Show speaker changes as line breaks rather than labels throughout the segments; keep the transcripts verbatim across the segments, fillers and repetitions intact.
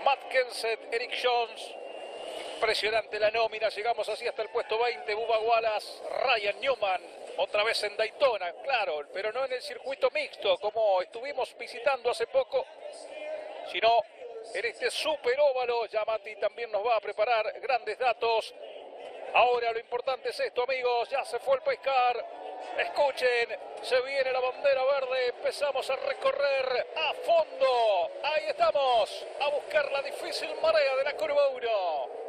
Matt Kenseth, Eric Jones. Impresionante la nómina, llegamos así hasta el puesto veinte, Bubba Wallace, Ryan Newman, otra vez en Daytona, claro, pero no en el circuito mixto, como estuvimos visitando hace poco, sino en este super óvalo. Ya Mati también nos va a preparar grandes datos. Ahora lo importante es esto, amigos, ya se fue el pescar. Escuchen, se viene la bandera verde, empezamos a recorrer a fondo. Ahí estamos, a buscar la difícil marea de la curva uno.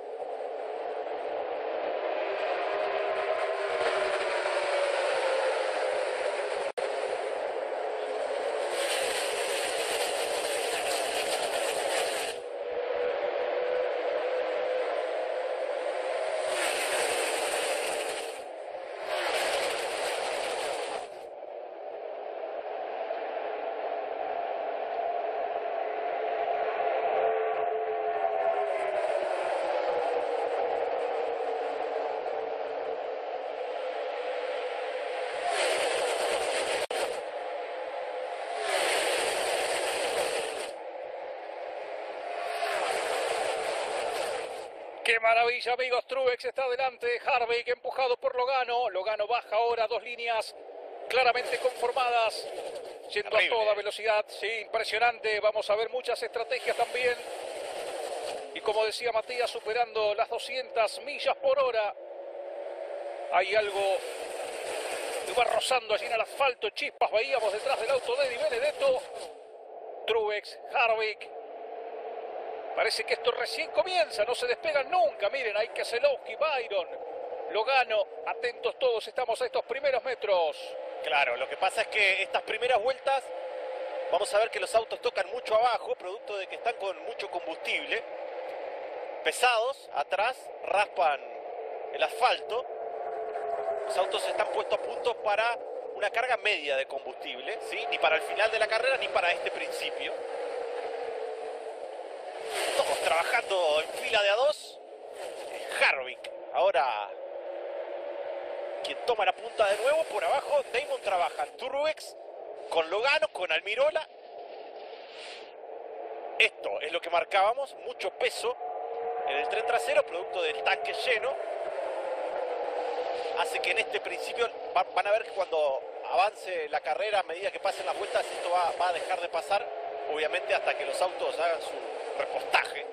¡Qué maravilla, amigos! Truex está adelante, Harvick empujado por Logano. Logano baja ahora dos líneas claramente conformadas, yendo Terrible. a toda velocidad. Sí, impresionante. Vamos a ver muchas estrategias también. Y como decía Matías, superando las doscientas millas por hora. Hay algo que va rozando allí en el asfalto. Chispas veíamos detrás del auto de Di Benedetto. Truex, Harvick. Parece que esto recién comienza, no se despegan nunca. Miren, hay Keselowski, Byron, Logano, atentos todos, estamos a estos primeros metros.
Claro, lo que pasa es que estas primeras vueltas vamos a ver que los autos tocan mucho abajo, producto de que están con mucho combustible. Pesados, atrás, raspan el asfalto. Los autos están puestos a punto para una carga media de combustible, ¿sí? Ni para el final de la carrera ni para este principio. Todos trabajando en fila de a dos. Harvick ahora quien toma la punta de nuevo. Por abajo Damon trabaja Truex con Logano, con Almirola. Esto es lo que marcábamos, mucho peso en el tren trasero, producto del tanque lleno. Hace que en este principio van a ver que cuando avance la carrera, a medida que pasen las vueltas, esto va, va a dejar de pasar, obviamente hasta que los autos hagan su repostaje.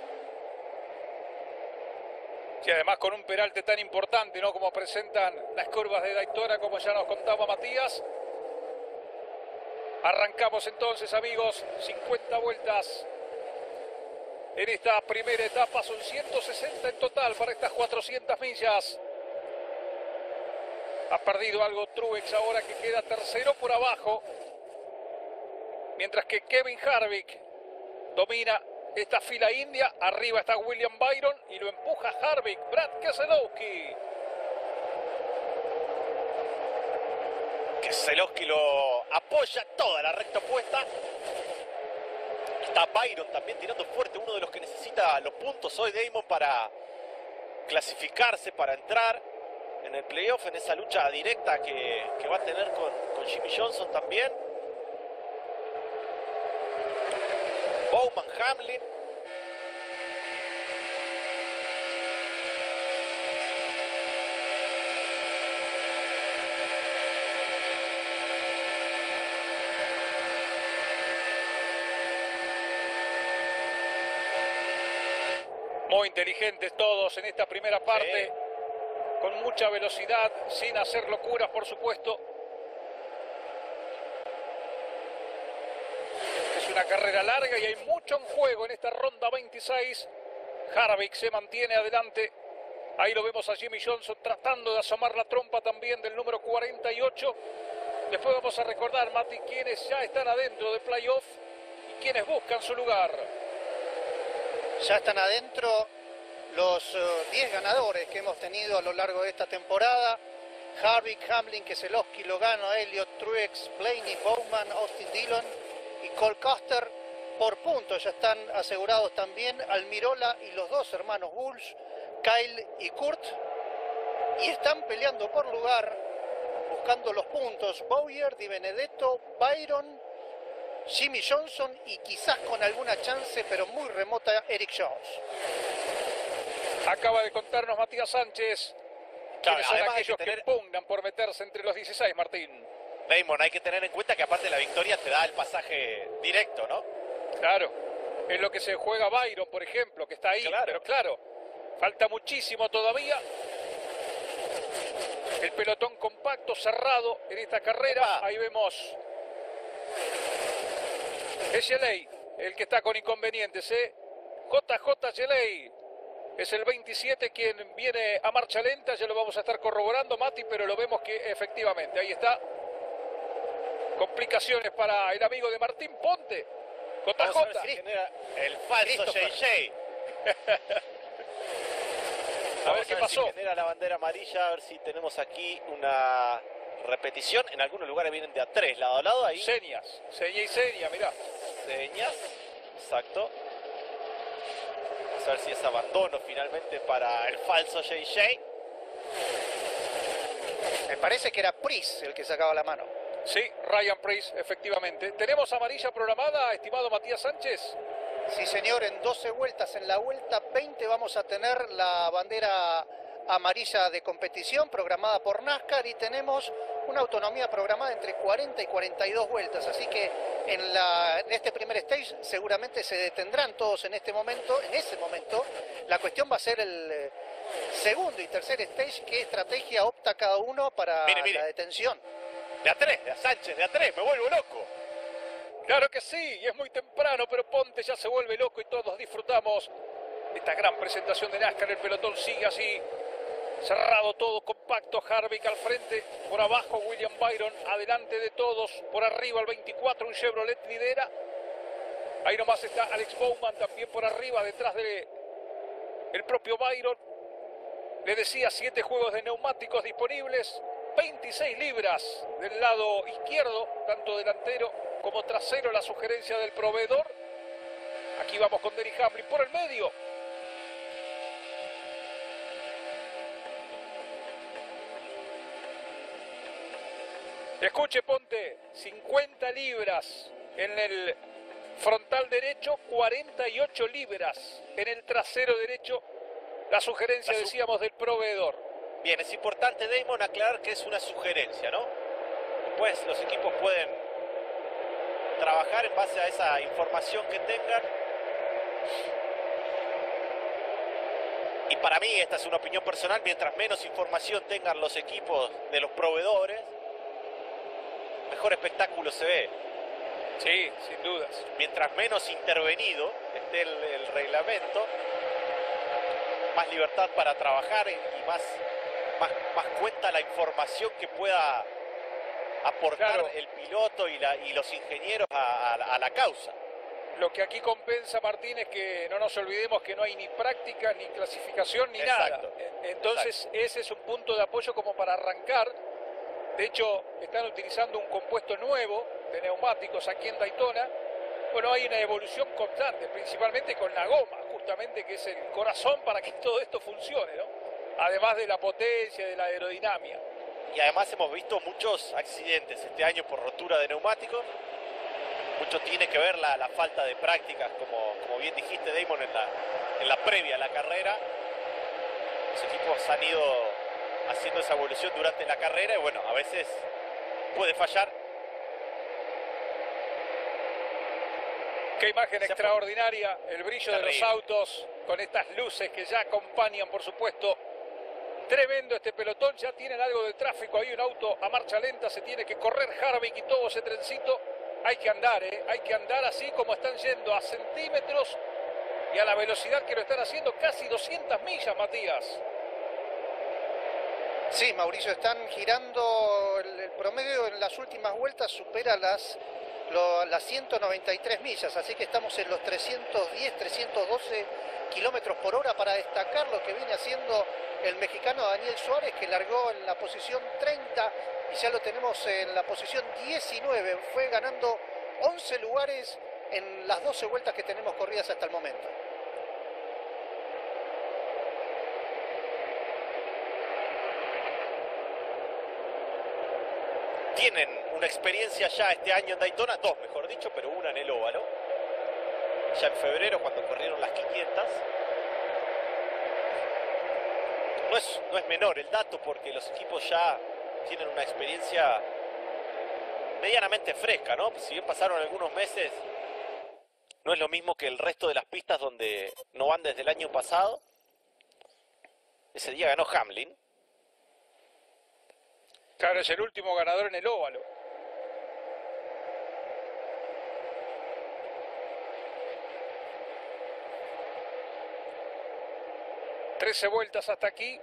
Y además con un peralte tan importante, ¿no? Como presentan las curvas de Daytona, como ya nos contaba Matías. Arrancamos entonces, amigos, cincuenta vueltas en esta primera etapa. Son ciento sesenta en total para estas cuatrocientas millas. Ha perdido algo Truex ahora, que queda tercero por abajo. Mientras que Kevin Harvick domina esta fila india. Arriba está William Byron y lo empuja Harvick. Brad Keselowski.
Keselowski lo apoya toda la recta opuesta. Está Byron también tirando fuerte, uno de los que necesita los puntos hoy Damon para clasificarse, para entrar en el playoff, en esa lucha directa que, que va a tener con, con Jimmy Johnson también. Bowman, Hamlin.
Muy inteligentes todos en esta primera parte. Sí. Con mucha velocidad, sin hacer locuras, por supuesto. Es una carrera larga y hay mucho en juego en esta ronda veintiséis. Harvick se mantiene adelante. Ahí lo vemos a Jimmy Johnson tratando de asomar la trompa también del número cuarenta y ocho. Después vamos a recordar, Mati, quienes ya están adentro de playoff y quienes buscan su lugar.
Ya están adentro los diez uh, ganadores que hemos tenido a lo largo de esta temporada. Harvick, Hamlin, Keselowski, Logano, Elliott, Truex, Blaney, Bowman, Austin Dillon y Cole Custer. Por puntos ya están asegurados también Almirola y los dos hermanos Bulls, Kyle y Kurt. Y están peleando por lugar, buscando los puntos, Bowyer, Di Benedetto, Byron Jimmy Johnson y quizás con alguna chance, pero muy remota, Eric Jones.
Acaba de contarnos Matías Sánchez quiénes son aquellos que, tener... que pugnan por meterse entre los dieciséis, Martín.
Damon, hay que tener en cuenta que aparte la victoria te da el pasaje directo, ¿no?
Claro, es lo que se juega Byron, por ejemplo, que está ahí, claro. Pero claro, falta muchísimo todavía. El pelotón compacto, cerrado en esta carrera. Epa. Ahí vemos. Es Geley el que está con inconvenientes, ¿eh? J J Geley es el veintisiete quien viene a marcha lenta. Ya lo vamos a estar corroborando, Mati, pero lo vemos que efectivamente ahí está. Complicaciones para el amigo de Martín Ponte. J J.
Vamos a ver si genera el falso J J. A ver qué pasó. Si genera la bandera amarilla, a ver si tenemos aquí una repetición. En algunos lugares vienen de a tres, lado a lado. Ahí.
Señas, seña y seña, mirá.
Señas, exacto. Vamos a ver si es abandono finalmente para el falso J J.
Me parece que era Pris el que sacaba la mano.
Sí, Ryan Pris, efectivamente. ¿Tenemos amarilla programada, estimado Matías Sánchez?
Sí, señor, en doce vueltas. En la vuelta veinte vamos a tener la bandera amarilla de competición programada por NASCAR y tenemos una autonomía programada entre cuarenta y cuarenta y dos vueltas. Así que en, la, en este primer stage seguramente se detendrán todos en este momento. En ese momento la cuestión va a ser el segundo y tercer stage. ¿Qué estrategia opta cada uno para mire, mire. la detención?
De a tres, de a Sánchez, de a tres, me vuelvo loco.
Claro que sí, y es muy temprano, pero Ponte ya se vuelve loco y todos disfrutamos esta gran presentación de NASCAR. El pelotón sigue así, cerrado todo, compacto. Harvick al frente, por abajo William Byron, adelante de todos, por arriba el veinticuatro, un Chevrolet lidera. Ahí nomás está Alex Bowman también por arriba, detrás de el propio Byron. Le decía, siete juegos de neumáticos disponibles, veintiséis libras del lado izquierdo, tanto delantero como trasero, la sugerencia del proveedor. Aquí vamos con Denny Hamlin por el medio. Escuche, Ponte, cincuenta libras en el frontal derecho, cuarenta y ocho libras en el trasero derecho, la sugerencia, la su decíamos, del proveedor.
Bien, es importante, Damon, aclarar que es una sugerencia, ¿no? Después los equipos pueden trabajar en base a esa información que tengan. Y para mí, esta es una opinión personal, mientras menos información tengan los equipos de los proveedores, mejor espectáculo se ve.
Sí, sin dudas.
Mientras menos intervenido esté el, el reglamento, más libertad para trabajar y más, más, más cuenta la información que pueda aportar claro. el piloto y, la, y los ingenieros a, a, a la causa.
Lo que aquí compensa, Martín, es que no nos olvidemos que no hay ni práctica, ni clasificación, ni
Exacto.
nada. Entonces Exacto. ese es un punto de apoyo como para arrancar. De hecho, están utilizando un compuesto nuevo de neumáticos aquí en Daytona. Bueno, hay una evolución constante, principalmente con la goma, justamente, que es el corazón para que todo esto funcione, ¿no? Además de la potencia, de la aerodinámica.
Y además hemos visto muchos accidentes este año por rotura de neumáticos. Mucho tiene que ver la, la falta de prácticas, como, como bien dijiste, Damon, en la, en la previa a la carrera. Los equipos han ido haciendo esa evolución durante la carrera y bueno, a veces puede fallar.
Qué imagen extraordinaria, el brillo de los autos con estas luces que ya acompañan, por supuesto. Tremendo este pelotón, ya tienen algo de tráfico, hay un auto a marcha lenta, se tiene que correr Harvick y todo ese trencito. Hay que andar, ¿eh? Hay que andar así como están yendo, a centímetros y a la velocidad que lo están haciendo, casi doscientas millas, Matías.
Sí, Mauricio, están girando, el, el promedio en las últimas vueltas supera las, lo, las ciento noventa y tres millas, así que estamos en los trescientos diez, trescientos doce kilómetros por hora. Para destacar lo que viene haciendo el mexicano Daniel Suárez, que largó en la posición treinta y ya lo tenemos en la posición diecinueve, fue ganando once lugares en las doce vueltas que tenemos corridas hasta el momento.
Tienen una experiencia ya este año en Daytona, dos mejor dicho, pero una en el óvalo. Ya en febrero cuando corrieron las quinientas. No es, no es menor el dato porque los equipos ya tienen una experiencia medianamente fresca, ¿no? Si bien pasaron algunos meses, no es lo mismo que el resto de las pistas donde no van desde el año pasado. Ese día ganó Hamlin.
Claro, es el último ganador en el óvalo. trece vueltas hasta aquí.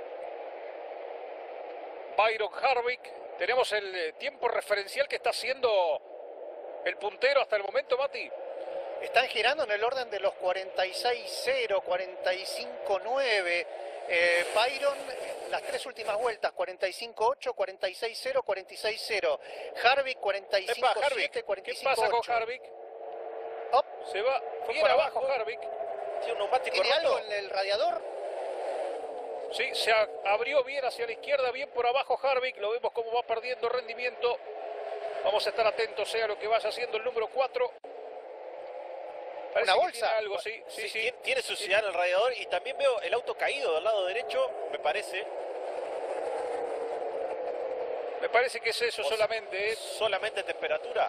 Byron Harvick. Tenemos el tiempo referencial que está haciendo el puntero hasta el momento, Mati.
Están girando en el orden de los cuarenta y seis cero, cuarenta y cinco nueve. Eh, Byron, las tres últimas vueltas, cuarenta y cinco ocho, cuarenta y seis cero, cuarenta y seis cero. Harvick, cuarenta y cinco siete, cuarenta y cinco ocho.
¿Qué pasa con Harvick?
Oh,
se va
fue
bien
para
abajo,
abajo
Harvick.
¿Tiene un neumático
¿Tiene
roto?
algo en el radiador?
Sí, se abrió bien hacia la izquierda, bien por abajo Harvick. Lo vemos cómo va perdiendo rendimiento. Vamos a estar atentos sea lo que vaya haciendo el número cuatro.
Una bolsa.
Algo, sí, sí,
sí,
sí.
Tiene, tiene suciedad en el radiador y también veo el auto caído del lado derecho, me parece.
Me parece que es eso
O
solamente. ¿eh?
Solamente temperatura.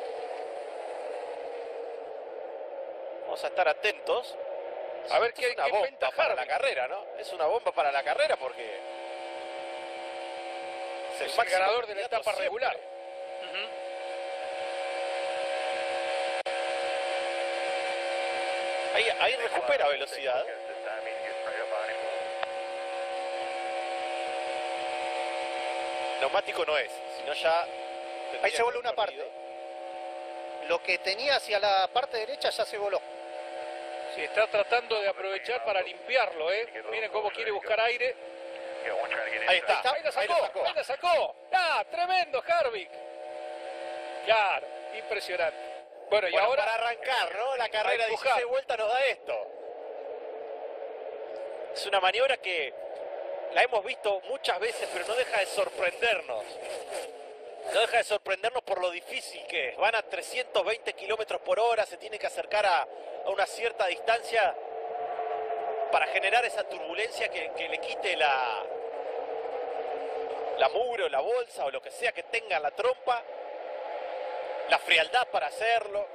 Vamos a estar atentos.
A ver
Esto
qué,
es una
qué
bomba
inventa
para la
Harvick.
carrera, ¿no? Es una bomba para la carrera porque
Es el
máximo
ganador de la
candidato
etapa
siempre.
regular. Ujú.
Ahí, ahí recupera velocidad. Neumático no es, sino ya...
Ahí se voló una parte. Lo que tenía hacia la parte derecha ya se voló.
Sí, está tratando de aprovechar para limpiarlo, ¿eh? Miren cómo quiere buscar aire.
Ahí está,
Ahí la
ahí
sacó,
la sacó.
ahí la sacó. ¡Ah, tremendo Harvick! Claro, impresionante. Bueno, y
Bueno,
ahora...
para arrancar, ¿no? La carrera
a empujar.
dieciséis vueltas nos da esto. Es una maniobra que la hemos visto muchas veces, pero no deja de sorprendernos. No deja de sorprendernos por lo difícil que es. Van a trescientos veinte kilómetros por hora, se tiene que acercar a, a una cierta distancia para generar esa turbulencia que, que le quite la, la mugre o la bolsa o lo que sea que tenga en la trompa. La frialdad para hacerlo.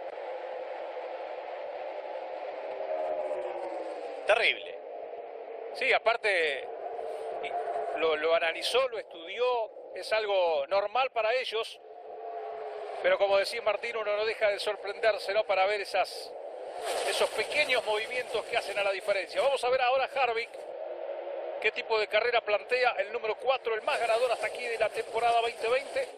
Terrible.
Sí, aparte lo, lo analizó, lo estudió, es algo normal para ellos, pero como decía Martín, uno no deja de sorprenderse, ¿no? Para ver esas, esos pequeños movimientos que hacen a la diferencia. Vamos a ver ahora Harvick, qué tipo de carrera plantea el número cuatro, el más ganador hasta aquí de la temporada veinte veinte.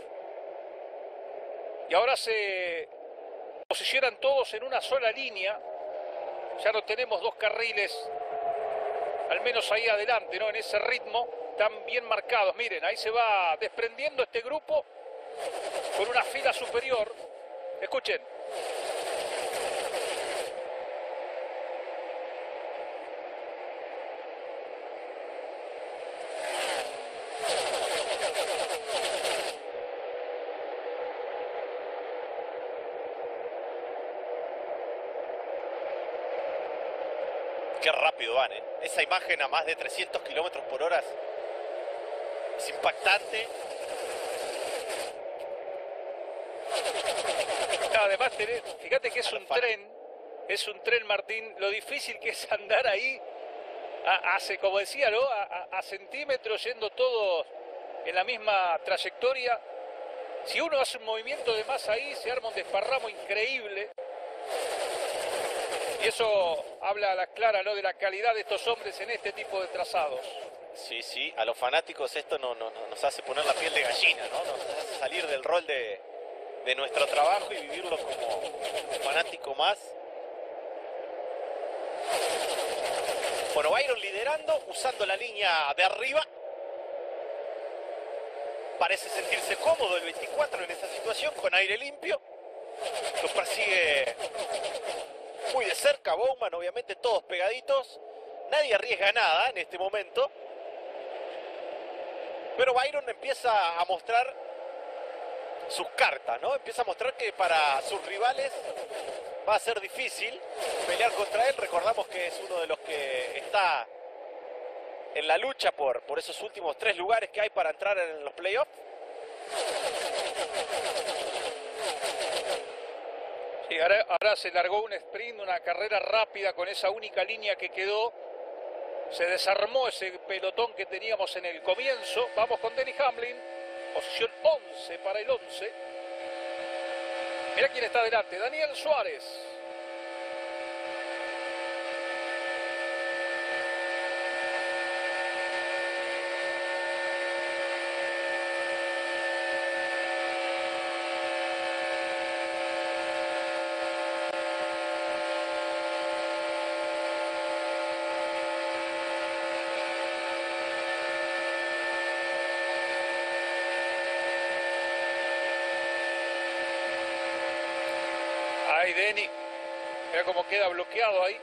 Y ahora se posicionan todos en una sola línea, ya no tenemos dos carriles, al menos ahí adelante, ¿no? En ese ritmo tan bien marcados. Miren, ahí se va desprendiendo este grupo con una fila superior. Escuchen.
Qué rápido van, ¿eh? Esa imagen a más de trescientos kilómetros por hora es impactante.
Además, tenés, fíjate que es un tren, es un tren, Martín, lo difícil que es andar ahí, a, hace, como decía, ¿no? A, a, a centímetros, yendo todos en la misma trayectoria. Si uno hace un movimiento de más ahí, se arma un desparramo increíble. Y eso habla a la clara, ¿no? De la calidad de estos hombres en este tipo de trazados.
Sí, sí, a los fanáticos esto no, no, no, nos hace poner la piel de gallina, ¿no? Nos hace salir del rol de, de nuestro trabajo y vivirlo como fanático más. Bueno, Byron liderando, usando la línea de arriba. Parece sentirse cómodo el veinticuatro en esta situación, con aire limpio. Lo persigue muy de cerca Bowman, obviamente todos pegaditos. Nadie arriesga nada en este momento. Pero Byron empieza a mostrar sus cartas, ¿no? Empieza a mostrar que para sus rivales va a ser difícil pelear contra él. Recordamos que es uno de los que está en la lucha por, por esos últimos tres lugares que hay para entrar en los playoffs.
Sí, ahora, ahora se largó un sprint, una carrera rápida con esa única línea que quedó. Se desarmó ese pelotón que teníamos en el comienzo. Vamos con Denny Hamlin, posición once para el once. Mira quién está delante, Daniel Suárez. Ahí Denny, mira cómo queda bloqueado ahí.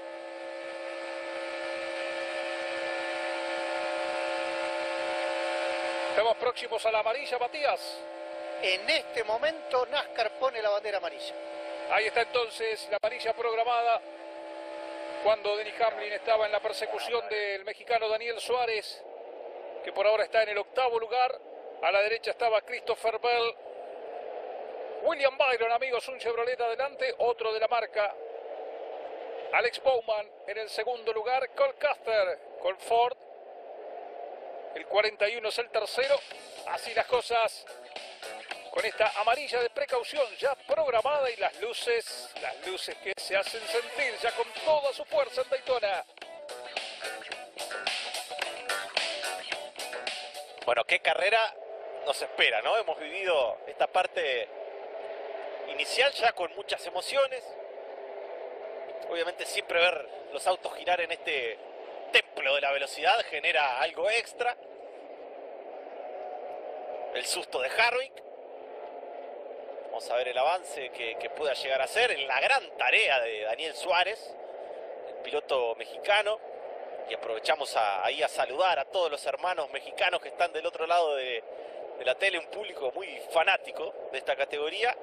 Estamos próximos a la amarilla, Matías.
En este momento NASCAR pone la bandera amarilla.
Ahí está entonces la amarilla programada cuando Denny Hamlin estaba en la persecución del mexicano Daniel Suárez, que por ahora está en el octavo lugar. A la derecha estaba Christopher Bell. William Byron, amigos, un Chevrolet adelante, otro de la marca. Alex Bowman en el segundo lugar, Cole Custer con Ford. El cuarenta y uno es el tercero. Así las cosas con esta amarilla de precaución ya programada y las luces, las luces que se hacen sentir ya con toda su fuerza en Daytona.
Bueno, qué carrera nos espera, ¿no? Hemos vivido esta parte inicial ya con muchas emociones. Obviamente siempre ver los autos girar en este templo de la velocidad genera algo extra. El susto de Harvick. Vamos a ver el avance que, que pueda llegar a ser en la gran tarea de Daniel Suárez, el piloto mexicano. Y aprovechamos a, ahí a saludar a todos los hermanos mexicanos que están del otro lado de, de la tele, un público muy fanático de esta categoría,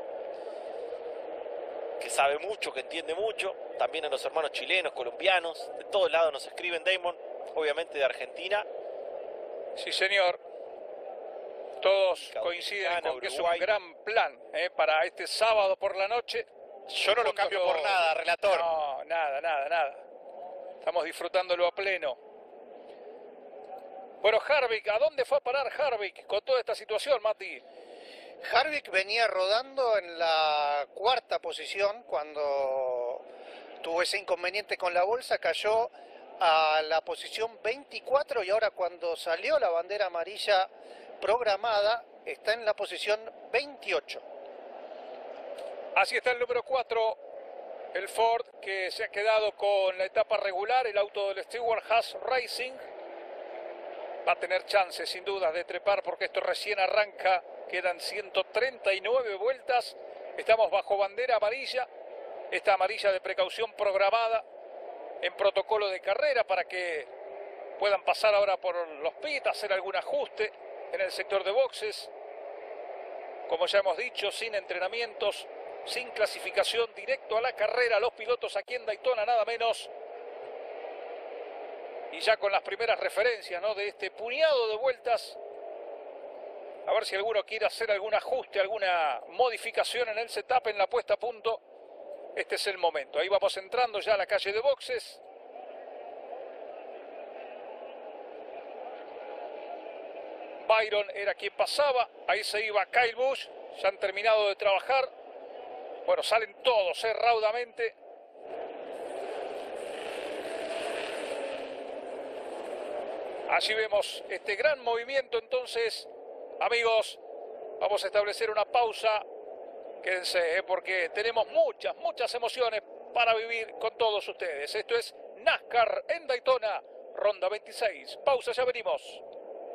que sabe mucho, que entiende mucho. También a los hermanos chilenos, colombianos, de todos lados nos escriben, Damon, obviamente de Argentina.
Sí, señor. Todos coinciden con que es un gran plan eh, para este sábado por la noche.
Yo no lo cambio por nada, relator.
No, nada, nada, nada. Estamos disfrutándolo a pleno. Bueno, Harvick, ¿a dónde fue a parar Harvick con toda esta situación, Mati?
Harvick venía rodando en la cuarta posición cuando tuvo ese inconveniente con la bolsa, cayó a la posición veinticuatro y ahora cuando salió la bandera amarilla programada está en la posición veintiocho.
Así está el número cuatro, el Ford, que se ha quedado con la etapa regular, el auto del Stewart Haas Racing. Va a tener chances sin dudas de trepar porque esto recién arranca. Quedan ciento treinta y nueve vueltas. Estamos bajo bandera amarilla. Esta amarilla de precaución programada en protocolo de carrera para que puedan pasar ahora por los pits, hacer algún ajuste en el sector de boxes. Como ya hemos dicho, sin entrenamientos, sin clasificación, directo a la carrera. Los pilotos aquí en Daytona, nada menos. Y ya con las primeras referencias, ¿no?, de este puñado de vueltas. A ver si alguno quiere hacer algún ajuste, alguna modificación en el setup, en la puesta a punto. Este es el momento. Ahí vamos entrando ya a la calle de boxes. Byron era quien pasaba. Ahí se iba Kyle Busch. Ya han terminado de trabajar. Bueno, salen todos, eh, raudamente. Allí vemos este gran movimiento. Entonces, amigos, vamos a establecer una pausa. Quédense, eh, porque tenemos muchas, muchas emociones para vivir con todos ustedes. Esto es NASCAR en Daytona, ronda veintiséis. Pausa, ya venimos.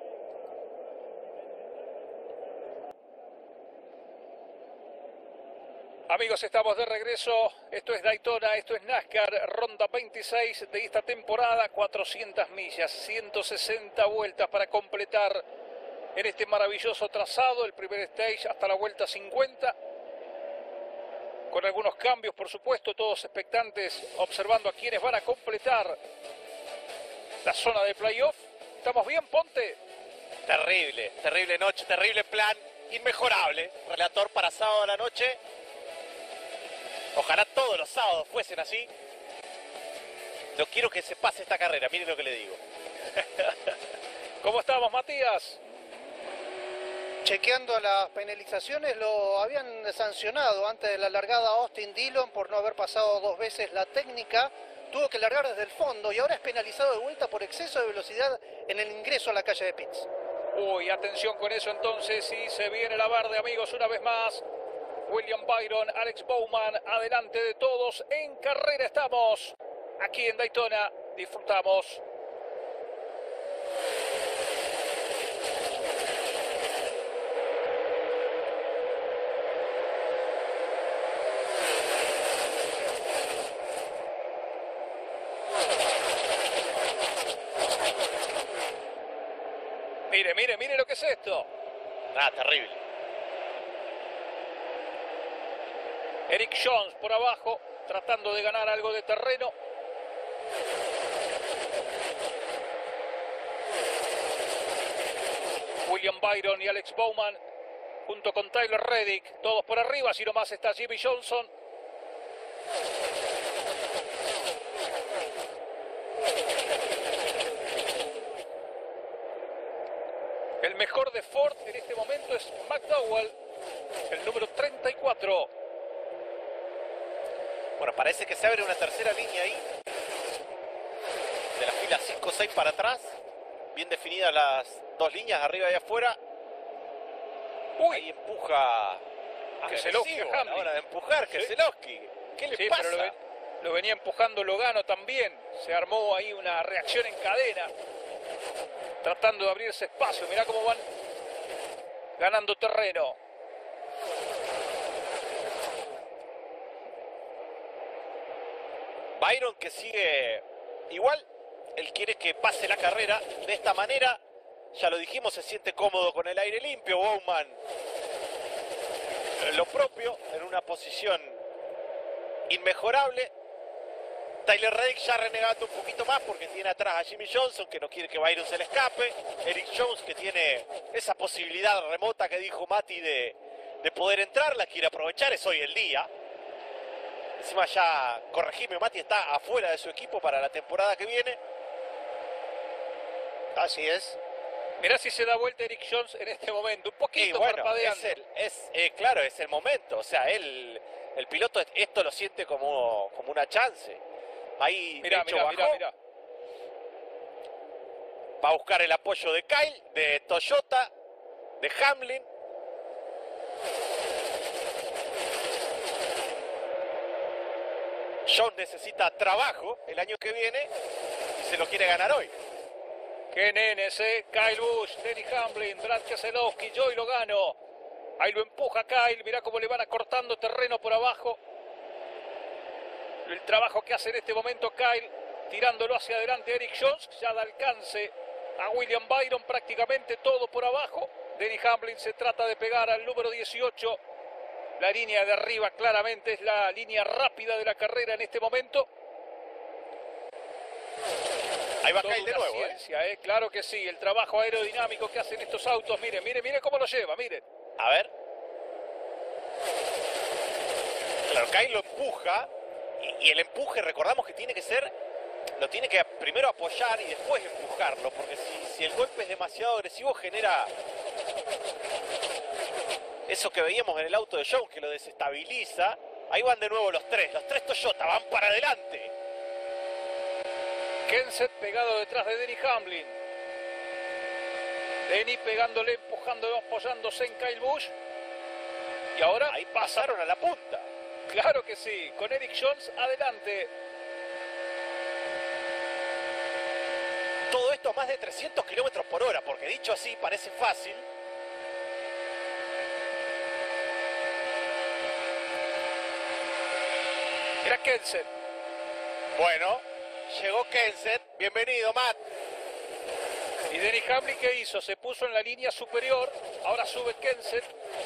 Amigos, estamos de regreso. Esto es Daytona, esto es NASCAR, ronda veintiséis de esta temporada. cuatrocientas millas, ciento sesenta vueltas para completar en este maravilloso trazado, el primer stage hasta la vuelta cincuenta, con algunos cambios, por supuesto, todos expectantes, observando a quienes van a completar la zona de playoff. ¿Estamos bien, Ponte?
Terrible, terrible noche, terrible plan, inmejorable. Relator para sábado a la noche. Ojalá todos los sábados fuesen así. No quiero que se pase esta carrera, miren lo que le digo.
¿Cómo estamos, Matías?
Chequeando las penalizaciones, lo habían sancionado antes de la largada a Austin Dillon por no haber pasado dos veces la técnica. Tuvo que largar desde el fondo y ahora es penalizado de vuelta por exceso de velocidad en el ingreso a la calle de pits.
Uy, atención con eso entonces, y se viene la barde, amigos, una vez más. William Byron, Alex Bowman, adelante de todos. En carrera estamos, aquí en Daytona, disfrutamos. Mire, mire, mire lo que es esto.
Ah, terrible.
Eric Jones por abajo, tratando de ganar algo de terreno. William Byron y Alex Bowman, junto con Tyler Reddick, todos por arriba, así nomás está Jimmie Johnson. El mejor de Ford en este momento es McDowell, el número treinta y cuatro.
Bueno, parece que se abre una tercera línea ahí. De la fila cinco seis para atrás. Bien definidas las dos líneas, arriba y afuera.
Uy,
ahí empuja
Keselowski,
a la hora de empujar, Keselowski. ¿Qué le
sí,
pasa?
pero lo, ven, lo venía empujando Logano también. Se armó ahí una reacción en cadena, tratando de abrirse espacio. Mirá cómo van ganando terreno.
Byron, que sigue igual, él quiere que pase la carrera de esta manera. Ya lo dijimos, se siente cómodo con el aire limpio. Bowman lo propio, en una posición inmejorable. Tyler Reddick ya renegando un poquito más porque tiene atrás a Jimmie Johnson, que no quiere que Byron se le escape. Eric Jones, que tiene esa posibilidad remota que dijo Mati de, de poder entrar, la quiere aprovechar, es hoy el día. Encima ya, corregime, Mati, está afuera de su equipo para la temporada que viene.
Así es.
Mirá si se da vuelta Eric Jones en este momento, un poquito
Y bueno,
parpadeando.
es el, es, eh, claro, es el momento. O sea, él, el piloto esto lo siente como, como una chance. Ahí,
mirá,
de hecho,
mirá,
bajó.
mirá, mirá.
Va a buscar el apoyo de Kyle, de Toyota, de Hamlin. John necesita trabajo el año que viene y se lo quiere ganar hoy.
Qué nenes, eh. Kyle Busch, Denny Hamlin, Brad Keselowski, Joey Logano. Ahí lo empuja Kyle, mirá cómo le van acortando terreno por abajo. El trabajo que hace en este momento Kyle, tirándolo hacia adelante Eric Jones, ya da alcance a William Byron, prácticamente todo por abajo. Denny Hamlin se trata de pegar al número dieciocho. La línea de arriba claramente es la línea rápida de la carrera en este momento.
Ahí va
Toda
Kyle de
una
nuevo,
ciencia, ¿eh? Claro que sí, el trabajo aerodinámico que hacen estos autos. Miren, miren, miren cómo lo lleva, miren.
A ver. Claro, Kyle lo empuja. Y, y el empuje, recordamos que tiene que ser, lo tiene que primero apoyar y después empujarlo. Porque si, si el golpe es demasiado agresivo, genera eso que veíamos en el auto de John, que lo desestabiliza. Ahí van de nuevo los tres, los tres Toyota, van para adelante.
Kenseth pegado detrás de Denny Hamlin. Denny pegándole, empujando, apoyándose en Kyle Busch. Y ahora
ahí pasaron a la punta.
Claro que sí, con Eric Jones adelante.
Todo esto a más de trescientos kilómetros por hora, porque dicho así parece fácil.
Era Kenseth.
Bueno, llegó Kenseth. Bienvenido, Matt.
¿Y Denny Hamlin qué hizo? Se puso en la línea superior, ahora sube Kenset.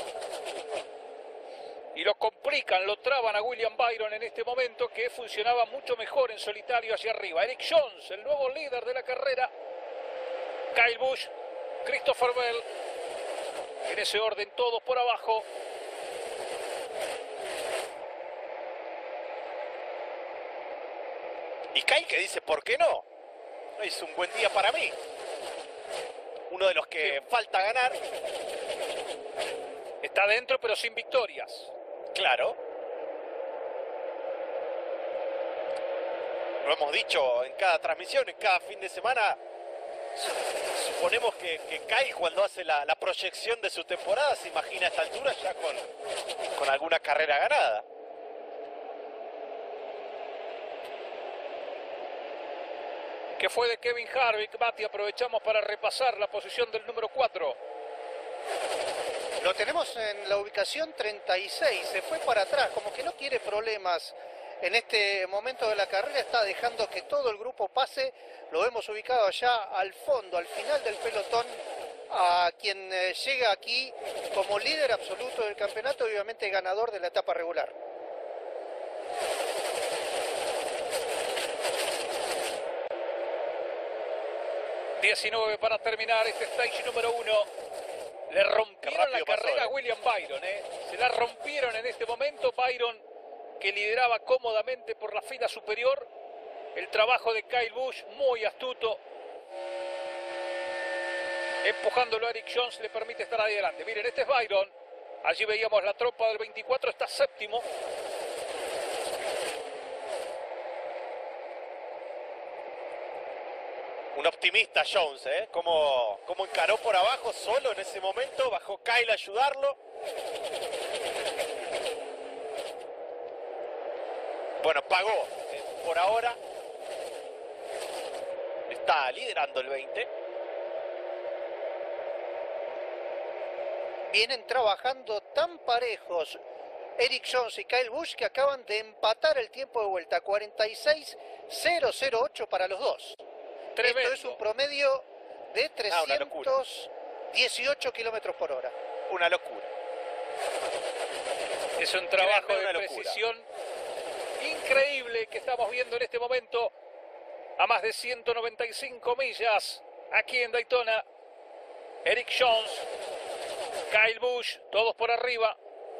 Y lo complican, lo traban a William Byron en este momento, que funcionaba mucho mejor en solitario hacia arriba. Erik Jones, el nuevo líder de la carrera. Kyle Busch, Christopher Bell. En ese orden, todos por abajo.
Y Kyle que dice, ¿por qué no? No es un buen día para mí. Uno de los que falta ganar.
Está dentro, pero sin victorias.
Claro. Lo hemos dicho en cada transmisión, en cada fin de semana. Suponemos que, que Kyle, cuando hace la, la proyección de su temporada, se imagina a esta altura ya con, con alguna carrera ganada.
¿Qué fue de Kevin Harvick, Mati? Aprovechamos para repasar la posición del número cuatro.
Lo tenemos en la ubicación treinta y seis, se fue para atrás, como que no quiere problemas en este momento de la carrera, está dejando que todo el grupo pase. Lo hemos ubicado allá al fondo, al final del pelotón, a quien eh, llega aquí como líder absoluto del campeonato y obviamente ganador de la etapa regular.
diecinueve para terminar este stage número uno. Le rompieron la carrera
pasó,
a William Byron, ¿eh? Se la rompieron en este momento. Byron, que lideraba cómodamente por la fila superior. El trabajo de Kyle Busch, muy astuto. Empujándolo a Erik Jones, le permite estar ahí adelante. Miren, este es Byron. Allí veíamos la trompa del veinticuatro, está séptimo.
Un optimista Jones, ¿eh? Como, como encaró por abajo solo en ese momento, bajó Kyle a ayudarlo. Bueno, pagó eh, por ahora. Está liderando el veinte.
Vienen trabajando tan parejos Erik Jones y Kyle Busch que acaban de empatar el tiempo de vuelta. cuarenta y seis cero cero ocho para los dos.
Tremendo.
Esto es un promedio de trescientos dieciocho kilómetros por hora.
Una locura.
Es un trabajo
Créanme,
de
una locura.
precisión increíble que estamos viendo en este momento a más de ciento noventa y cinco millas aquí en Daytona. Erik Jones, Kyle Busch, todos por arriba.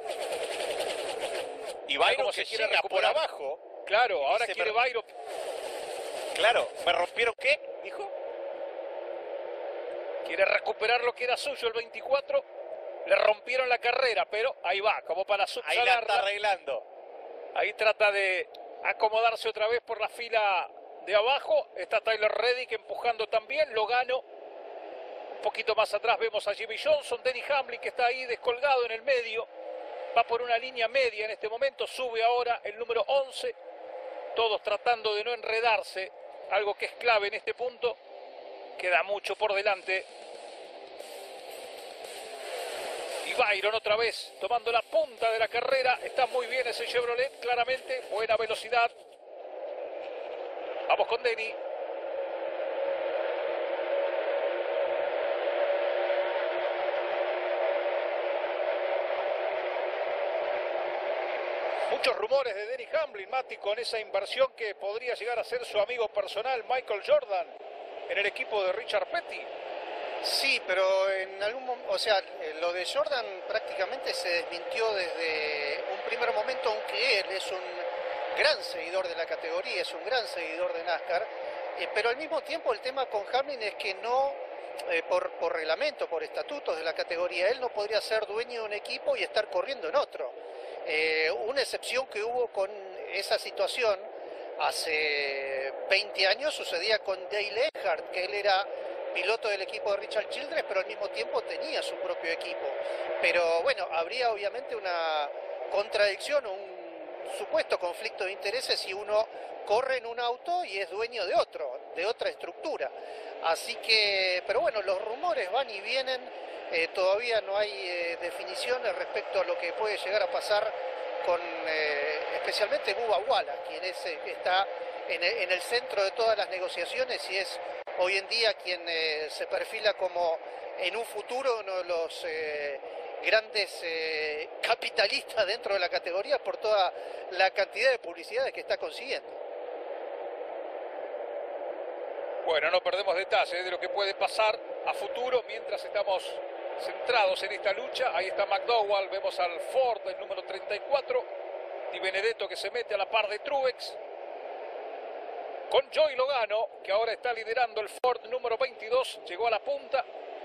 Y Byron
cómo
que
se quiere
llega por
recuperar.
abajo.
Claro, ahora
se
quiere
me-
Byron.
Claro, ¿me rompieron qué? Dijo.
Quiere recuperar lo que era suyo el veinticuatro. Le rompieron la carrera, pero ahí va, como para
Ahí la está
subsanarla.
arreglando.
Ahí trata de acomodarse otra vez por la fila de abajo. Está Tyler Reddick empujando también. Logano un poquito más atrás. Vemos a Jimmy Johnson. Denny Hamlin que está ahí descolgado en el medio. Va por una línea media en este momento. Sube ahora el número once. Todos tratando de no enredarse. Algo que es clave en este punto. Queda mucho por delante. Y Byron otra vez tomando la punta de la carrera. Está muy bien ese Chevrolet, claramente. Buena velocidad. Vamos con Denny. Muchos rumores de Denny Hamlin, Mati, con esa inversión que podría llegar a ser su amigo personal Michael Jordan en el equipo de Richard Petty.
Sí, pero en algún momento, o sea, eh, lo de Jordan prácticamente se desmintió desde un primer momento, aunque él es un gran seguidor de la categoría, es un gran seguidor de NASCAR, eh, pero al mismo tiempo el tema con Hamlin es que no, eh, por, por reglamento, por estatutos de la categoría, él no podría ser dueño de un equipo y estar corriendo en otro. Eh, una excepción que hubo con esa situación hace veinte años sucedía con Dale Earnhardt, que él era piloto del equipo de Richard Childress, pero al mismo tiempo tenía su propio equipo. Pero bueno, habría obviamente una contradicción, un supuesto conflicto de intereses si uno corre en un auto y es dueño de otro, de otra estructura. Así que, pero bueno, los rumores van y vienen. Eh, todavía no hay eh, definiciones respecto a lo que puede llegar a pasar con eh, especialmente Bubba Wallace, quien es, eh, está en, en el centro de todas las negociaciones y es hoy en día quien eh, se perfila como en un futuro uno de los eh, grandes eh, capitalistas dentro de la categoría por toda la cantidad de publicidades que está consiguiendo.
Bueno, no perdemos detalles de lo que puede pasar a futuro mientras estamos centrados en esta lucha. Ahí está McDowell, vemos al Ford, el número treinta y cuatro, Di Benedetto que se mete a la par de Truex, con Joey Logano, que ahora está liderando el Ford número veintidós, llegó a la punta.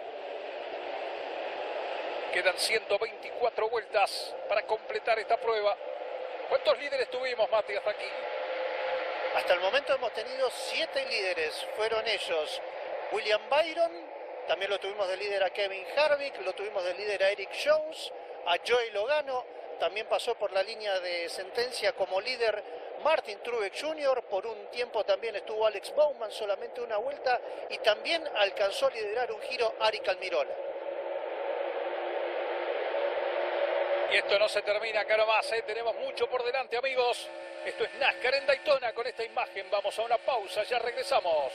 Quedan ciento veinticuatro vueltas para completar esta prueba. ¿Cuántos líderes tuvimos, Mati, hasta aquí?
Hasta el momento hemos tenido siete líderes. Fueron ellos William Byron, también lo tuvimos de líder a Kevin Harvick, lo tuvimos de líder a Eric Jones, a Joey Logano, también pasó por la línea de sentencia como líder Martin Truex junior, por un tiempo también estuvo Alex Bowman, solamente una vuelta, y también alcanzó a liderar un giro Aric Almirola.
Y esto no se termina acá nomás, ¿eh? Tenemos mucho por delante, amigos. Esto es NASCAR en Daytona. Con esta imagen vamos a una pausa, ya regresamos.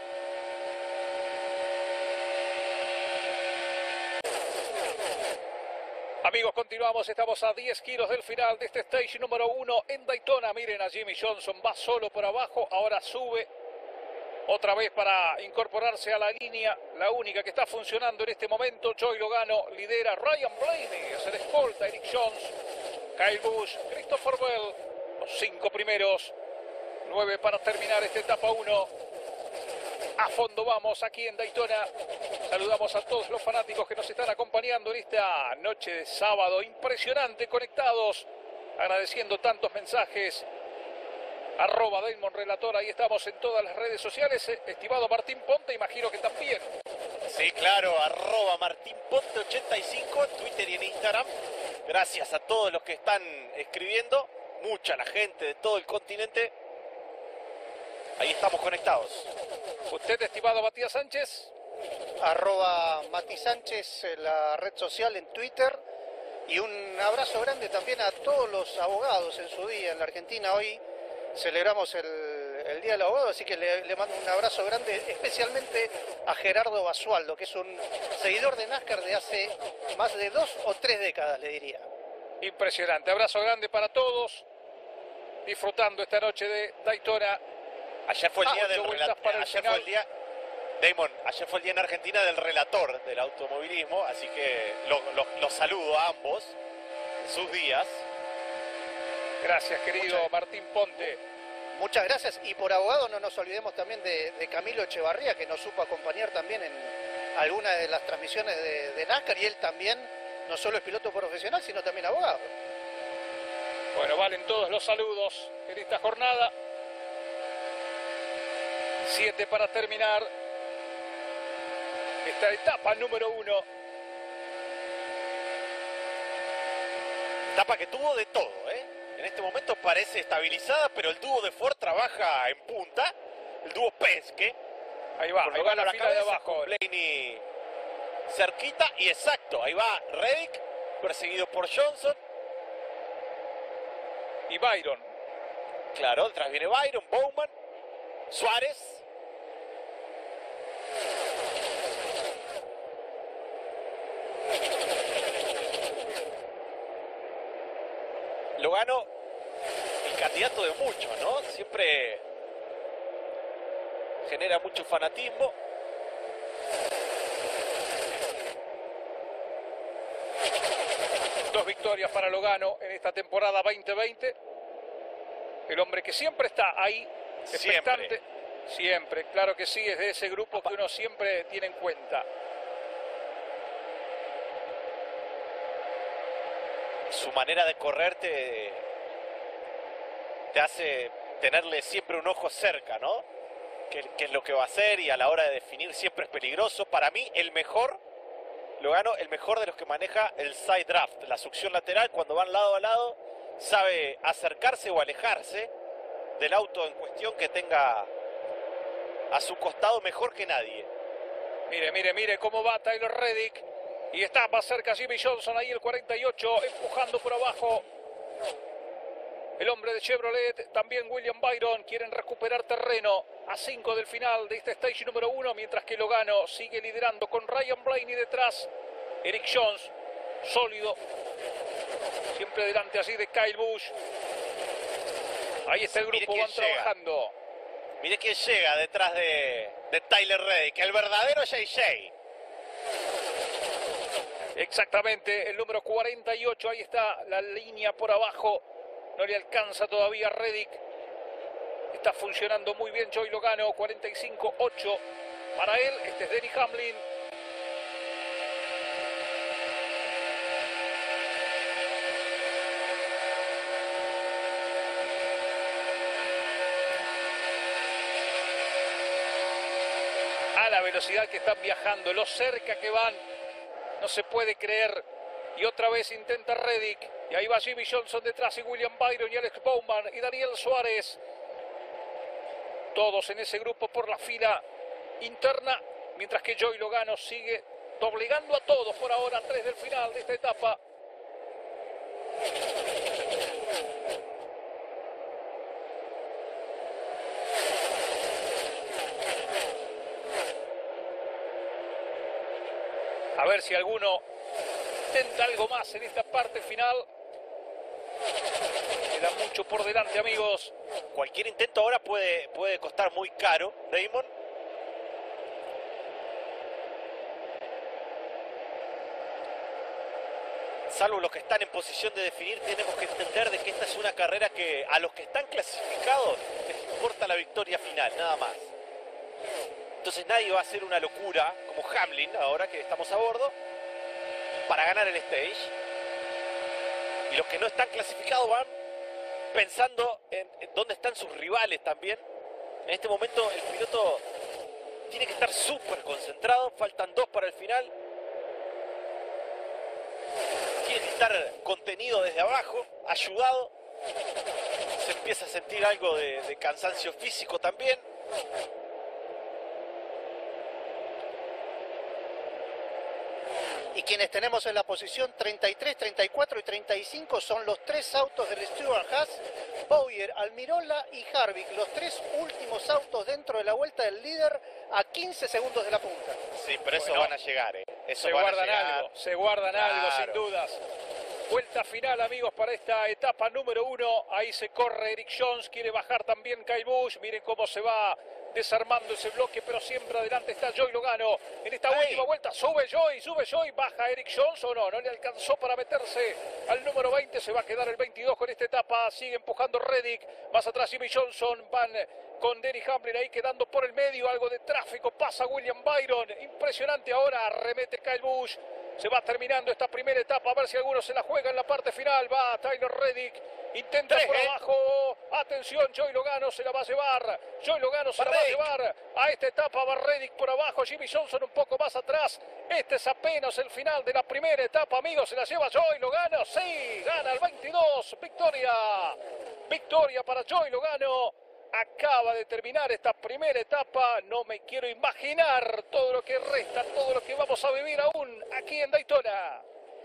Amigos, continuamos, estamos a diez kilos del final de este stage número uno en Daytona. Miren a Jimmy Johnson, va solo por abajo, ahora sube otra vez para incorporarse a la línea, la única que está funcionando en este momento. Joey Logano lidera, Ryan Blaney es el escolta, Eric Jones, Kyle Busch, Christopher Bell, los cinco primeros, nueve para terminar esta etapa uno. A fondo vamos aquí en Daytona. Saludamos a todos los fanáticos que nos están acompañando en esta noche de sábado impresionante, conectados, agradeciendo tantos mensajes. Arroba Damon Relator, ahí estamos en todas las redes sociales. Estimado Martín Ponte, imagino que también.
Sí, claro, arroba Martín Ponte ochenta y cinco en Twitter y en Instagram. Gracias a todos los que están escribiendo, mucha la gente de todo el continente. Ahí estamos conectados.
Usted, estimado Matías Sánchez.
Arroba Mati Sánchez en la red social en Twitter. Y un abrazo grande también a todos los abogados en su día en la Argentina. Hoy celebramos el, el Día del Abogado, así que le, le mando un abrazo grande, especialmente a Gerardo Basualdo, que es un seguidor de NASCAR de hace más de dos o tres décadas, le diría.
Impresionante. Abrazo grande para todos. Disfrutando esta noche de Daytona.
Ayer fue el día
Ah,
del
ocho vueltas
relator.
para el
Ayer
final.
fue el día, Damon, ayer fue el día en Argentina del relator del automovilismo, así que los lo, lo saludo a ambos en sus días.
Gracias, querido
Muchas-
Martín Ponte.
Muchas gracias. Y por abogado no nos olvidemos también de, de Camilo Echevarría, que nos supo acompañar también en algunas de las transmisiones de, de NASCAR, y él también no solo es piloto profesional, sino también abogado.
Bueno, valen todos los saludos en esta jornada. Siete para terminar esta etapa número uno.
Etapa que tuvo de todo, ¿eh? En este momento parece estabilizada, pero el dúo de Ford trabaja en punta. El dúo Penske.
Ahí va,
Con
ahí va
Logano
la
a
fila de
cabeza,
abajo.
con Blaney cerquita y exacto. Ahí va Reddick, perseguido por Johnson.
Y Byron.
Claro, detrás viene Byron, Bowman, Suárez. Logano, el candidato de muchos, ¿no? Siempre genera mucho fanatismo.
Dos victorias para Logano en esta temporada veinte veinte. El hombre que siempre está ahí, expectante.
Siempre.
Siempre, claro que sí, es de ese grupo que uno siempre tiene en cuenta.
Su manera de correr te, te hace tenerle siempre un ojo cerca, ¿no? ¿Qué, qué es lo que va a hacer? Y a la hora de definir siempre es peligroso. Para mí, el mejor, Logano, el mejor de los que maneja el side draft, la succión lateral, cuando van lado a lado, sabe acercarse o alejarse del auto en cuestión que tenga a su costado mejor que nadie.
Mire, mire, mire cómo va Tyler Reddick. Y está más cerca Jimmy Johnson, ahí el cuarenta y ocho, empujando por abajo. el hombre de Chevrolet, también William Byron, quieren recuperar terreno a cinco del final de este stage número uno, mientras que Logano sigue liderando con Ryan Blaney detrás. Eric Jones, sólido, siempre delante así de Kyle Busch. Ahí está el grupo, van trabajando.
Mire quién llega detrás de, de Tyler Reddick, el verdadero J J.
Exactamente, el número cuarenta y ocho, ahí está la línea por abajo. No le alcanza todavía Reddick. Está funcionando muy bien Joey Logano, cuarenta y cinco ocho para él. Este es Denny Hamlin. A la velocidad que están viajando, lo cerca que van, no se puede creer. Y otra vez intenta Reddick. Y ahí va Jimmy Johnson detrás y William Byron y Alex Bowman y Daniel Suárez. Todos en ese grupo por la fila interna. Mientras que Joey Logano sigue doblegando a todos por ahora, tres del final de esta etapa. A ver si alguno intenta algo más en esta parte final. Queda mucho por delante, amigos.
Cualquier intento ahora puede, puede costar muy caro, Raymond. Salvo los que están en posición de definir, tenemos que entender de que esta es una carrera que a los que están clasificados les importa la victoria final, nada más. Entonces nadie va a hacer una locura como Hamlin, ahora que estamos a bordo, para ganar el stage. Y los que no están clasificados van pensando en, en dónde están sus rivales también. En este momento el piloto tiene que estar súper concentrado. Faltan dos para el final. Tiene que estar contenido desde abajo, ayudado. Se empieza a sentir algo de, de cansancio físico también.
Y quienes tenemos en la posición treinta y tres, treinta y cuatro y treinta y cinco son los tres autos del Stewart Haas, Bowyer, Almirola y Harvick. Los tres últimos autos dentro de la vuelta del líder a quince segundos de la punta.
Sí, pero eso
bueno,
van a llegar, ¿eh? Eso
se
van
guardan
a llegar.
algo, se guardan
Claro.
algo sin dudas. Vuelta final, amigos, para esta etapa número uno. Ahí se corre Eric Jones, quiere bajar también Kyle Busch. Miren cómo se va desarmando ese bloque, pero siempre adelante está Joey Logano. En esta
Ahí.
última vuelta sube Joey, sube Joey, baja Eric Jones o no, no le alcanzó para meterse al número veinte, se va a quedar el veintidós con esta etapa, sigue empujando Reddick, más atrás Jimmy Johnson, van con Denny Hamlin ahí quedando por el medio, algo de tráfico, pasa William Byron, impresionante ahora, remete Kyle Busch. Se va terminando esta primera etapa, a ver si alguno se la juega en la parte final. Va Tyler Reddick, intenta
Tres,
por
¿eh?
abajo. Atención, Joey Logano se la va a llevar. Joey Logano se la va a llevar a esta etapa. Va Reddick por abajo, Jimmy Johnson un poco más atrás. Este es apenas el final de la primera etapa, amigos. Se la lleva Joey Logano. Sí, gana el veintidós. Victoria. Victoria para Joey Logano. Acaba de terminar esta primera etapa. No me quiero imaginar todo lo que resta, todo lo que vamos a vivir aún aquí en Daytona.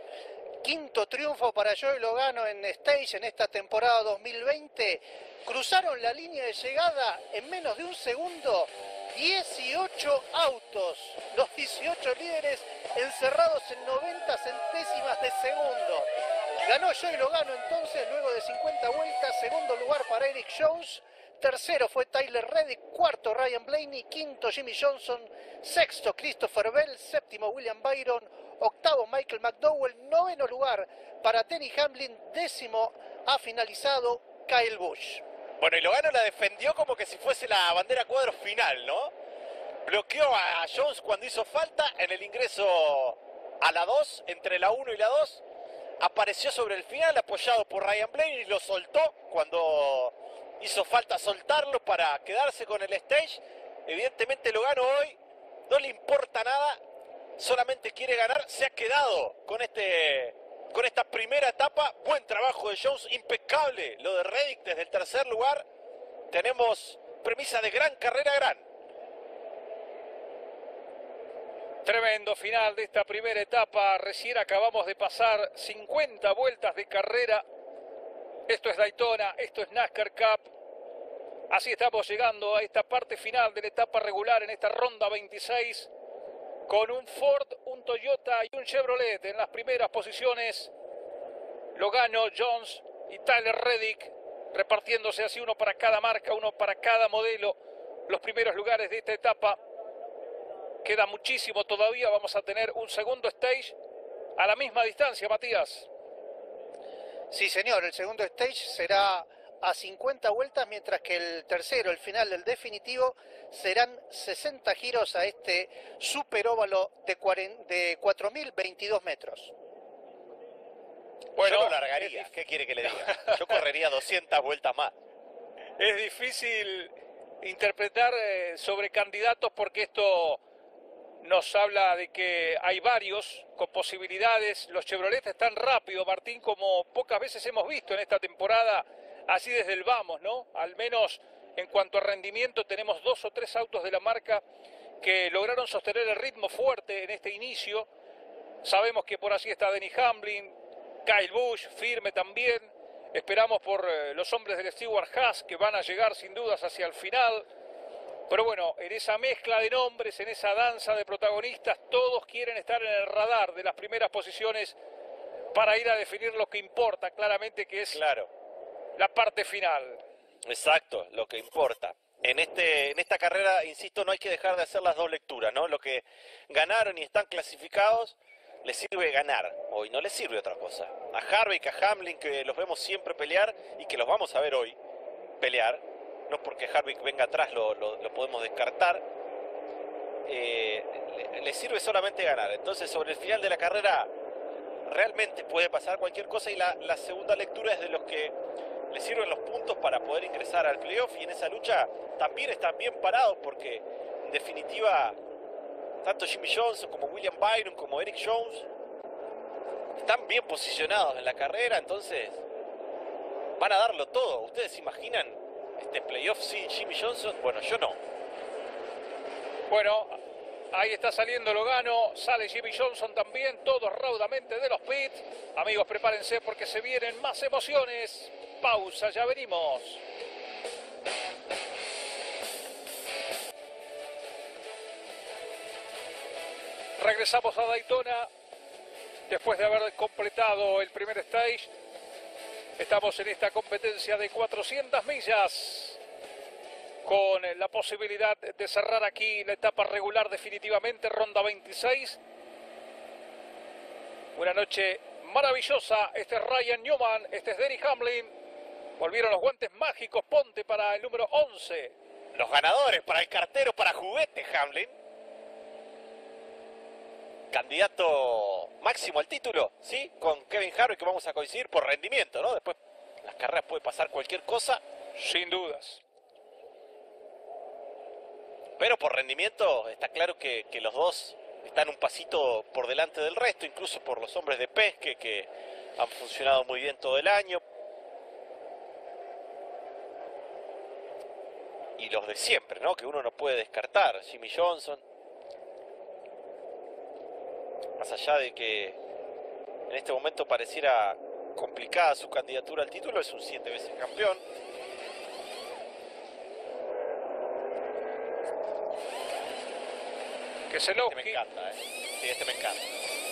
Quinto triunfo para Joey Logano en Stage en esta temporada dos mil veinte. Cruzaron la línea de llegada en menos de un segundo. dieciocho autos. Los dieciocho líderes encerrados en noventa centésimas de segundo. Ganó Joey Logano entonces luego de cincuenta vueltas. Segundo lugar para Eric Jones. Tercero fue Tyler Reddick, cuarto Ryan Blaney, quinto Jimmy Johnson, sexto Christopher Bell, séptimo William Byron, octavo Michael McDowell, noveno lugar para Denny Hamlin, décimo ha finalizado Kyle Busch.
Bueno, y Logano la defendió como que si fuese la bandera cuadro final, ¿no? Bloqueó a Jones cuando hizo falta en el ingreso a la dos, entre la uno y la dos. Apareció sobre el final apoyado por Ryan Blaney y lo soltó cuando hizo falta soltarlo para quedarse con el stage. Evidentemente Logano hoy no le importa nada, solamente quiere ganar. Se ha quedado con, este, con esta primera etapa. Buen trabajo de Jones, impecable lo de Reddick desde el tercer lugar. Tenemos premisa de gran carrera, gran.
Tremendo final de esta primera etapa. Recién acabamos de pasar cincuenta vueltas de carrera. Esto es Daytona, esto es NASCAR Cup. Así estamos llegando a esta parte final de la etapa regular en esta ronda veintiséis. Con un Ford, un Toyota y un Chevrolet en las primeras posiciones. Logano, Jones y Tyler Reddick repartiéndose así, uno para cada marca, uno para cada modelo. Los primeros lugares de esta etapa. Queda muchísimo todavía, vamos a tener un segundo stage a la misma distancia, Matías.
Sí, señor, el segundo stage será a cincuenta vueltas, mientras que el tercero, el final del definitivo, serán sesenta giros a este superóvalo de cuatro mil veintidós metros.
Bueno, yo lo largaría, ¿qué quiere que le diga? Yo correría doscientas vueltas más.
Es difícil interpretar eh, sobre candidatos porque esto nos habla de que hay varios con posibilidades. Los Chevrolet están rápido, Martín, como pocas veces hemos visto en esta temporada, así desde el vamos, ¿no? Al menos en cuanto a rendimiento tenemos dos o tres autos de la marca que lograron sostener el ritmo fuerte en este inicio. Sabemos que por así está Denny Hamlin, Kyle Busch, firme también. Esperamos por eh, los hombres del Stewart Haas, que van a llegar sin dudas hacia el final. Pero bueno, en esa mezcla de nombres, en esa danza de protagonistas, todos quieren estar en el radar de las primeras posiciones para ir a definir lo que importa, claramente, que es
claro.
la parte final.
Exacto, lo que importa. En, este, en esta carrera, insisto, no hay que dejar de hacer las dos lecturas, ¿no? Lo que ganaron y están clasificados, les sirve ganar. Hoy no les sirve otra cosa. A Harvick, a Hamlin, que los vemos siempre pelear y que los vamos a ver hoy pelear. No porque Harvick venga atrás lo, lo, lo podemos descartar. Eh, le, le sirve solamente ganar. Entonces, sobre el final de la carrera, realmente puede pasar cualquier cosa. Y la, la segunda lectura es de los que les sirven los puntos para poder ingresar al playoff. Y en esa lucha también están bien parados porque, en definitiva, tanto Jimmy Johnson como William Byron como Eric Jones están bien posicionados en la carrera. Entonces, van a darlo todo. ¿Ustedes se imaginan este playoff sin Jimmy Johnson? Bueno, yo no.
Bueno, ahí está saliendo Logano, sale Jimmy Johnson también, todos raudamente de los pits. Amigos, prepárense porque se vienen más emociones. Pausa, ya venimos. Regresamos a Daytona después de haber completado el primer stage. Estamos en esta competencia de cuatrocientas millas con la posibilidad de cerrar aquí la etapa regular definitivamente, ronda veintiséis. Una noche maravillosa. Este es Ryan Newman, este es Denny Hamlin. Volvieron los guantes mágicos, ponte para el número once.
Los ganadores para el cartero, para juguete, Hamlin. Candidato máximo al título, ¿sí? Con Kevin Harvick, que vamos a coincidir por rendimiento, ¿no? Después en las carreras puede pasar cualquier cosa.
Sin dudas.
Pero por rendimiento está claro que, que los dos están un pasito por delante del resto, incluso por los hombres de Pesque que han funcionado muy bien todo el año. Y los de siempre, ¿no? Que uno no puede descartar. Jimmy Johnson. Más allá de que en este momento pareciera complicada su candidatura al título, es un siete veces campeón.
Keselowski.
Este me encanta, ¿eh? Sí, este me encanta.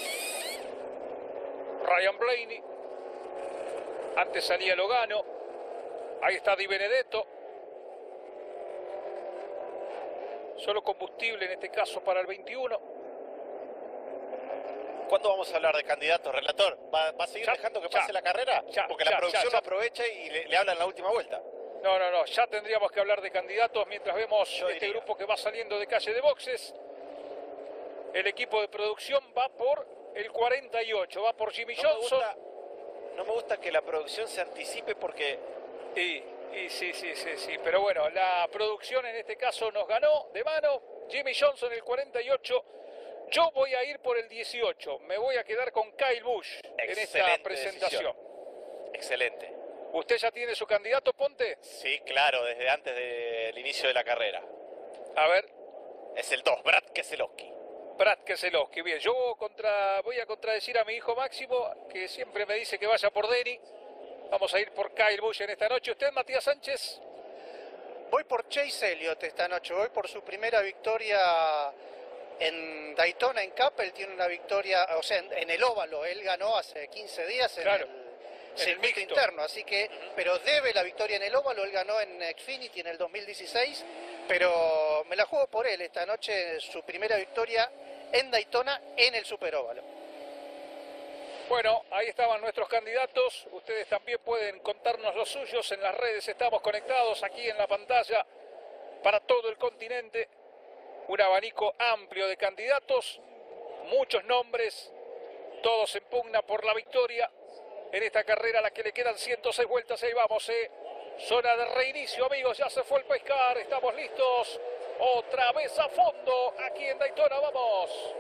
Ryan Blaney. Antes salía Logano. Ahí está Di Benedetto. Solo combustible en este caso para el veintiuno.
¿Cuándo vamos a hablar de candidatos, relator? ¿Va, va a seguir
ya,
dejando que
ya,
pase la carrera?
Ya,
Porque
ya,
la producción
ya, ya.
lo aprovecha y le, le habla en la última vuelta.
No, no, no. Ya tendríamos que hablar de candidatos mientras vemos
Yo
este
diría.
grupo que va saliendo de calle de boxes. El equipo de producción va por el cuarenta y ocho. Va por Jimmy
No me
Johnson.
gusta, no me gusta que la producción se anticipe porque...
Y, y sí, sí, sí, sí. Pero bueno, la producción en este caso nos ganó de mano. Jimmy Johnson el cuarenta y ocho. Yo voy a ir por el dieciocho. Me voy a quedar con Kyle Busch en esta
Excelente
presentación.
decisión. Excelente.
¿Usted ya tiene su candidato, Ponte?
Sí, claro, desde antes del inicio de la carrera.
A ver,
Es el dos, Brad Keselowski.
Brad Keselowski. Bien, yo contra, voy a contradecir a mi hijo Máximo, que siempre me dice que vaya por Denny. Vamos a ir por Kyle Busch en esta noche. ¿Usted, Matías Sánchez?
Voy por Chase Elliott esta noche, voy por su primera victoria en Daytona, en Cup. Él tiene una victoria, o sea, en, en el óvalo, él ganó hace quince días en
Claro,
el circuito interno, así que, uh-huh. pero debe la victoria en el óvalo. Él ganó en Xfinity en el dos mil dieciséis, pero me la juego por él esta noche, su primera victoria en Daytona en el superóvalo.
Bueno, ahí estaban nuestros candidatos. Ustedes también pueden contarnos los suyos en las redes. Estamos conectados aquí en la pantalla para todo el continente. Un abanico amplio de candidatos, muchos nombres, todos en pugna por la victoria en esta carrera a la que le quedan ciento seis vueltas. Ahí vamos, eh. Zona de reinicio, amigos, ya se fue el pescar, estamos listos. Otra vez a fondo, aquí en Daytona, vamos.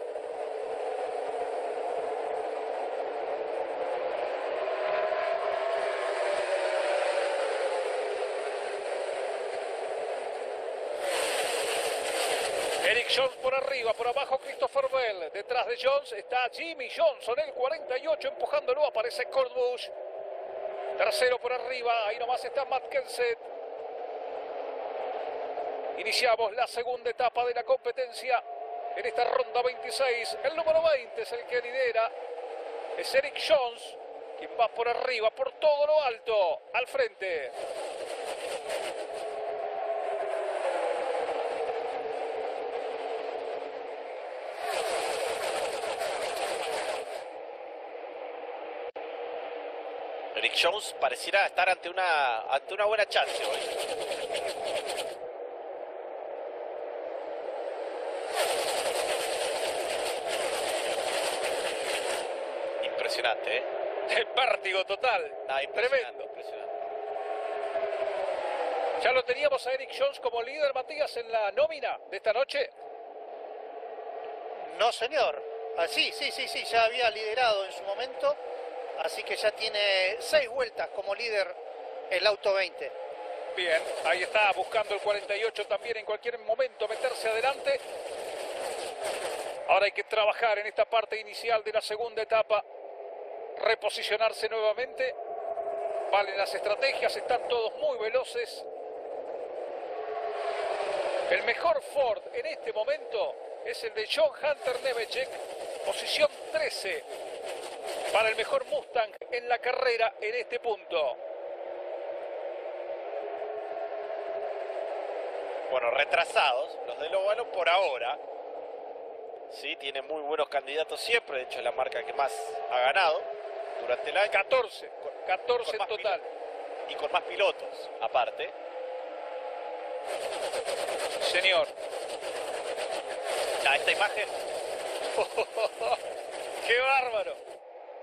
Eric Jones por arriba, por abajo Christopher Bell. Detrás de Jones está Jimmy Johnson, el cuarenta y ocho, empujándolo. Aparece Kurt Busch. Tercero por arriba, ahí nomás está Matt Kenseth. Iniciamos la segunda etapa de la competencia en esta ronda veintiséis. El número veinte es el que lidera. Es Eric Jones, quien va por arriba, por todo lo alto, al frente.
Eric Jones pareciera estar ante una, ante una buena chance hoy. Impresionante, ¿eh?
El vértigo total.
Ah, impresionante, tremendo. Impresionante.
¿Ya lo teníamos a Eric Jones como líder, Matías, en la nómina de esta noche?
No, señor. Ah, sí, sí, sí, sí, ya había liderado en su momento. Así que ya tiene seis vueltas como líder el auto veinte.
Bien, ahí está buscando el cuarenta y ocho también en cualquier momento meterse adelante. Ahora hay que trabajar en esta parte inicial de la segunda etapa. Reposicionarse nuevamente. Valen las estrategias, están todos muy veloces. El mejor Ford en este momento es el de John Hunter Nemechek, posición trece. Para el mejor Mustang en la carrera en este punto.
Bueno, retrasados los del óvalo por ahora. Sí, tiene muy buenos candidatos siempre. De hecho, es la marca que más ha ganado durante el año.
catorce. catorce en total.
Y con más pilotos, aparte.
Señor.
Ya, esta imagen.
¡Qué bárbaro!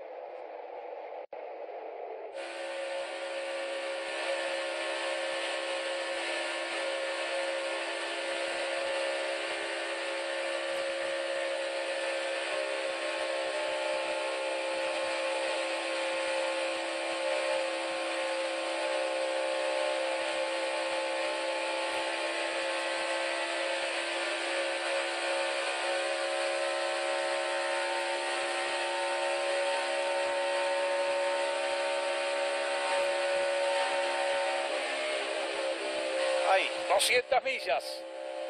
doscientas millas.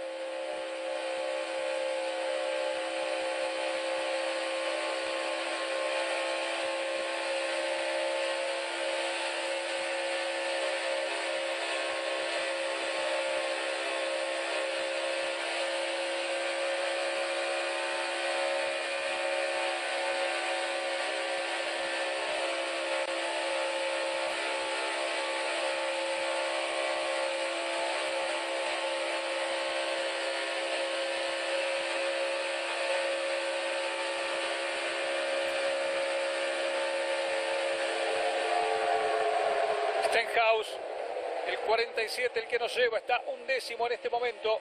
Stenhouse, el cuarenta y siete, el que nos lleva, está un décimo en este momento.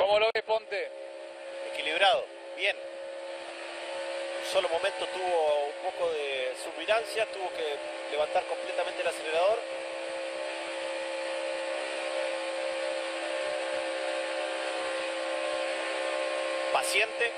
¿Cómo lo ve Ponte?
Equilibrado, bien. Un solo momento tuvo un poco de subirancia, tuvo que levantar completamente el acelerador. Paciente.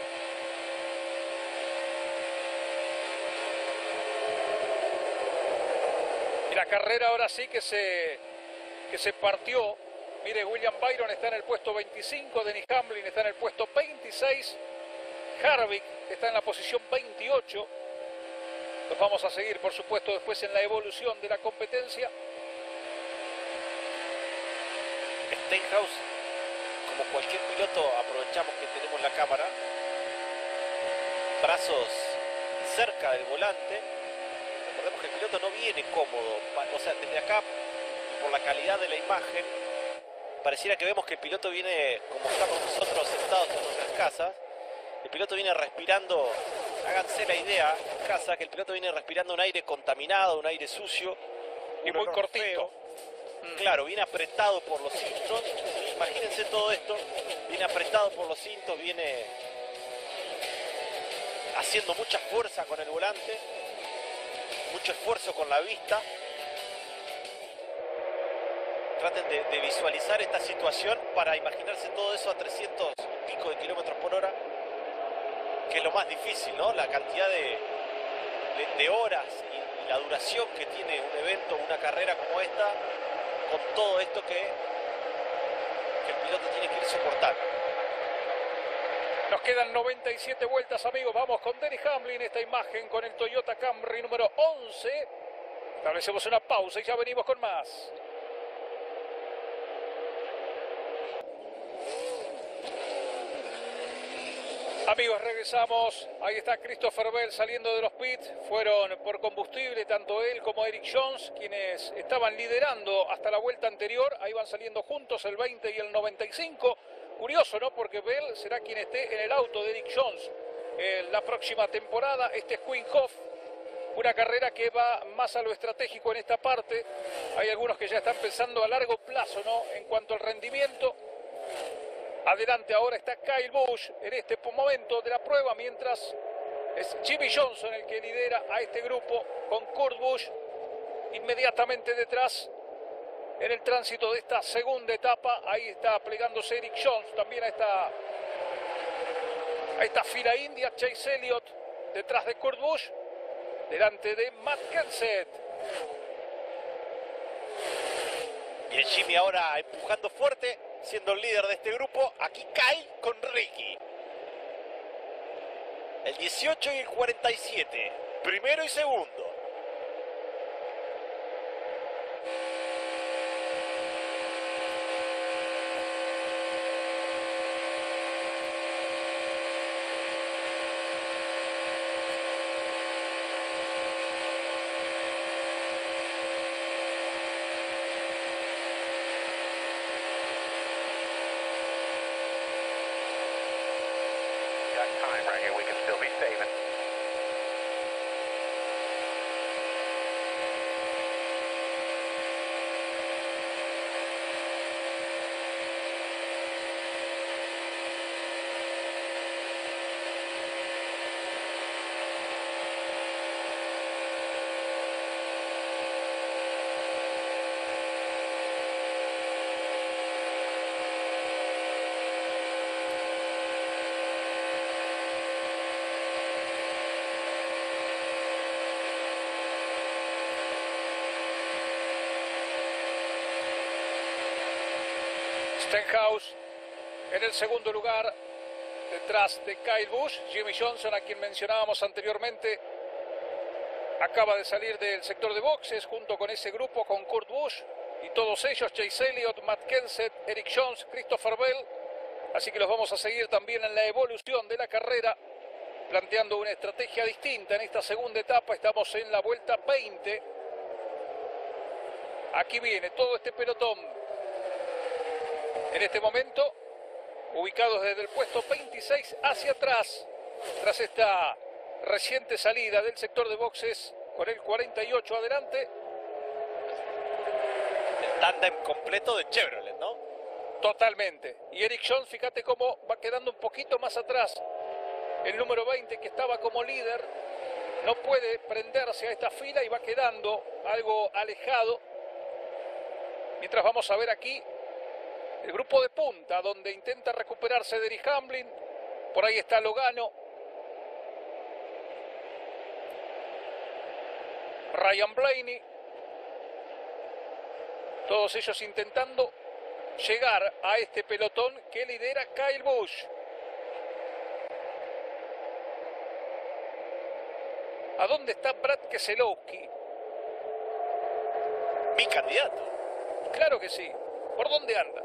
Y la carrera ahora sí que se, que se partió. Mire, William Byron está en el puesto veinticinco, Denny Hamlin está en el puesto veintiséis, Harvick está en la posición veintiocho. Los vamos a seguir, por supuesto, después en la evolución de la competencia.
Stenhouse, como cualquier piloto, aprovechamos que tenemos la cámara, brazos cerca del volante. Recordemos que el piloto no viene cómodo, o sea, desde acá, por la calidad de la imagen, pareciera que vemos que el piloto viene, como estamos nosotros sentados en nuestras casas, el piloto viene respirando, háganse la idea en casa, que el piloto viene respirando un aire contaminado, un aire sucio,
y muy cortito.
Mm. Claro, viene apretado por los cintos, imagínense todo esto, viene apretado por los cintos, viene haciendo mucha fuerza con el volante, mucho esfuerzo con la vista. Traten de, de visualizar esta situación para imaginarse todo eso a trescientos y pico de kilómetros por hora, que es lo más difícil, ¿no? La cantidad de, de, de horas y, y la duración que tiene un evento, una carrera como esta, con todo esto que, que el piloto tiene que ir soportando.
Nos quedan noventa y siete vueltas, amigos. Vamos con Denny Hamlin, esta imagen con el Toyota Camry número once. Establecemos una pausa y ya venimos con más. Amigos, regresamos. Ahí está Christopher Bell saliendo de los pits. Fueron por combustible tanto él como Eric Jones, quienes estaban liderando hasta la vuelta anterior. Ahí van saliendo juntos el veinte y el noventa y cinco. Curioso, ¿no? Porque Bell será quien esté en el auto de Eric Jones en la próxima temporada. Este es Quinn Hoff. Una carrera que va más a lo estratégico en esta parte. Hay algunos que ya están pensando a largo plazo, ¿no? En cuanto al rendimiento. Adelante ahora está Kyle Busch en este momento de la prueba, mientras es Jimmy Johnson el que lidera a este grupo con Kurt Busch inmediatamente detrás en el tránsito de esta segunda etapa. Ahí está plegándose Eric Jones también a esta, a esta fila india. Chase Elliott detrás de Kurt Busch, delante de Matt Kenseth.
Y el Jimmy ahora empujando fuerte, siendo el líder de este grupo. Aquí Kyle con Ricky. El dieciocho y el cuarenta y siete. Primero y segundo.
Stenhouse en el segundo lugar, detrás de Kyle Busch. Jimmy Johnson, a quien mencionábamos anteriormente, acaba de salir del sector de boxes junto con ese grupo, con Kurt Busch y todos ellos, Chase Elliott, Matt Kenseth, Eric Jones, Christopher Bell. Así que los vamos a seguir también en la evolución de la carrera, planteando una estrategia distinta en esta segunda etapa. Estamos en la vuelta veinte. Aquí viene todo este pelotón. En este momento, ubicados desde el puesto veintiséis hacia atrás, tras esta reciente salida del sector de boxes con el cuarenta y ocho adelante.
El tándem completo de Chevrolet, ¿no?
Totalmente. Y Eric Jones, fíjate cómo va quedando un poquito más atrás. El número veinte, que estaba como líder, no puede prenderse a esta fila y va quedando algo alejado. Mientras vamos a ver aquí el grupo de punta, donde intenta recuperarse Denny Hamlin. Por ahí está Logano. Ryan Blaney. Todos ellos intentando llegar a este pelotón que lidera Kyle Busch. ¿A dónde está Brad Keselowski?
Mi candidato.
Claro que sí. ¿Por dónde anda?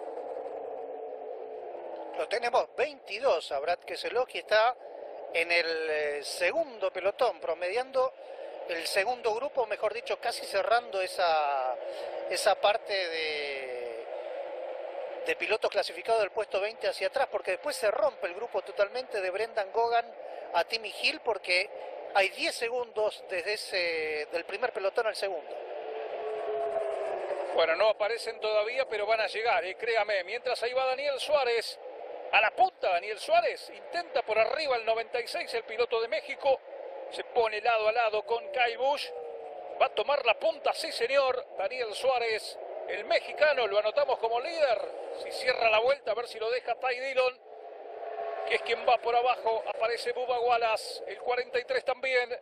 Lo tenemos veintidós a Brad Keselowski, está en el eh, segundo pelotón, promediando el segundo grupo, mejor dicho, casi cerrando esa, esa parte de, de pilotos clasificados del puesto veinte hacia atrás, porque después se rompe el grupo totalmente de Brendan Gogan a Timmy Hill, porque hay diez segundos desde ese, del primer pelotón al segundo.
Bueno, no aparecen todavía, pero van a llegar, eh, créame. Mientras ahí va Daniel Suárez. A la punta, Daniel Suárez intenta por arriba el noventa y seis, el piloto de México. Se pone lado a lado con Kyle Busch. Va a tomar la punta, sí señor. Daniel Suárez, el mexicano, lo anotamos como líder. Si cierra la vuelta, a ver si lo deja Ty Dillon, que es quien va por abajo. Aparece Bubba Wallace, el cuarenta y tres también.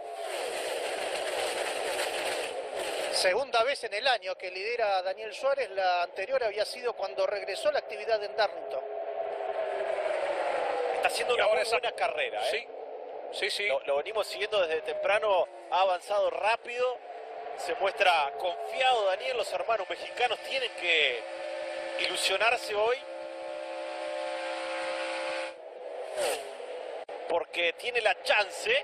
Segunda vez en el año que lidera a Daniel Suárez. La anterior había sido cuando regresó la actividad en Darlington.
Está haciendo una muy buena carrera, ¿eh?
Sí, sí, sí.
Lo, lo venimos siguiendo desde temprano, ha avanzado rápido, se muestra confiado Daniel. Los hermanos mexicanos tienen que ilusionarse hoy, porque tiene la chance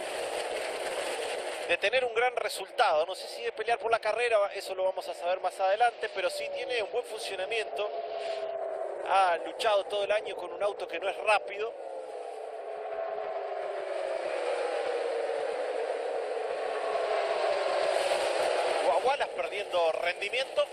de tener un gran resultado. No sé si de pelear por la carrera, eso lo vamos a saber más adelante, pero sí tiene un buen funcionamiento. Ha luchado todo el año con un auto que no es rápido. Wallace perdiendo rendimiento.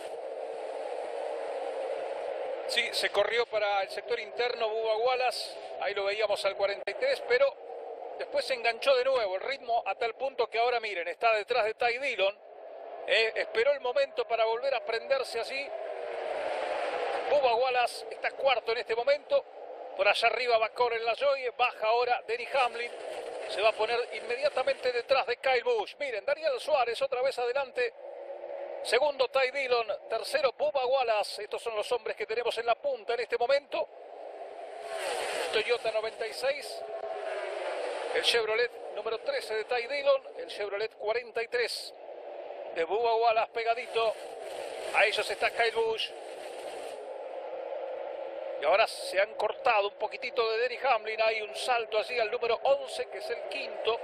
Sí, se corrió para el sector interno Bubba Wallace. Ahí lo veíamos al cuarenta y tres, pero después se enganchó de nuevo el ritmo a tal punto que ahora miren, está detrás de Ty Dillon. Eh, esperó el momento para volver a prenderse así. Bubba Wallace está cuarto en este momento. Por allá arriba va Corey LaJoie. Baja ahora Denny Hamlin. Se va a poner inmediatamente detrás de Kyle Busch. Miren, Daniel Suárez otra vez adelante. Segundo Ty Dillon. Tercero Bubba Wallace. Estos son los hombres que tenemos en la punta en este momento. Toyota noventa y seis. El Chevrolet número trece de Ty Dillon. El Chevrolet cuarenta y tres de Bubba Wallace pegadito. A ellos está Kyle Busch. Y ahora se han cortado un poquitito de Denny Hamlin. Hay un salto allí al número once, que es el quinto.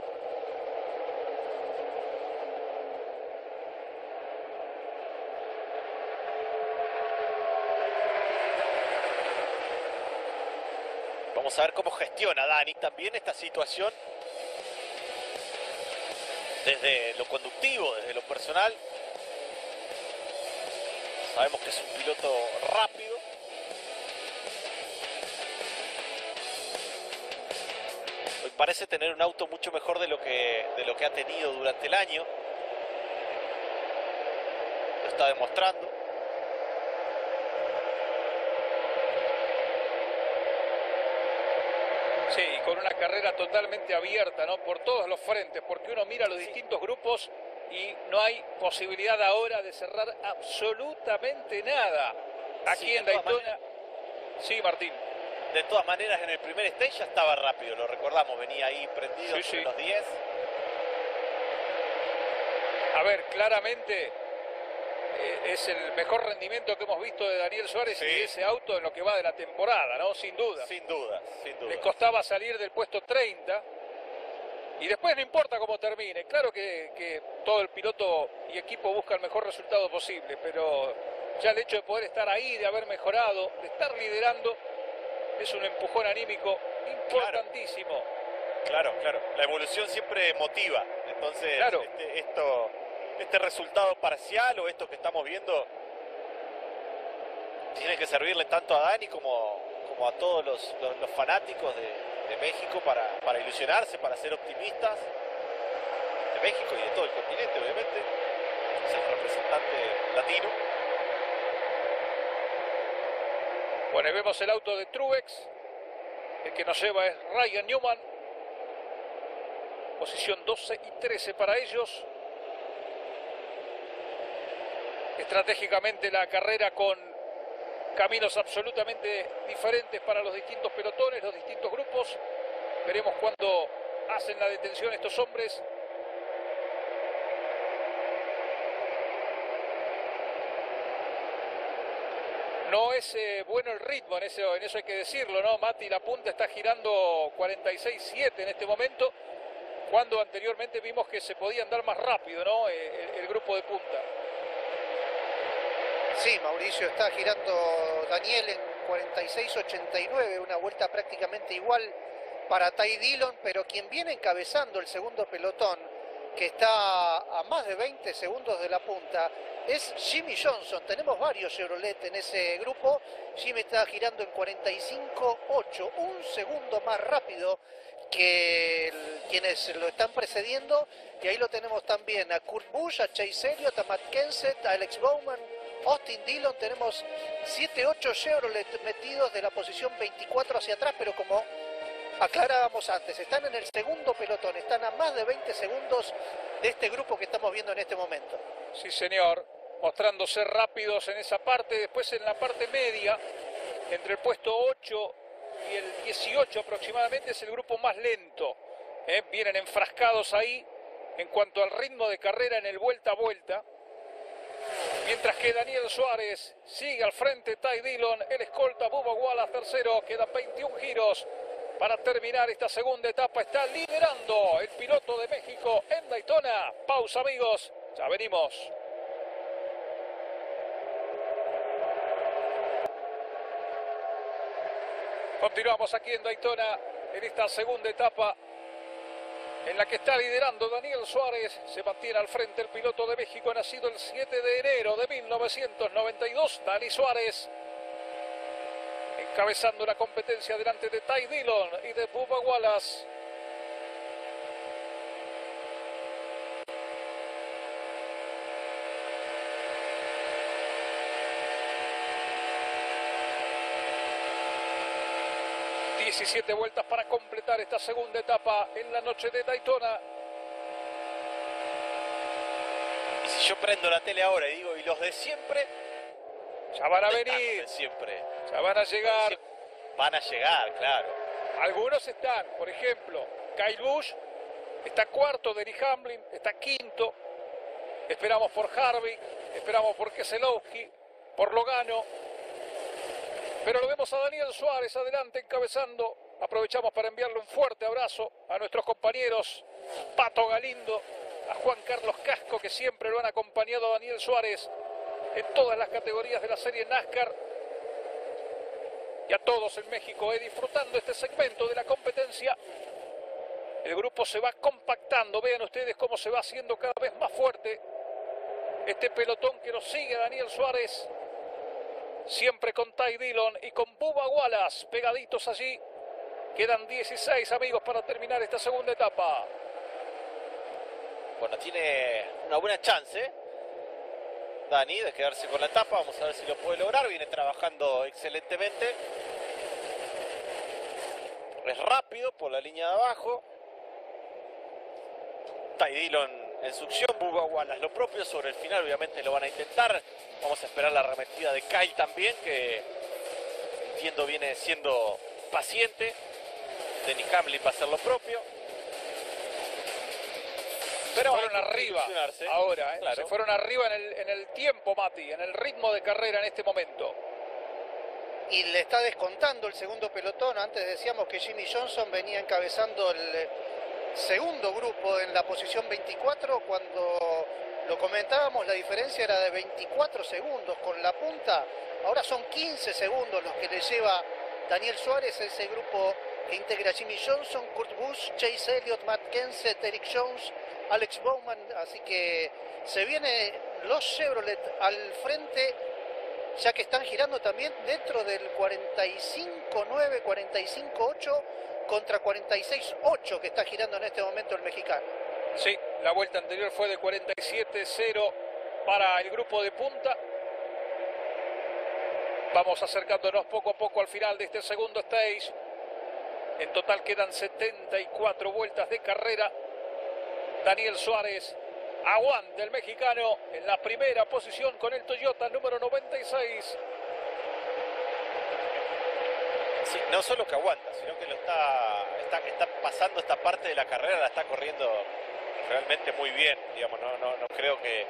Vamos a ver cómo gestiona Dani también esta situación. Desde lo conductivo, desde lo personal. Sabemos que es un piloto rápido. Hoy parece tener un auto mucho mejor de lo que, de lo que ha tenido durante el año. Lo está demostrando.
Sí, y con una carrera totalmente abierta, ¿no? Por todos los frentes, porque uno mira los
Sí.
distintos grupos y no hay posibilidad ahora de cerrar absolutamente nada. Aquí
Sí,
en
de todas
Daytona. Sí, Martín.
De todas maneras, en el primer stage ya estaba rápido, lo recordamos, venía ahí prendido
Sí, sí.
en los diez.
A ver, claramente eh, es el mejor rendimiento que hemos visto de Daniel Suárez
Sí.
y de ese auto en lo que va de la temporada, ¿no? Sin duda.
Sin duda, sin duda.
Le costaba salir del puesto treinta y después no importa cómo termine. Claro que, que todo el piloto y equipo busca el mejor resultado posible, pero ya el hecho de poder estar ahí, de haber mejorado, de estar liderando, es un empujón anímico importantísimo.
Claro, claro. La evolución siempre motiva. Entonces,
Claro.
este, esto, este resultado parcial o esto que estamos viendo Tiene que servirle tanto a Dani como, como a todos los, los, los fanáticos de, de México para, para ilusionarse, para ser optimistas. De México y de todo el continente, obviamente. Es el representante latino.
Bueno, y vemos el auto de Truex. El que nos lleva es Ryan Newman. Posición doce y trece para ellos. Estratégicamente la carrera con caminos absolutamente diferentes para los distintos pelotones, los distintos grupos. Veremos cuándo hacen la detención estos hombres. No es eh, bueno el ritmo, en eso, en eso hay que decirlo, ¿no? Mati, la punta está girando cuarenta y seis siete en este momento, cuando anteriormente vimos que se podía andar más rápido, ¿no? El, el grupo de punta.
Sí, Mauricio, está girando Daniel en cuarenta y seis ochenta y nueve, una vuelta prácticamente igual para Ty Dillon, pero quien viene encabezando el segundo pelotón, que está a más de veinte segundos de la punta, es Jimmie Johnson. Tenemos varios Chevrolet en ese grupo. Jimmie está girando en cuarenta y cinco ocho, un segundo más rápido que el, quienes lo están precediendo. Y ahí lo tenemos también a Kurt Busch, a Chase Elliott, a Matt Kenseth, a Alex Bowman, Austin Dillon. Tenemos siete ocho Chevrolet metidos de la posición veinticuatro hacia atrás, pero como aclarábamos antes, están en el segundo pelotón, están a más de veinte segundos de este grupo que estamos viendo en este momento.
Sí, señor, mostrándose rápidos en esa parte. Después en la parte media, entre el puesto ocho y el dieciocho aproximadamente, es el grupo más lento. ¿eh? Vienen enfrascados ahí en cuanto al ritmo de carrera en el vuelta a vuelta. Mientras que Daniel Suárez sigue al frente, Ty Dillon, el escolta, Bubba Wallace tercero, quedan veintiún giros para terminar esta segunda etapa. Está liderando el piloto de México en Daytona. Pausa, amigos, ya venimos. Continuamos aquí en Daytona en esta segunda etapa en la que está liderando Daniel Suárez. Se mantiene al frente el piloto de México, nacido el siete de enero de mil novecientos noventa y dos, Dani Suárez, encabezando la competencia delante de Ty Dillon y de Bubba Wallace. diecisiete vueltas para completar esta segunda etapa en la noche de Daytona.
Y si yo prendo la tele ahora y digo, ¿y los de siempre?
Ya van a venir,
siempre.
ya van a llegar.
Van a llegar, claro.
Algunos están, por ejemplo, Kyle Busch está cuarto, Denny Hamlin está quinto. Esperamos por Harvick, esperamos por Keselowski, por Logano. Pero lo vemos a Daniel Suárez adelante encabezando. Aprovechamos para enviarle un fuerte abrazo a nuestros compañeros Pato Galindo, a Juan Carlos Casco, que siempre lo han acompañado a Daniel Suárez en todas las categorías de la serie NASCAR. Y a todos en México, eh, disfrutando este segmento de la competencia. El grupo se va compactando. Vean ustedes cómo se va haciendo cada vez más fuerte este pelotón que nos sigue a Daniel Suárez. Siempre con Ty Dillon y con Bubba Wallace pegaditos allí. Quedan dieciséis, amigos, para terminar esta segunda etapa.
Bueno, tiene una buena chance Dani de quedarse con la etapa. Vamos a ver si lo puede lograr. Viene trabajando excelentemente. Es rápido por la línea de abajo. Ty Dillon en succión, Bubba Wallace lo propio. Sobre el final obviamente lo van a intentar. Vamos a esperar la arremetida de Kyle también, que entiendo viene siendo paciente. Denny Hamlin va a hacer lo propio.
Pero se fueron arriba ahora, ¿eh?
Claro.
Se fueron arriba en el, en el tiempo, Mati, en el ritmo de carrera en este momento.
Y le está descontando el segundo pelotón. Antes decíamos que Jimmie Johnson venía encabezando el segundo grupo en la posición veinticuatro. Cuando lo comentábamos, la diferencia era de veinticuatro segundos con la punta. Ahora son quince segundos los que le lleva Daniel Suárez, ese grupo que integra Jimmie Johnson, Kurt Busch, Chase Elliott, Matt Kenseth, Eric Jones, Alex Bowman. Así que se vienen los Chevrolet al frente. ya que están girando también dentro del cuarenta y cinco nueve, cuarenta y cinco ocho contra cuarenta y seis ocho que está girando en este momento el mexicano.
Sí, la vuelta anterior fue de cuarenta y siete cero para el grupo de punta. Vamos acercándonos poco a poco al final de este segundo stage. En total quedan setenta y cuatro vueltas de carrera. Daniel Suárez aguanta el mexicano en la primera posición con el Toyota número noventa y seis.
Sí, no solo que aguanta, sino que lo está, está, está pasando esta parte de la carrera, la está corriendo realmente muy bien. Digamos, no, no, no creo que,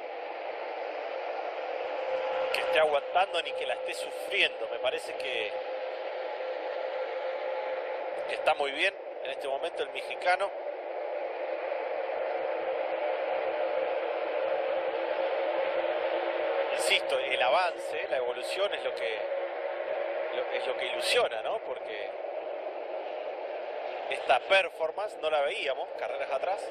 que esté aguantando ni que la esté sufriendo. Me parece que, que está muy bien en este momento el mexicano. Insisto, el avance, la evolución es lo que lo, es lo que ilusiona, ¿no? Porque esta performance no la veíamos carreras atrás.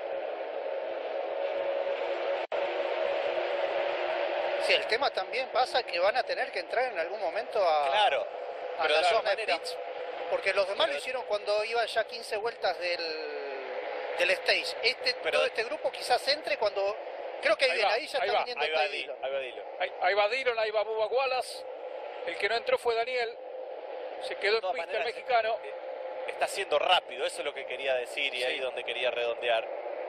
Sí, el tema también pasa que van a tener que entrar en algún momento a,
claro,
a
pero
la
de
zona de
manera,
pits, porque los demás
pero,
lo hicieron cuando iban ya quince vueltas del, del stage. Este,
pero,
todo este grupo quizás entre cuando... Creo que ahí,
Ahí
viene,
va,
ahí ya
ahí
está
va,
viniendo
ahí va
Ty
Dillon,
Dillon.
ahí va Dillon.
Ahí, ahí va Dillon, ahí va Bubba Wallace. El que no entró fue Daniel. Se quedó
De
en
todas
pista
maneras,
el mexicano.
eh, está siendo rápido, eso es lo que quería decir y
Sí.
ahí donde quería redondear.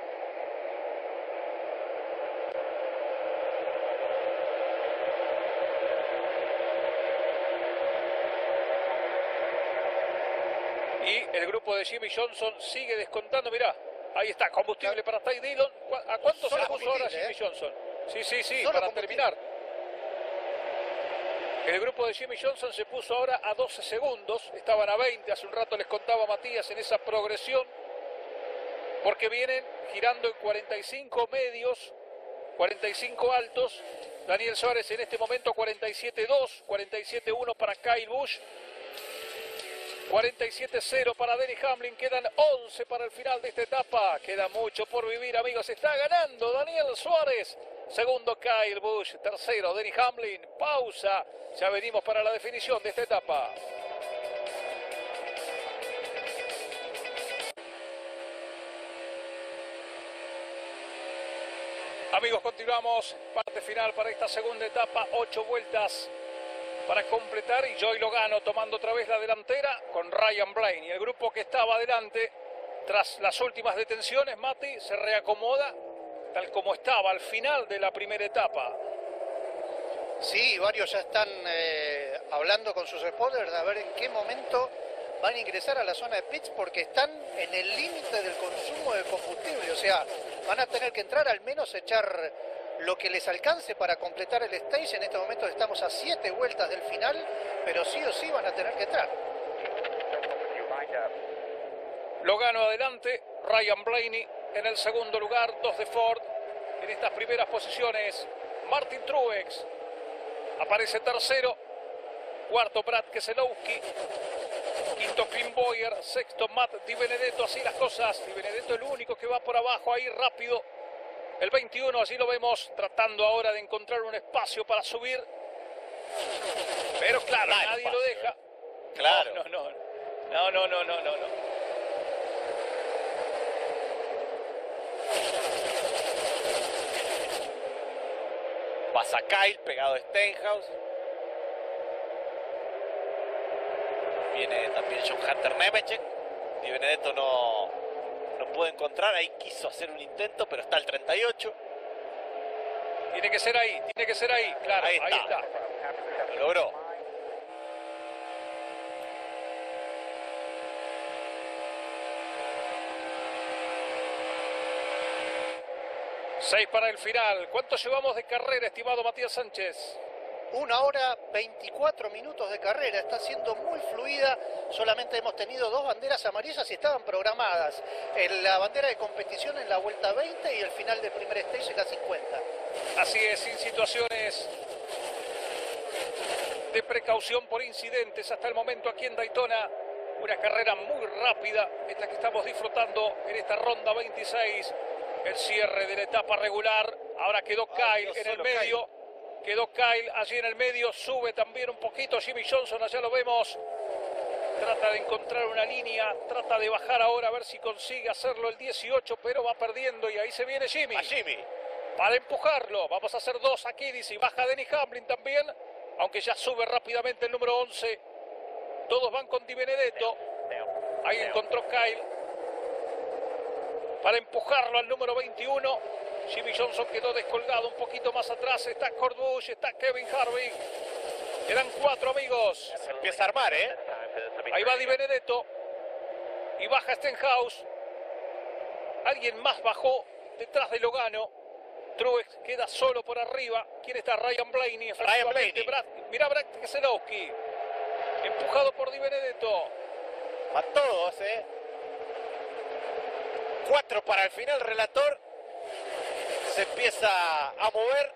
Y el grupo de Jimmy Johnson sigue descontando. Mirá, ahí está, combustible para Ty Dillon. ¿A cuánto se
Solo
le puso ahora
combustible,
Jimmy
¿eh?
Johnson? Sí, sí, sí,
Solo
para
combustible.
terminar. El grupo de Jimmy Johnson se puso ahora a doce segundos. Estaban a veinte, hace un rato les contaba Matías en esa progresión. Porque vienen girando en cuarenta y cinco medios, cuarenta y cinco altos. Daniel Suárez en este momento cuarenta y siete dos, cuarenta y siete uno para Kyle Busch. cuarenta y siete cero para Denny Hamlin, quedan once para el final de esta etapa, queda mucho por vivir, amigos, está ganando Daniel Suárez, segundo Kyle Busch, tercero Denny Hamlin, pausa, ya venimos para la definición de esta etapa. Amigos, continuamos, parte final para esta segunda etapa, ocho vueltas para completar y Joey Logano tomando otra vez la delantera con Ryan Blaney. El grupo que estaba adelante tras las últimas detenciones, Mati, se reacomoda tal como estaba al final de la primera etapa.
Sí, varios ya están eh, hablando con sus spoilers a ver en qué momento van a ingresar a la zona de pits porque están en el límite del consumo de combustible. O sea, van a tener que entrar al menos echar lo que les alcance para completar el stage. En este momento estamos a siete vueltas del final, pero sí o sí van a tener que entrar.
Logano adelante, Ryan Blaney en el segundo lugar, dos de Ford. En estas primeras posiciones, Martin Truex aparece tercero, cuarto Brad Keselowski, quinto Clint Bowyer, sexto Matt Di Benedetto. Así las cosas, Di Benedetto el único que va por abajo ahí rápido. El veintiuno, allí lo vemos, tratando ahora de encontrar un espacio para subir. Pero claro,
No hay
nadie
espacio,
lo deja.
¿eh? Claro.
No, no, no. No, no, no, no, no, no.
Pasa Kyle pegado a Stenhouse. Viene también John Hunter Nemechek. Di Benedetto no, no puede encontrar. Ahí quiso hacer un intento, pero está el treinta y ocho.
Tiene que ser ahí, tiene que ser ahí. Claro,
Ahí
ahí
está.
está.
Lo logró.
Seis para el final. ¿Cuánto llevamos de carrera, estimado Matías Sánchez?
Una hora veinticuatro minutos de carrera, está siendo muy fluida, solamente hemos tenido dos banderas amarillas y estaban programadas. En la bandera de competición en la vuelta veinte y el final del primer stage en la cincuenta.
Así es, sin situaciones de precaución por incidentes hasta el momento aquí en Daytona. Una carrera muy rápida, esta que estamos disfrutando en esta ronda veintiséis. El cierre de la etapa regular. Ahora quedó
Ay,
Kyle
Dios,
en el
solo
medio. Quedó Kyle allí en el medio, sube también un poquito Jimmy Johnson, allá lo vemos. Trata de encontrar una línea, trata de bajar ahora a ver si consigue hacerlo el dieciocho, pero va perdiendo y ahí se viene Jimmy.
A Jimmy.
Para empujarlo, vamos a hacer dos aquí, dice, y baja Denny Hamlin también, aunque ya sube rápidamente el número once. Todos van con Di Benedetto. Ahí encontró Kyle para empujarlo al número veintiuno. Jimmy Johnson quedó descolgado un poquito más atrás. Está Kurt Busch, está Kevin Harvick. Eran cuatro, amigos.
Se empieza a armar, ¿eh?
Ahí va Di Benedetto. Y baja Stenhouse. Alguien más bajó detrás de Logano. Truex queda solo por arriba. ¿Quién está? Ryan Blaney.
Ryan Blaney.
Brad, mira Brad Keselowski. Empujado por Di Benedetto.
A todos, ¿eh? Cuatro para el final, relator. Se empieza a mover.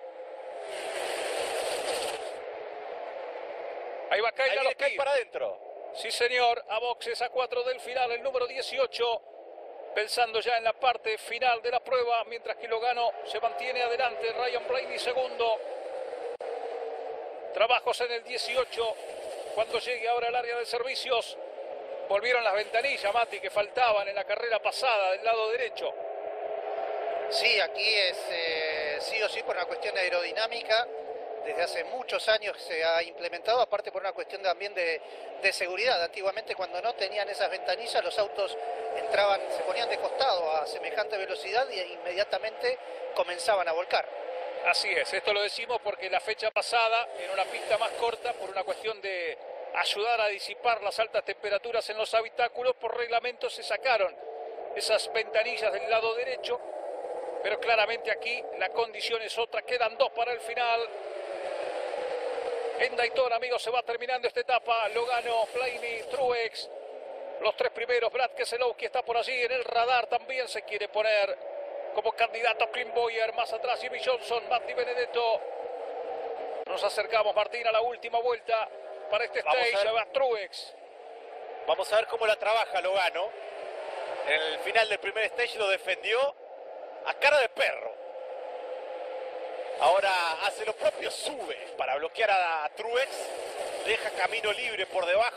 Ahí va Kyle
Ahí cae para adentro.
Sí, señor. A boxes a cuatro del final, el número dieciocho. Pensando ya en la parte final de la prueba, mientras que Logano se mantiene adelante. Ryan Blaney segundo. Trabajos en el dieciocho. Cuando llegue ahora al área de servicios, volvieron las ventanillas, Mati, que faltaban en la carrera pasada del lado derecho.
Sí, aquí es eh, sí o sí por una cuestión aerodinámica. Desde hace muchos años se ha implementado, aparte por una cuestión también de, de seguridad. Antiguamente, cuando no tenían esas ventanillas, los autos entraban, se ponían de costado a semejante velocidad y inmediatamente comenzaban a volcar.
Así es, esto lo decimos porque la fecha pasada, en una pista más corta, por una cuestión de ayudar a disipar las altas temperaturas en los habitáculos, por reglamento se sacaron esas ventanillas del lado derecho, pero claramente aquí la condición es otra. Quedan dos para el final. En Daytona, amigos, se va terminando esta etapa. Logano, Blaney, Truex, los tres primeros. Brad Keselowski está por allí en el radar, también se quiere poner como candidato Clint Bowyer. Más atrás Jimmy Johnson, Matt Di Benedetto. Nos acercamos, Martín, a la última vuelta para este stage. Va Truex.
Vamos a ver cómo la trabaja Logano. En el final del primer stage lo defendió a cara de perro. Ahora hace lo propio, sube para bloquear a, a Truex. Deja camino libre por debajo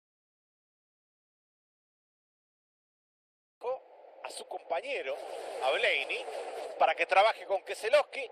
a su compañero, a Blaney, para que trabaje con Keselowski.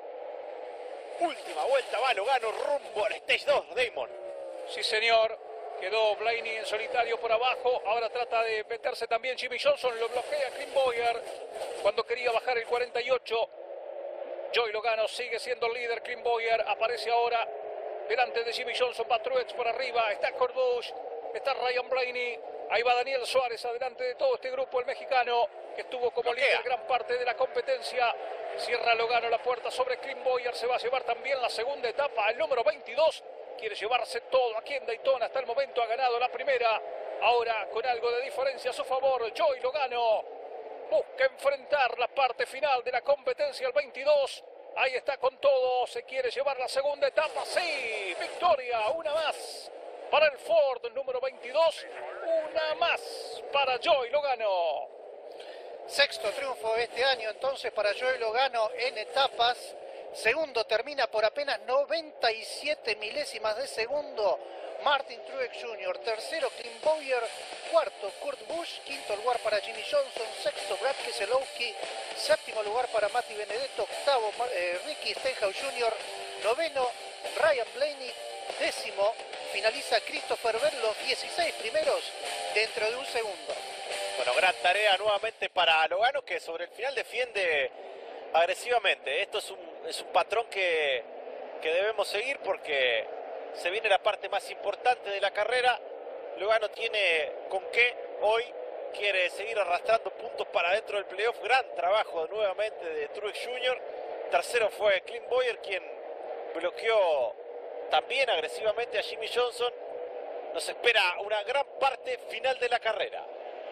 Última vuelta, va Logano rumbo al stage dos, Damon.
Sí, señor. Quedó Blaney en solitario por abajo. Ahora trata de meterse también Jimmy Johnson. Lo bloquea Clint Bowyer cuando quería bajar el cuarenta y ocho. Joey Logano sigue siendo el líder. Clint Bowyer aparece ahora delante de Jimmy Johnson. Va Truex por arriba. Está Kurt Busch. Está Ryan Blaney. Ahí va Daniel Suárez adelante de todo este grupo. El mexicano que estuvo como
bloquea.
líder gran parte de la competencia. Cierra Logano la puerta sobre Clint Bowyer. Se va a llevar también la segunda etapa. El número veintidós. Quiere llevarse todo aquí en Daytona. Hasta el momento ha ganado la primera. Ahora con algo de diferencia a su favor, Joey Logano busca enfrentar la parte final de la competencia, el veintidós. Ahí está con todo. Se quiere llevar la segunda etapa. Sí, victoria. Una más para el Ford número veintidós. Una más para Joey Logano.
Sexto triunfo este año entonces para Joey Logano en etapas. Segundo termina por apenas noventa y siete milésimas de segundo Martin Truex junior Tercero Clint Bowyer. Cuarto Kurt Busch. Quinto lugar para Jimmy Johnson. Sexto Brad Keselowski. Séptimo lugar para Matt Di Benedetto. Octavo eh, Ricky Stenhouse junior Noveno Ryan Blaney. Décimo finaliza Christopher Bell. Los dieciséis primeros dentro de un segundo.
Bueno, gran tarea nuevamente para Logano, que sobre el final defiende agresivamente. Esto es un, es un patrón que, que debemos seguir porque se viene la parte más importante de la carrera. Logano tiene con qué hoy, quiere seguir arrastrando puntos para dentro del playoff. Gran trabajo nuevamente de Truex junior Tercero fue Clint Bowyer, quien bloqueó también agresivamente a Jimmy Johnson. Nos espera una gran parte final de la carrera.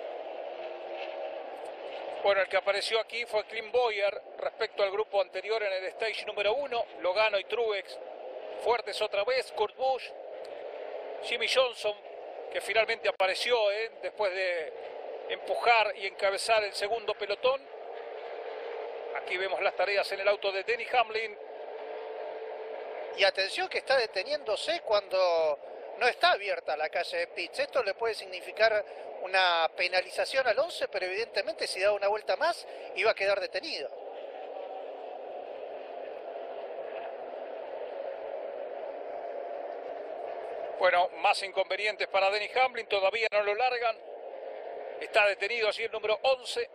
Bueno, el que apareció aquí fue Clint Bowyer respecto al grupo anterior en el stage número uno. Logano y Truex fuertes otra vez. Kurt Busch, Jimmy Johnson, que finalmente apareció ¿eh? después de empujar y encabezar el segundo pelotón. Aquí vemos las tareas en el auto de Denny Hamlin.
Y atención que está deteniéndose cuando no está abierta la calle de pits. Esto le puede significar una penalización al once, pero evidentemente si da una vuelta más iba a quedar detenido.
Bueno, más inconvenientes para Denny Hamlin, todavía no lo largan. Está detenido así el número once.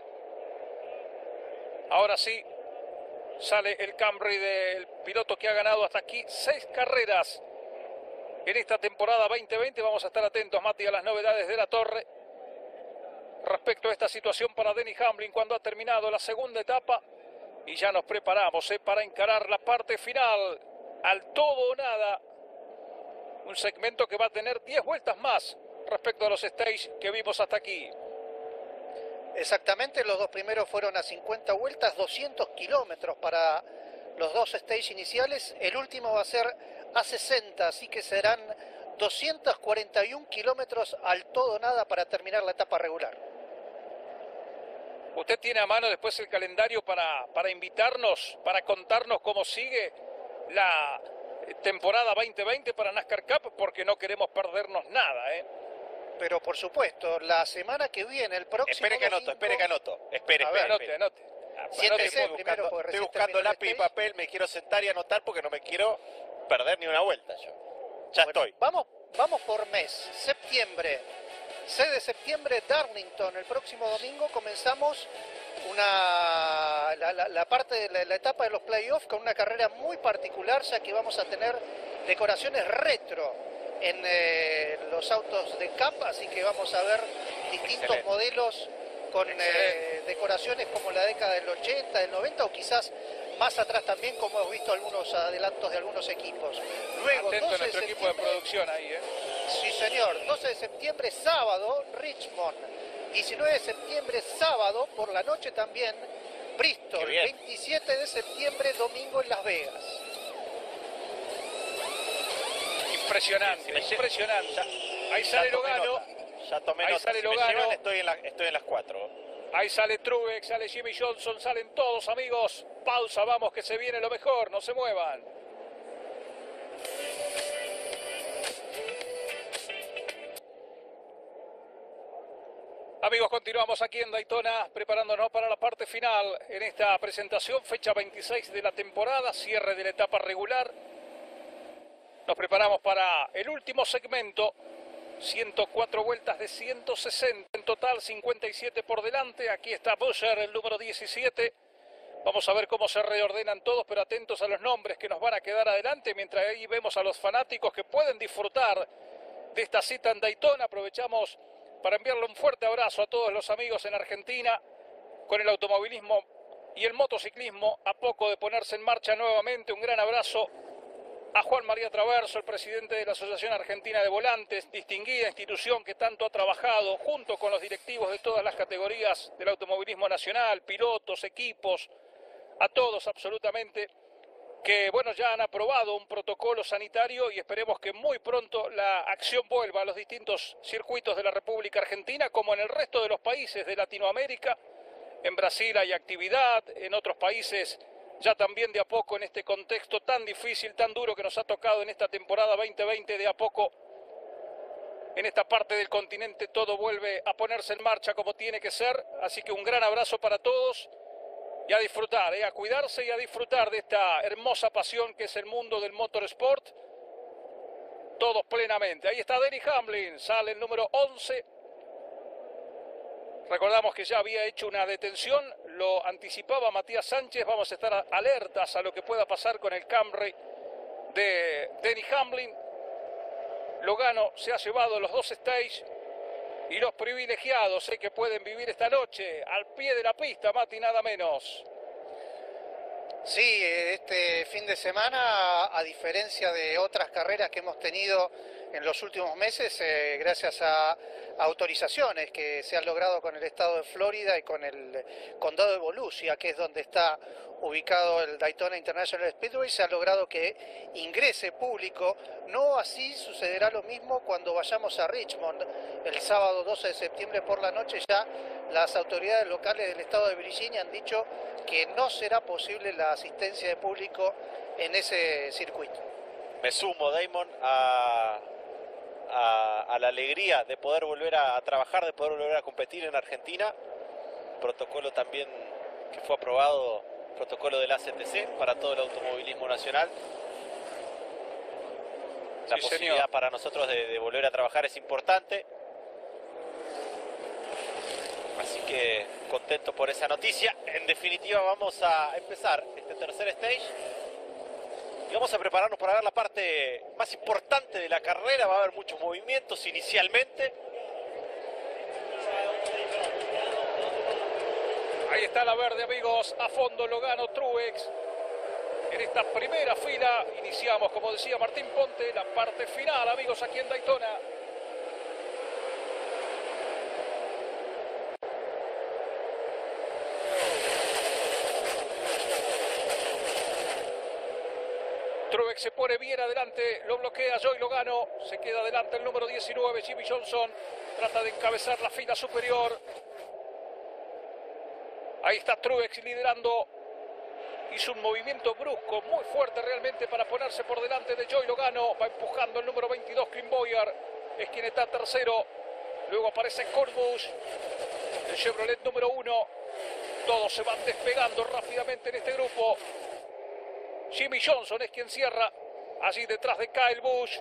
Ahora sí, sale el Camry del piloto que ha ganado hasta aquí seis carreras en esta temporada veinte veinte. Vamos a estar atentos, Mati, a las novedades de la torre respecto a esta situación para Denny Hamlin cuando ha terminado la segunda etapa. Y ya nos preparamos ¿eh? para encarar la parte final al todo o nada. Un segmento que va a tener diez vueltas más respecto a los stage que vimos hasta aquí.
Exactamente, los dos primeros fueron a cincuenta vueltas, doscientos kilómetros para los dos stage iniciales. El último va a ser a sesenta, así que serán doscientos cuarenta y un kilómetros al todo o nada para terminar la etapa regular.
¿Usted tiene a mano después el calendario para, para invitarnos, para contarnos cómo sigue la temporada veinte veinte para NASCAR Cup? Porque no queremos perdernos nada, ¿eh?
Pero por supuesto, la semana que viene, el próximo
Espere que anoto,
domingo...
espere que anoto. Espere,
A
espere,
ver,
Anote,
espere.
anote.
Siéntese
Estoy
primero,
buscando,
porque
estoy
recién
buscando
terminó el
lápiz y
stage.
papel, me quiero sentar y anotar porque no me quiero perder ni una vuelta yo. Ya
Bueno,
estoy.
Vamos, vamos por mes. Septiembre. seis de septiembre, Darlington. El próximo domingo comenzamos una, la, la, la parte de la, la etapa de los playoffs con una carrera muy particular, ya que vamos a tener decoraciones retro en eh, los autos de Cup, así que vamos a ver distintos
Excelente.
modelos con eh, decoraciones como la década del ochenta, del noventa o quizás más atrás también, como hemos visto algunos adelantos de algunos equipos. Luego,
Atento a
doce de
nuestro equipo de
septiembre,
producción ahí, ¿eh?
sí señor, doce de septiembre, sábado, Richmond. diecinueve de septiembre, sábado, por la noche también, Bristol.
Qué bien.
veintisiete de septiembre, domingo en Las Vegas.
Impresionante,
Sí, sí, sí.
impresionante.
Ya-
Ahí
ya
sale
tomé
Logano,
nota, Ya tomé
Ahí
nota.
sale
Si me
Logano.
llevan, estoy en, la, estoy en las cuatro.
ahí sale Truex, sale Jimmy Johnson, salen todos, amigos. Pausa, vamos que se viene lo mejor, no se muevan. Amigos, continuamos aquí en Daytona, preparándonos para la parte final en esta presentación, fecha veintiséis de la temporada, cierre de la etapa regular. Nos preparamos para el último segmento, ciento cuatro vueltas de ciento sesenta, en total cincuenta y siete por delante. Aquí está Buescher, el número diecisiete. Vamos a ver cómo se reordenan todos, pero atentos a los nombres que nos van a quedar adelante, mientras ahí vemos a los fanáticos que pueden disfrutar de esta cita en Daytona. Aprovechamos para enviarle un fuerte abrazo a todos los amigos en Argentina, con el automovilismo y el motociclismo a poco de ponerse en marcha nuevamente. Un gran abrazo a Juan María Traverso, el presidente de la Asociación Argentina de Volantes, distinguida institución que tanto ha trabajado junto con los directivos de todas las categorías del automovilismo nacional, pilotos, equipos, a todos absolutamente, que bueno, ya han aprobado un protocolo sanitario y esperemos que muy pronto la acción vuelva a los distintos circuitos de la República Argentina, como en el resto de los países de Latinoamérica. En Brasil hay actividad, en otros países ya también de a poco, en este contexto tan difícil, tan duro que nos ha tocado en esta temporada veinte veinte, de a poco en esta parte del continente todo vuelve a ponerse en marcha como tiene que ser. Así que un gran abrazo para todos y a disfrutar, ¿eh? a cuidarse y a disfrutar de esta hermosa pasión que es el mundo del motorsport, todos plenamente. Ahí está Denny Hamlin, sale el número once. Recordamos que ya había hecho una detención, lo anticipaba Matías Sánchez. Vamos a estar alertas a lo que pueda pasar con el Camry de Denny Hamlin. Logano se ha llevado los dos stage y los privilegiados eh, que pueden vivir esta noche al pie de la pista, Mati, nada menos.
Sí, este fin de semana, a diferencia de otras carreras que hemos tenido en los últimos meses, eh, gracias a autorizaciones que se han logrado con el estado de Florida y con el condado de Volusia, que es donde está ubicado el Daytona International Speedway, se ha logrado que ingrese público. No así sucederá lo mismo cuando vayamos a Richmond el sábado doce de septiembre por la noche. Ya las autoridades locales del estado de Virginia han dicho que no será posible la asistencia de público en ese circuito.
Me sumo, Damon, a, a, a la alegría de poder volver a, a trabajar, de poder volver a competir en Argentina. Protocolo también que fue aprobado, protocolo del A C T C para todo el automovilismo nacional. La
Sí,
posibilidad
señor.
para nosotros de, de volver a trabajar es importante. Así que contento por esa noticia. En definitiva, vamos a empezar este tercer stage. Y vamos a prepararnos para ver la parte más importante de la carrera. Va a haber muchos movimientos inicialmente.
Ahí está la verde, amigos. A fondo Logano, Truex. En esta primera fila iniciamos, como decía Martín Ponte, la parte final, amigos, aquí en Daytona. Truex se pone bien adelante, lo bloquea Joey Logano, se queda adelante el número diecinueve, Jimmy Johnson, trata de encabezar la fila superior. Ahí está Truex liderando. Hizo un movimiento brusco, muy fuerte realmente para ponerse por delante de Joey Logano. Va empujando el número veintidós, Clint Bowyer. Es quien está tercero. Luego aparece Kurt Busch, el Chevrolet número uno. Todos se van despegando rápidamente en este grupo. Jimmy Johnson es quien cierra allí detrás de Kyle Busch.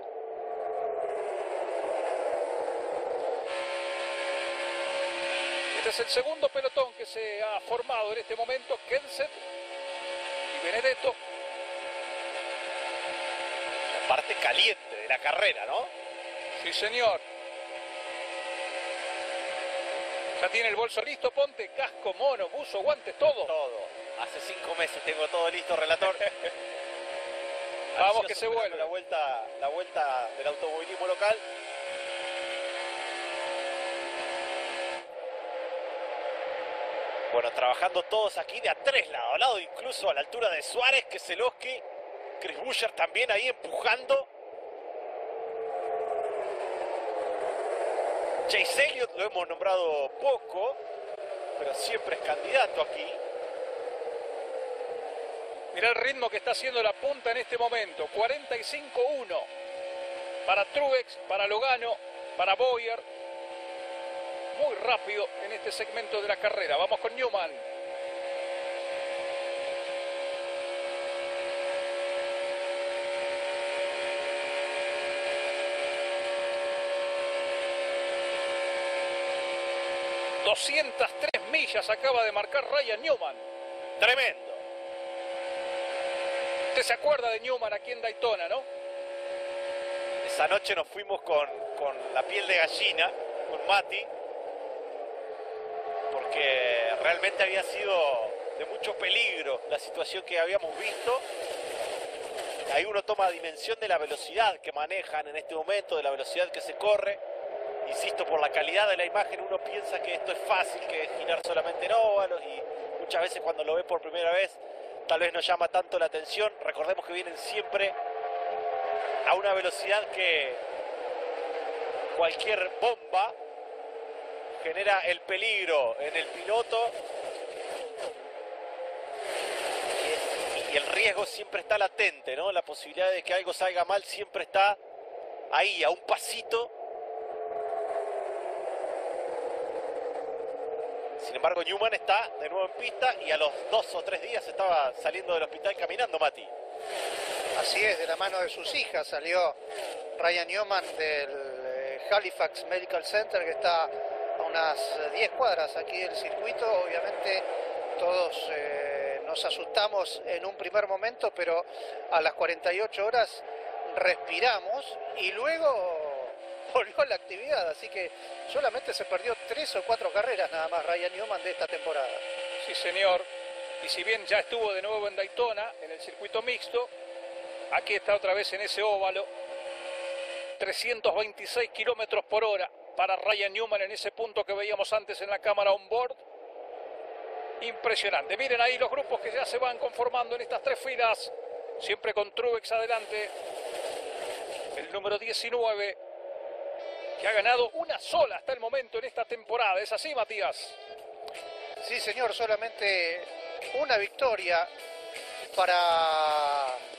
Este es el segundo pelotón que se ha formado en este momento. Kenseth y Benedetto.
La parte caliente de la carrera, ¿no?
Sí, señor. Ya tiene el bolso listo, Ponte, casco, mono, buzo, guantes, todo.
Todo. Hace cinco meses tengo todo listo, relator.
Vamos que se
Ansioso
vuelve.
La vuelta, la vuelta del automovilismo local. Bueno, trabajando todos aquí de a tres, lado a lado, incluso a la altura de Suárez, Keselowski, Chris Buescher también ahí empujando. Chase Elliott lo hemos nombrado poco, pero siempre es candidato aquí.
Mira el ritmo que está haciendo la punta en este momento. cuarenta y cinco uno. Para Truex, para Logano, para Bowyer. Muy rápido en este segmento de la carrera. Vamos con Newman. doscientas tres millas acaba de marcar Ryan Newman.
Tremendo.
Usted se acuerda de Newman aquí en Daytona, ¿no?
Esa noche nos fuimos con, con la piel de gallina, con Mati, porque realmente había sido de mucho peligro la situación que habíamos visto. Ahí uno toma dimensión de la velocidad que manejan en este momento, de la velocidad que se corre. Insisto, por la calidad de la imagen uno piensa que esto es fácil, que es girar solamente en óvalos, y muchas veces cuando lo ve por primera vez tal vez no llama tanto la atención. Recordemos que vienen siempre a una velocidad que cualquier bomba genera el peligro en el piloto, y el riesgo siempre está latente, ¿no? La posibilidad de que algo salga mal siempre está ahí, a un pasito. Sin embargo, Newman está de nuevo en pista y a los dos o tres días estaba saliendo del hospital caminando, Mati.
Así es, de la mano de sus hijas salió Ryan Newman del eh, Halifax Medical Center, que está a unas diez cuadras aquí del circuito. Obviamente todos eh, nos asustamos en un primer momento, pero a las cuarenta y ocho horas respiramos y luego volvió a la actividad, así que solamente se perdió tres o cuatro carreras nada más Ryan Newman de esta temporada.
Sí, señor. Y si bien ya estuvo de nuevo en Daytona, en el circuito mixto, aquí está otra vez en ese óvalo. trescientos veintiséis kilómetros por hora para Ryan Newman en ese punto que veíamos antes en la cámara on board. Impresionante. Miren ahí los grupos que ya se van conformando en estas tres filas. Siempre con Truex adelante. El número diecinueve, que ha ganado una sola hasta el momento en esta temporada. ¿Es así, Matías?
Sí, señor, solamente una victoria para,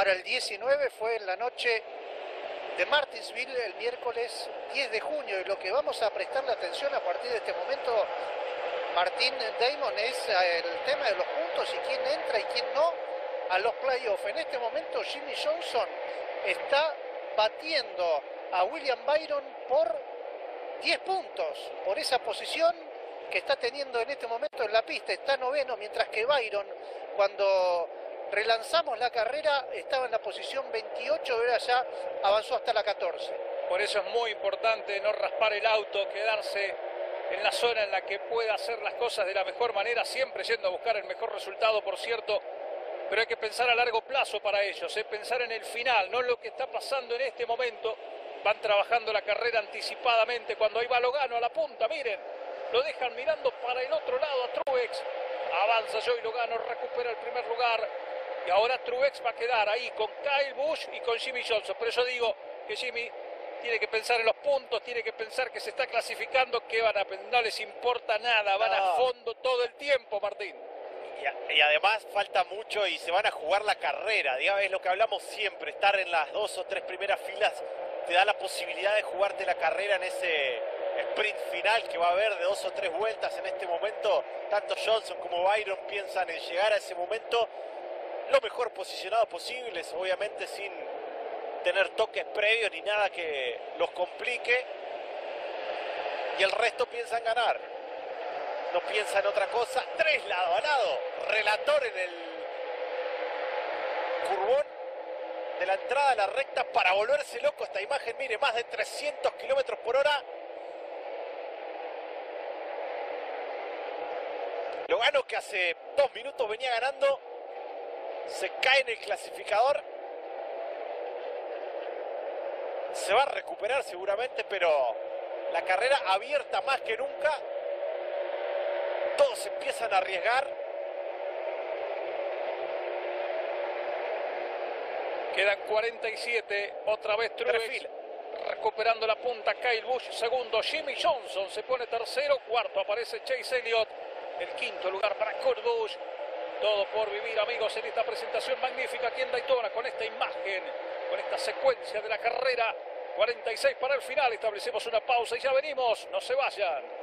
para el diecinueve fue en la noche de Martinsville el miércoles diez de junio, y lo que vamos a prestarle atención a partir de este momento, Martín Damon, es el tema de los puntos y quién entra y quién no a los playoffs. En este momento Jimmie Johnson está batiendo a William Byron por diez puntos, por esa posición que está teniendo en este momento en la pista. Está noveno, mientras que Byron, cuando relanzamos la carrera, estaba en la posición veintiocho, ahora ya avanzó hasta la catorce.
Por eso es muy importante no raspar el auto, quedarse en la zona en la que pueda hacer las cosas de la mejor manera, siempre yendo a buscar el mejor resultado, por cierto, pero hay que pensar a largo plazo para ellos, ¿eh? Pensar en el final, no en lo que está pasando en este momento. Van trabajando la carrera anticipadamente. Cuando ahí va Logano a la punta, miren, lo dejan mirando para el otro lado a Truex. Avanza Joey Logano, recupera el primer lugar. Y ahora Truex va a quedar ahí con Kyle Busch y con Jimmie Johnson. Por eso digo que Jimmie tiene que pensar en los puntos, tiene que pensar que se está clasificando, que van a, no les importa nada, van no. a fondo todo el tiempo, Martín.
Y, y además falta mucho y se van a jugar la carrera. Digamos, es lo que hablamos siempre, estar en las dos o tres primeras filas te da la posibilidad de jugarte la carrera en ese sprint final que va a haber de dos o tres vueltas. En este momento, tanto Johnson como Byron piensan en llegar a ese momento lo mejor posicionados posibles, obviamente sin tener toques previos ni nada que los complique. Y el resto piensan ganar, no piensan en otra cosa. Tres lado a lado, relator en el curvón de la entrada a la recta para volverse loco. Esta imagen, mire, más de trescientos kilómetros por hora. Logano, que hace dos minutos venía ganando, se cae en el clasificador. Se va a recuperar seguramente, pero la carrera abierta más que nunca. Todos empiezan a arriesgar.
Quedan cuarenta y siete, otra vez Truex recuperando la punta. Kyle Busch segundo, Jimmie Johnson se pone tercero, cuarto aparece Chase Elliott, el quinto lugar para Kurt Busch. Todo por vivir, amigos, en esta presentación magnífica aquí en Daytona, con esta imagen, con esta secuencia de la carrera. cuarenta y seis para el final, establecemos una pausa y ya venimos, no se vayan.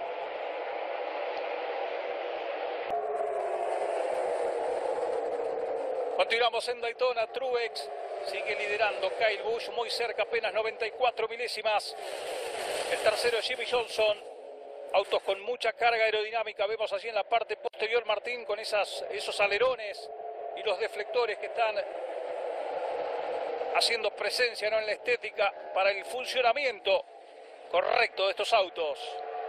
Continuamos en Daytona. Truex sigue liderando, Kyle Busch muy cerca, apenas noventa y cuatro milésimas. El tercero es Jimmie Johnson. Autos con mucha carga aerodinámica, vemos allí en la parte posterior, Martín, con esas, esos alerones y los deflectores que están haciendo presencia, ¿no?, en la estética para el funcionamiento correcto de estos autos.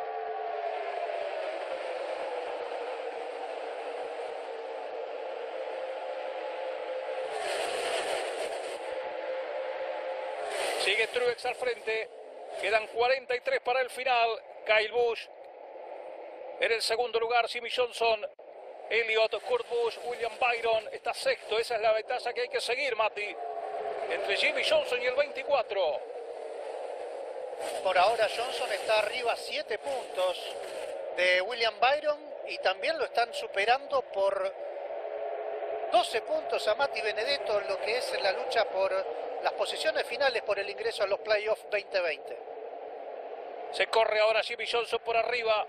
Sigue Truex al frente, quedan cuarenta y tres para el final. Kyle Busch en el segundo lugar, Jimmie Johnson, Elliott, Kurt Busch, William Byron está sexto. Esa es la ventaja que hay que seguir, Mati, entre Jimmie Johnson y el veinticuatro.
Por ahora Johnson está arriba siete puntos de William Byron y también lo están superando por doce puntos a Mati Benedetto en lo que es la lucha por las posiciones finales por el ingreso a los playoffs veinte veinte.
Se corre ahora Jimmie Johnson por arriba.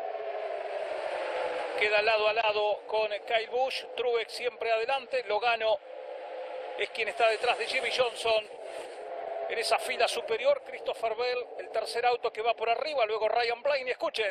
Queda lado a lado con Kyle Busch. Truex siempre adelante. Logano es quien está detrás de Jimmie Johnson. En esa fila superior, Christopher Bell, el tercer auto que va por arriba. Luego Ryan Blaney. Escuchen.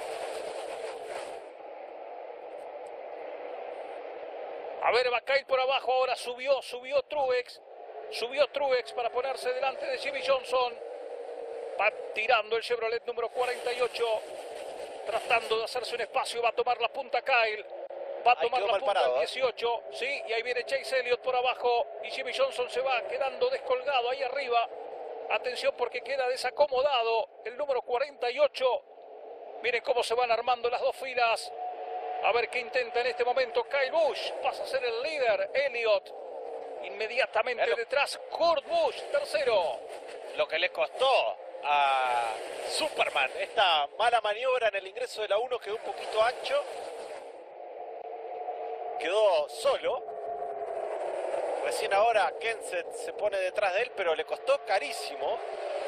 A ver, va Kyle por abajo. Ahora subió, subió Truex. Subió Truex para ponerse delante de Jimmie Johnson. Va tirando el Chevrolet número cuarenta y ocho. Tratando de hacerse un espacio. Va a tomar la punta Kyle. Va a tomar la punta parado, el dieciocho. ¿eh? Sí, y ahí viene Chase Elliott por abajo. Y Jimmie Johnson se va quedando descolgado ahí arriba. Atención porque queda desacomodado el número cuarenta y ocho. Miren cómo se van armando las dos filas. A ver qué intenta en este momento Kyle Busch. Pasa a ser el líder. Elliott inmediatamente lo, detrás. Kurt Busch, tercero.
Lo que le costó a Superman esta mala maniobra en el ingreso de la uno, quedó un poquito ancho. Quedó solo. Recién ahora Kenseth se pone detrás de él, pero le costó carísimo.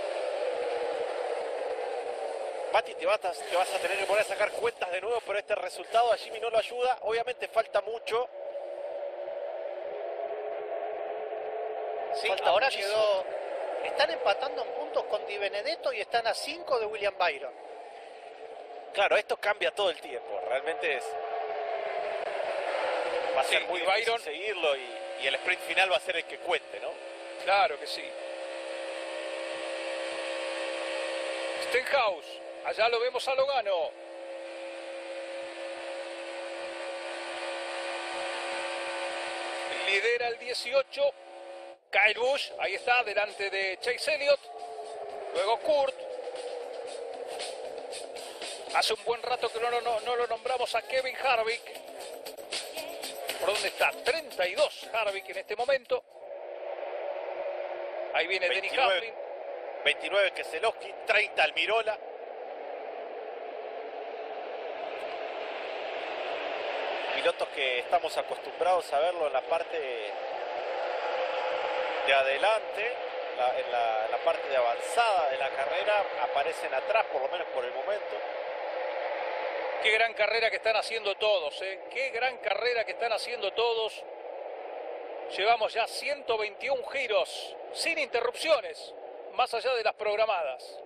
Mati, te vas, a, te vas a tener que poner a sacar cuentas de nuevo, pero este resultado a Jimmy no lo ayuda. Obviamente falta mucho.
Sí,
Falta
ahora
muchísimo.
quedó... Están empatando en puntos con Di Benedetto y están a cinco de William Byron.
Claro, esto cambia todo el tiempo. Realmente es... Va a ser
Sí,
muy
y
difícil
Byron-
seguirlo y, y el sprint final va a ser el que cuente, ¿no?
Claro que sí. Stenhouse, allá lo vemos a Logano. Lidera el dieciocho. Kyle Busch, ahí está, delante de Chase Elliott. Luego Kurt. Hace un buen rato que no, no, no lo nombramos a Kevin Harvick. ¿Por dónde está? treinta y dos Harvick en este momento. Ahí viene Denny Hamlin.
veintinueve Keselowski, treinta Almirola. Pilotos que estamos acostumbrados a verlo en la parte de adelante, la, en, la, en la parte de avanzada de la carrera, aparecen atrás, por lo menos por el momento.
Qué gran carrera que están haciendo todos, ¿eh? Qué gran carrera que están haciendo todos. Llevamos ya ciento veintiún giros sin interrupciones, más allá de las programadas.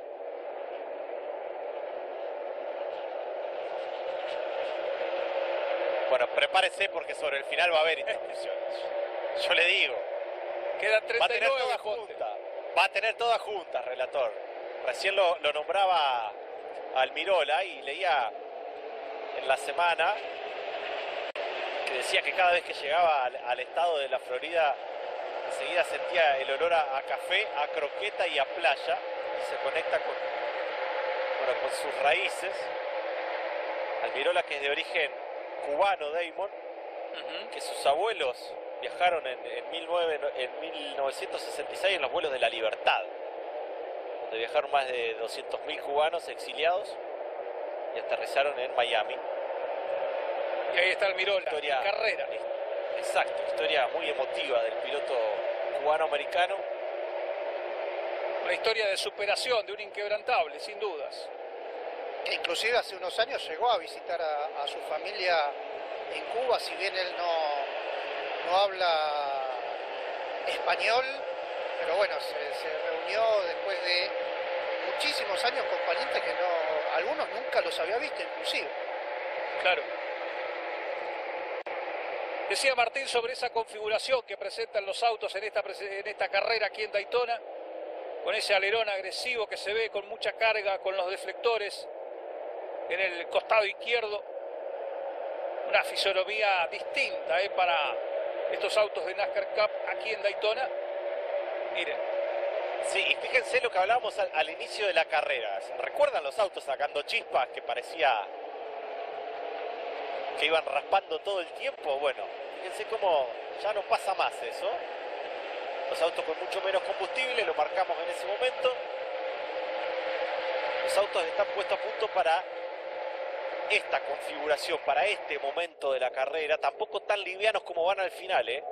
Bueno, prepárese porque sobre el final va a haber interrupciones. Yo le digo.
Quedan
Va a
treinta y
tener
nueve,
todas
Ponte.
juntas. Va a tener todas juntas, relator. Recién lo, lo nombraba Almirola y leía en la semana que decía que cada vez que llegaba al, al estado de la Florida enseguida sentía el olor a, a café, a croqueta y a playa y se conecta con, bueno, con sus raíces. Almirola, que es de origen cubano, Damon,
Ujú.
que sus abuelos viajaron en, en, mil nueve, en mil novecientos sesenta y seis en los vuelos de la Libertad, donde viajaron más de doscientos mil cubanos exiliados y aterrizaron en Miami.
Y ahí está Almirola,
Historia,
carrera.
Exacto, historia muy emotiva del piloto cubano-americano.
Una historia de superación, de un inquebrantable, sin dudas.
Que inclusive hace unos años llegó a visitar a, a su familia en Cuba, si bien él no, no habla español, pero bueno, se, se reunió después de muchísimos años con parientes que no, algunos nunca los había visto inclusive.
Claro. Decía Martín sobre esa configuración que presentan los autos en esta, en esta carrera aquí en Daytona, con ese alerón agresivo que se ve con mucha carga, con los deflectores en el costado izquierdo. Una fisonomía distinta ¿eh? para estos autos de NASCAR Cup aquí en Daytona. Miren.
Sí, y fíjense lo que hablábamos al, al inicio de la carrera. ¿Recuerdan los autos sacando chispas que parecía que iban raspando todo el tiempo? Bueno, fíjense cómo ya no pasa más eso. Los autos con mucho menos combustible, lo marcamos en ese momento. Los autos están puestos a punto para esta configuración, para este momento de la carrera, tampoco tan livianos como van al final, ¿eh?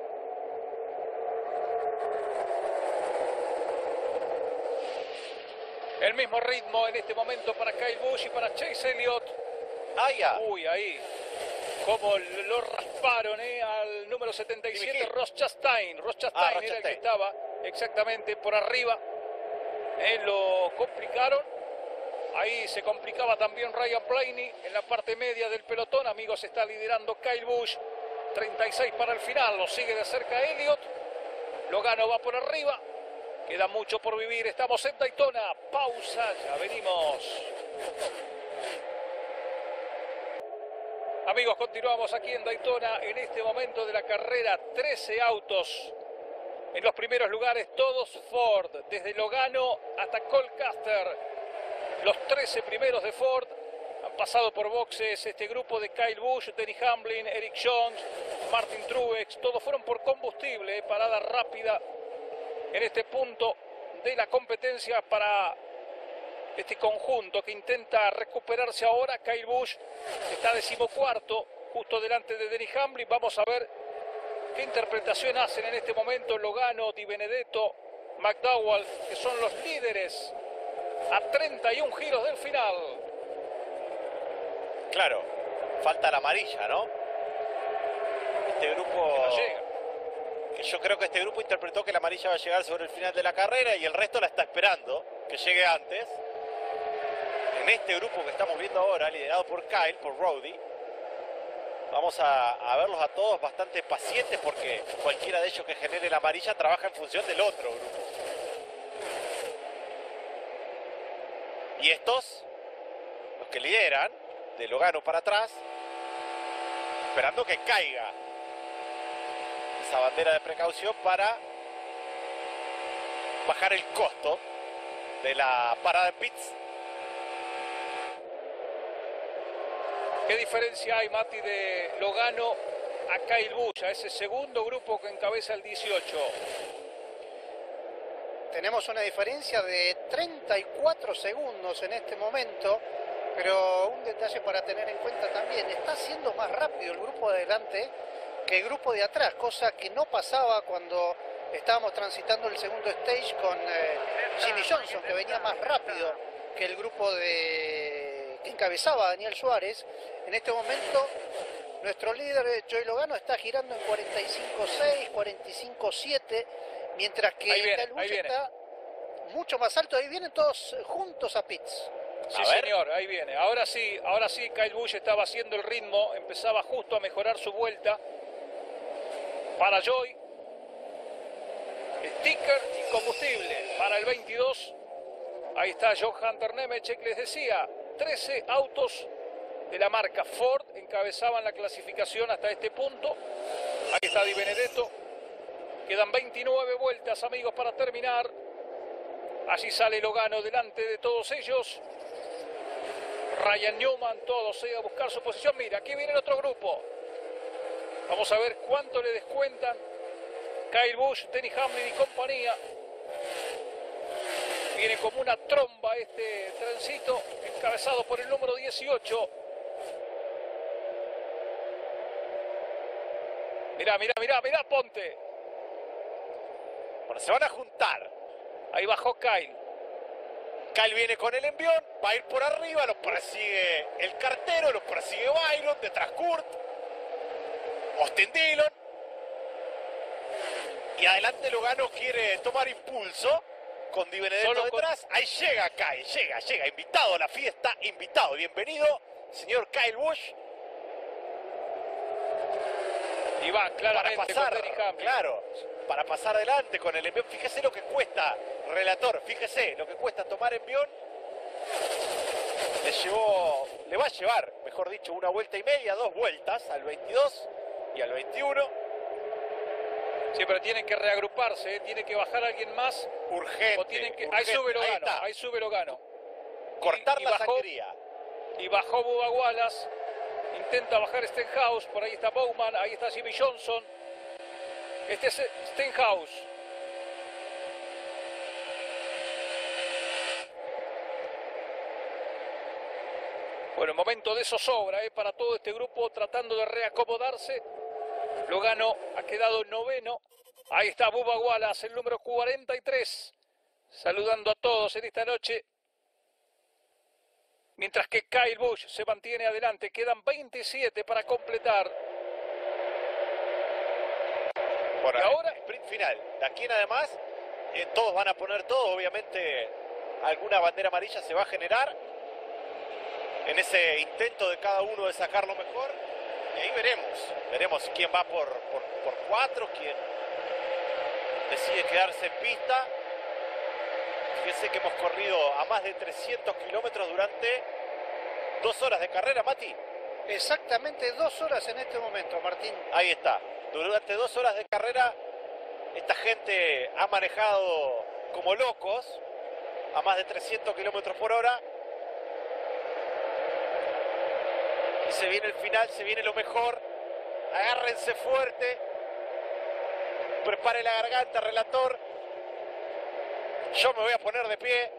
El mismo ritmo en este momento para Kyle Busch y para Chase Elliott.
Ah, ya.
Uy, ahí. Como lo rasparon ¿eh? al número setenta y siete, Ross Chastain. Ross Chastain
Ah, Ross
era el que
Chastain.
estaba exactamente por arriba. Eh, lo complicaron. Ahí se complicaba también Ryan Blaney en la parte media del pelotón. Amigos, está liderando Kyle Busch. treinta y seis para el final. Lo sigue de cerca Elliott. Logano va por arriba. Queda mucho por vivir. Estamos en Daytona. Pausa. Ya venimos. Amigos, continuamos aquí en Daytona en este momento de la carrera. trece autos en los primeros lugares, todos Ford, desde Logano hasta Colcaster. Los trece primeros de Ford han pasado por boxes este grupo de Kyle Busch, Denny Hamlin, Eric Jones, Martin Truex. Todos fueron por combustible, eh, parada rápida en este punto de la competencia para este conjunto que intenta recuperarse ahora. Kyle Busch está decimocuarto, justo delante de Denny Hamlin. Vamos a ver ¿Qué interpretación hacen en este momento Logano, Di Benedetto, McDowell, que son los líderes a treinta y un giros del final?
Claro, falta la amarilla, ¿no? Este grupo...
Que no llega.
Que yo creo que este grupo interpretó que la amarilla va a llegar sobre el final de la carrera y el resto la está esperando, que llegue antes. En este grupo que estamos viendo ahora, liderado por Kyle, por Rowdy, vamos a, a verlos a todos bastante pacientes porque cualquiera de ellos que genere la amarilla trabaja en función del otro grupo. Y estos, los que lideran, de Logano para atrás, esperando que caiga esa bandera de precaución para bajar el costo de la parada en pits.
¿Qué diferencia hay, Mati, de Logano a Kyle Busch, a ese segundo grupo que encabeza el dieciocho?
Tenemos una diferencia de treinta y cuatro segundos en este momento, pero un detalle para tener en cuenta también, está siendo más rápido el grupo de adelante que el grupo de atrás, cosa que no pasaba cuando estábamos transitando el segundo stage con eh, Jimmy Johnson, que venía más rápido que el grupo de que encabezaba Daniel Suárez. En este momento nuestro líder Joey Logano está girando en cuarenta y cinco seis, cuarenta y cinco siete, mientras que Kyle Busch está mucho más alto. Ahí vienen todos juntos a pits.
Sí, señor, ahí viene. Ahora sí, ahora sí Kyle Busch estaba haciendo el ritmo, empezaba justo a mejorar su vuelta. Para Joey, sticker y combustible para el veintidós. Ahí está John Hunter Nemechek, les decía, trece autos de la marca Ford encabezaban la clasificación hasta este punto. Ahí está Di Benedetto. Quedan veintinueve vueltas, amigos, para terminar. Allí sale Logano delante de todos ellos. Ryan Newman, todos eh, a buscar su posición. Mira, aquí viene el otro grupo. Vamos a ver cuánto le descuentan Kyle Busch, Denny Hamlin y compañía. Viene como una tromba este trencito, encabezado por el número dieciocho. Mirá, mirá, mirá, mirá, Ponte.
Bueno, se van a juntar.
Ahí bajó Kyle.
Kyle viene con el envión, va a ir por arriba, los persigue el cartero, los persigue Byron, detrás Kurt, Austin Dillon. Y adelante Logano quiere tomar impulso con Di Benedetto Solo detrás. Con... Ahí llega Kyle, llega, llega, invitado a la fiesta, invitado. Bienvenido, señor Kyle Busch.
Y va claramente
para pasar,
con Denny Hamlin.
Claro, para pasar adelante con el envión. Fíjese lo que cuesta, relator, fíjese lo que cuesta tomar envión. Le llevó, le va a llevar, mejor dicho, una vuelta y media, dos vueltas, al veintidós y al veintiuno.
Sí, pero tienen que reagruparse, ¿eh? Tiene que bajar alguien más.
Urgente,
o tienen que...
urgente.
Ahí sube Logano,
ahí,
ahí sube Logano.
Cortar
y, y
la
bajó,
sangría.
Y bajó Bubba Wallace. Intenta bajar Stenhouse, por ahí está Bowman, ahí está Jimmy Johnson. Este es Stenhouse. Bueno, momento de zozobra, ¿eh? Para todo este grupo tratando de reacomodarse. Logano ha quedado noveno. Ahí está Bubba Wallace, el número cuarenta y tres. Saludando a todos en esta noche. Mientras que Kyle Busch se mantiene adelante. Quedan veintisiete para completar.
Bueno,
y ahora,
sprint final. De aquí en además, eh, todos van a poner todo. Obviamente, alguna bandera amarilla se va a generar en ese intento de cada uno de sacar lo mejor. Y ahí veremos. Veremos quién va por, por, por cuatro, quién decide quedarse en pista. Fíjense que hemos corrido a más de trescientos kilómetros durante dos horas de carrera, Mati.
Exactamente dos horas en este momento, Martín.
Ahí está. Durante dos horas de carrera, esta gente ha manejado como locos a más de trescientos kilómetros por hora. Y se viene el final, se viene lo mejor. Agárrense fuerte. Prepare la garganta, relator. Yo me voy a poner de pie.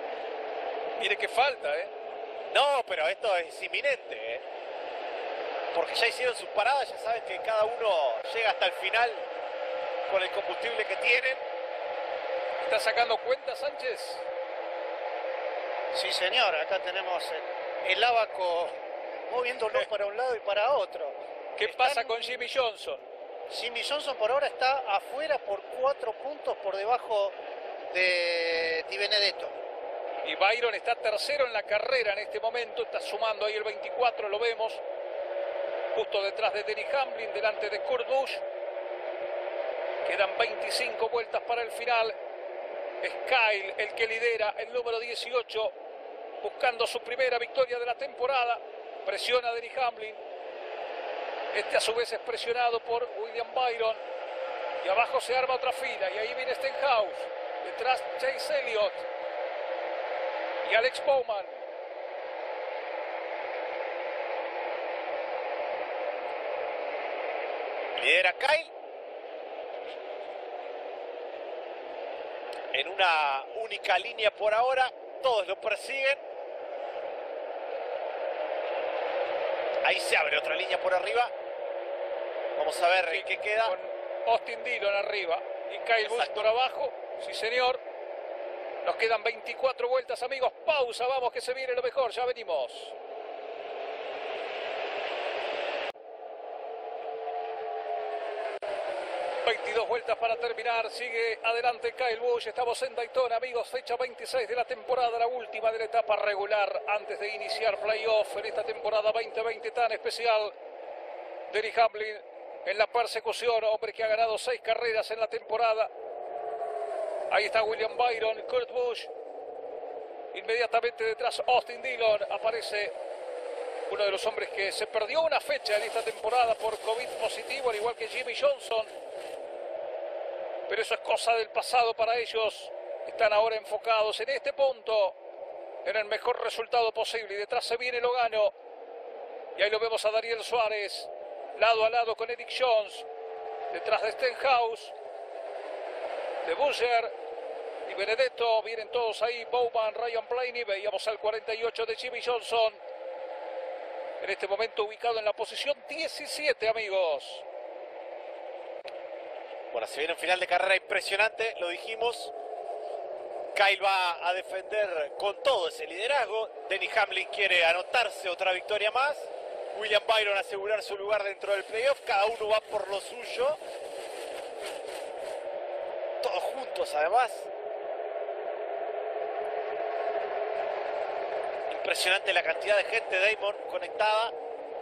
Mire que falta, ¿eh?
No, pero esto es inminente, ¿eh? porque ya hicieron sus paradas, ya saben que cada uno llega hasta el final con el combustible que tienen.
¿Está sacando cuenta Sánchez?
Sí, señor, acá tenemos el, el ábaco moviéndolo para un lado y para otro.
¿Qué
Están,
pasa con Jimmy Johnson?
Jimmy Johnson por ahora está afuera por cuatro puntos por debajo de Di Benedetto.
Y Byron está tercero en la carrera en este momento, está sumando ahí el veinticuatro, lo vemos. Justo detrás de Denny Hamlin, delante de Kurt Busch. Quedan veinticinco vueltas para el final. Es Kyle el que lidera, el número dieciocho, buscando su primera victoria de la temporada. Presiona a Denny Hamlin. Este a su vez es presionado por William Byron. Y abajo se arma otra fila. Y ahí viene Stenhouse. Detrás Chase Elliott. Y Alex Bowman.
Lidera Kyle. En una única línea por ahora. Todos lo persiguen. Ahí se abre otra línea por arriba. Vamos a ver sí, qué queda.
Con Austin Dillon arriba y Kyle Busch por abajo. Sí, señor. Nos quedan veinticuatro vueltas, amigos. Pausa, vamos que se viene lo mejor. Ya venimos. veintidós vueltas para terminar. Sigue adelante Kyle Busch. Estamos en Daytona, amigos. Fecha veintiséis de la temporada, la última de la etapa regular antes de iniciar playoff en esta temporada veinte veinte tan especial. Denny Hamlin en la persecución, hombre que ha ganado seis carreras en la temporada. Ahí está William Byron, Kurt Busch. Inmediatamente detrás Austin Dillon. Aparece uno de los hombres que se perdió una fecha en esta temporada por COVID positivo, al igual que Jimmy Johnson. Pero eso es cosa del pasado para ellos. Están ahora enfocados en este punto, en el mejor resultado posible. Y detrás se viene Logano. Y ahí lo vemos a Daniel Suárez, lado a lado con Eric Jones. Detrás de Stenhouse, de Buescher y Benedetto. Vienen todos ahí, Bowman, Ryan Blaney. Veíamos al cuarenta y ocho de Jimmy Johnson. En este momento ubicado en la posición diecisiete, amigos.
Bueno, se viene un final de carrera impresionante, lo dijimos. Kyle va a defender con todo ese liderazgo. Denny Hamlin quiere anotarse otra victoria más. William Byron asegurar su lugar dentro del playoff. Cada uno va por lo suyo. Todos juntos, además. Impresionante la cantidad de gente, Damon, conectada.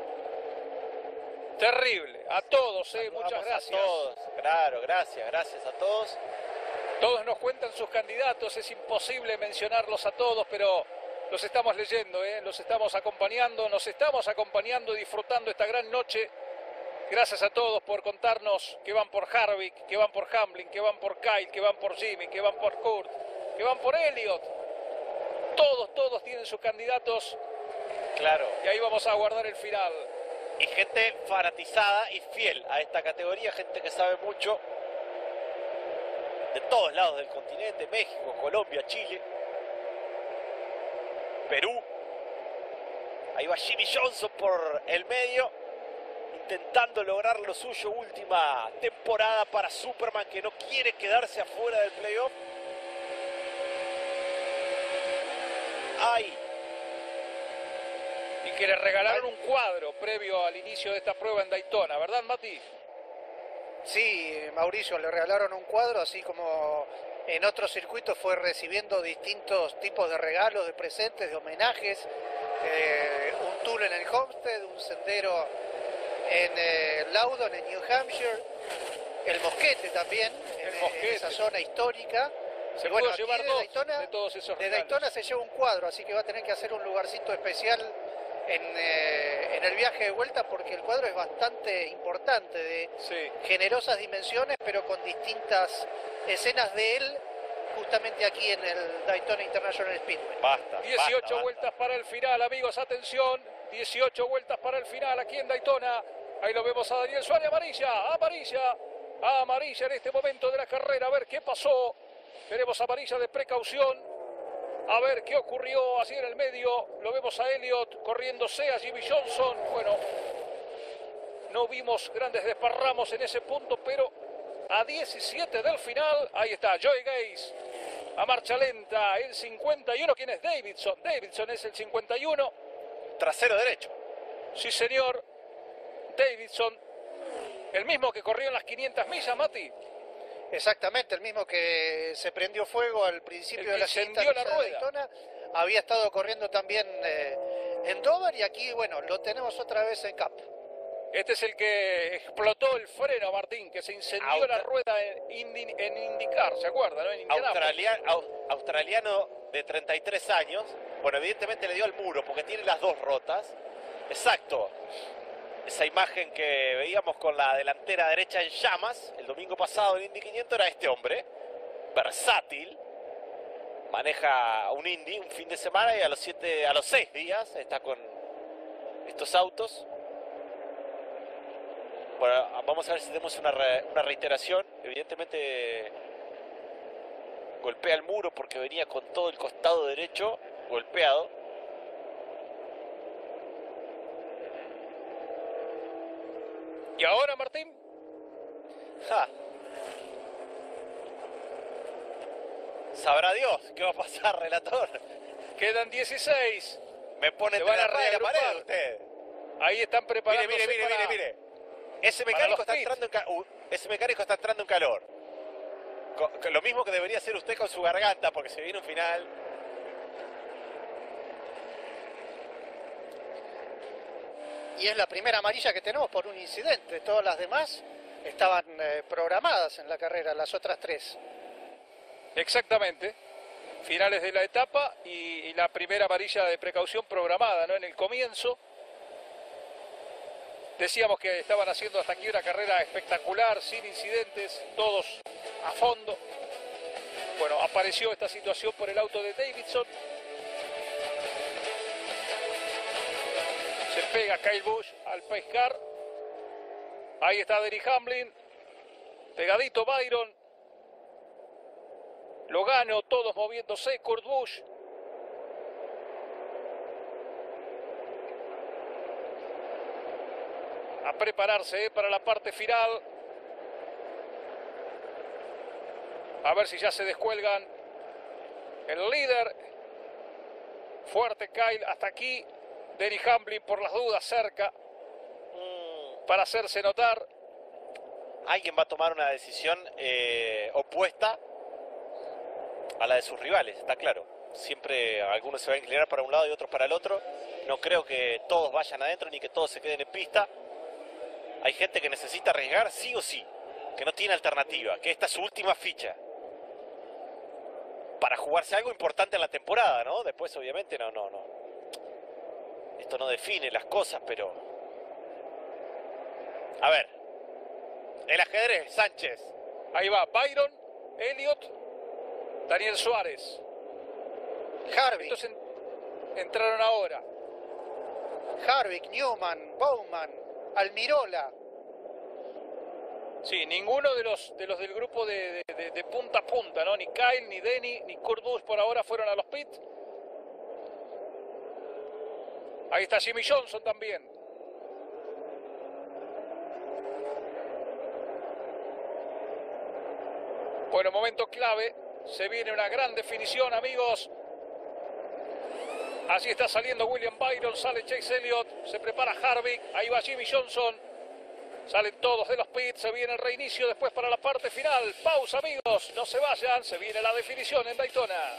Terrible. A todos, eh, muchas gracias.
A todos, claro, gracias, gracias a todos.
Todos nos cuentan sus candidatos, es imposible mencionarlos a todos, pero los estamos leyendo, eh, los estamos acompañando, nos estamos acompañando y disfrutando esta gran noche. Gracias a todos por contarnos que van por Harvick, que van por Hamlin, que van por Kyle, que van por Jimmy, que van por Kurt, que van por Elliott. Todos, todos tienen sus candidatos.
Claro.
Y ahí vamos a guardar el final.
Y gente fanatizada y fiel a esta categoría, gente que sabe mucho de todos lados del continente, México, Colombia, Chile, Perú. Ahí va Jimmy Johnson por el medio, intentando lograr lo suyo. Última temporada para Superman, que no quiere quedarse afuera del playoff. Ay.
Y que le regalaron un cuadro previo al inicio de esta prueba en Daytona, ¿verdad, Mati?
Sí, Mauricio, le regalaron un cuadro, así como en otros circuitos fue recibiendo distintos tipos de regalos, de presentes, de homenajes. Eh, un tour en el Homestead, un sendero en eh, Loudon, en New Hampshire. El Mosquete también,
el
en,
Mosquete.
en esa zona histórica.
Se
bueno,
pudo llevar
de
dos
Daytona,
de todos esos
de
regalos.
Daytona se lleva un cuadro, así que va a tener que hacer un lugarcito especial en, eh, en el viaje de vuelta, porque el cuadro es bastante importante, de
sí.
generosas dimensiones, pero con distintas escenas de él, justamente aquí en el Daytona International Speedway.
Basta,
dieciocho
basta,
vueltas
basta.
para el final, amigos, atención. dieciocho vueltas para el final aquí en Daytona. Ahí lo vemos a Daniel Suárez, amarilla, amarilla, amarilla en este momento de la carrera. A ver qué pasó. Tenemos amarilla de precaución. A ver qué ocurrió así en el medio. Lo vemos a Elliott corriéndose, a Jimmy Johnson. Bueno, no vimos grandes desparramos en ese punto, pero a diecisiete del final, ahí está Joey Gaze, a marcha lenta, el cincuenta y uno, ¿quién es? Davidson, Davidson es el cincuenta y uno.
Trasero derecho.
Sí, señor, Davidson, el mismo que corrió en las quinientas millas, Mati.
Exactamente, el mismo que se prendió fuego al principio de la
encendió la rueda.
Daytona. Había estado corriendo también eh, en Dover y aquí, bueno, lo tenemos otra vez en Cup.
Este es el que explotó el freno, Martín, que se incendió
Autra...
la rueda en, Indi... en IndyCar, ¿se acuerda? ¿No? En
Australia... Australiano de treinta y tres años. Bueno, evidentemente le dio al muro porque tiene las dos rotas. Exacto. Esa imagen que veíamos con la delantera derecha en llamas el domingo pasado en Indy quinientos era este hombre. Versátil. Maneja un Indy un fin de semana y a los siete, a los seis días está con estos autos. Bueno, vamos a ver si tenemos una, re, una reiteración. Evidentemente golpea el muro porque venía con todo el costado derecho golpeado.
¿Y ahora, Martín?
Ja. Sabrá Dios qué va a pasar, relator.
Quedan dieciséis.
Me pone
Se
entre
van a
la raya y la pared
reagrupar.
usted.
Ahí están preparándose.
Mire, mire, mire,
para...
mire, mire. Ese mecánico está
pits.
entrando en ca... uh, ese mecánico está entrando en calor. Co lo mismo que debería hacer usted con su garganta, porque se viene un final.
Y es la primera amarilla que tenemos por un incidente. Todas las demás estaban eh, programadas en la carrera, las otras tres.
Exactamente. Finales de la etapa y, y la primera amarilla de precaución programada, ¿no? En el comienzo. Decíamos que estaban haciendo hasta aquí una carrera espectacular, sin incidentes, todos a fondo. Bueno, apareció esta situación por el auto de Davidson. Se pega Kyle Busch al pescar. Ahí está Denny Hamlin. Pegadito Byron. Logano, todos moviéndose. Kurt Busch. A prepararse ¿eh? para la parte final. A ver si ya se descuelgan. El líder. Fuerte Kyle hasta aquí. Denny Hamlin por las dudas cerca. Mm. Para hacerse notar.
Alguien va a tomar una decisión eh, opuesta a la de sus rivales, está claro. Siempre algunos se van a inclinar para un lado y otros para el otro. No creo que todos vayan adentro ni que todos se queden en pista. Hay gente que necesita arriesgar sí o sí, que no tiene alternativa, que esta es su última ficha para jugarse algo importante en la temporada, ¿no? Después obviamente no, no, no. Esto no define las cosas, pero... A ver. El ajedrez, Sánchez.
Ahí va Byron, Elliott, Daniel Suárez.
Harvick.
Estos en... entraron ahora.
Harvick, Newman, Bowman, Almirola.
Sí, ninguno de los, de los del grupo de, de, de, de punta a punta, ¿no? Ni Kyle, ni Denny, ni Kurt Busch por ahora fueron a los pits. Ahí está Jimmy Johnson también. Bueno, momento clave. Se viene una gran definición, amigos. Así está saliendo William Byron, sale Chase Elliott, se prepara Harvick, ahí va Jimmy Johnson. Salen todos de los pits, se viene el reinicio después para la parte final. Pausa, amigos, no se vayan, se viene la definición en Daytona.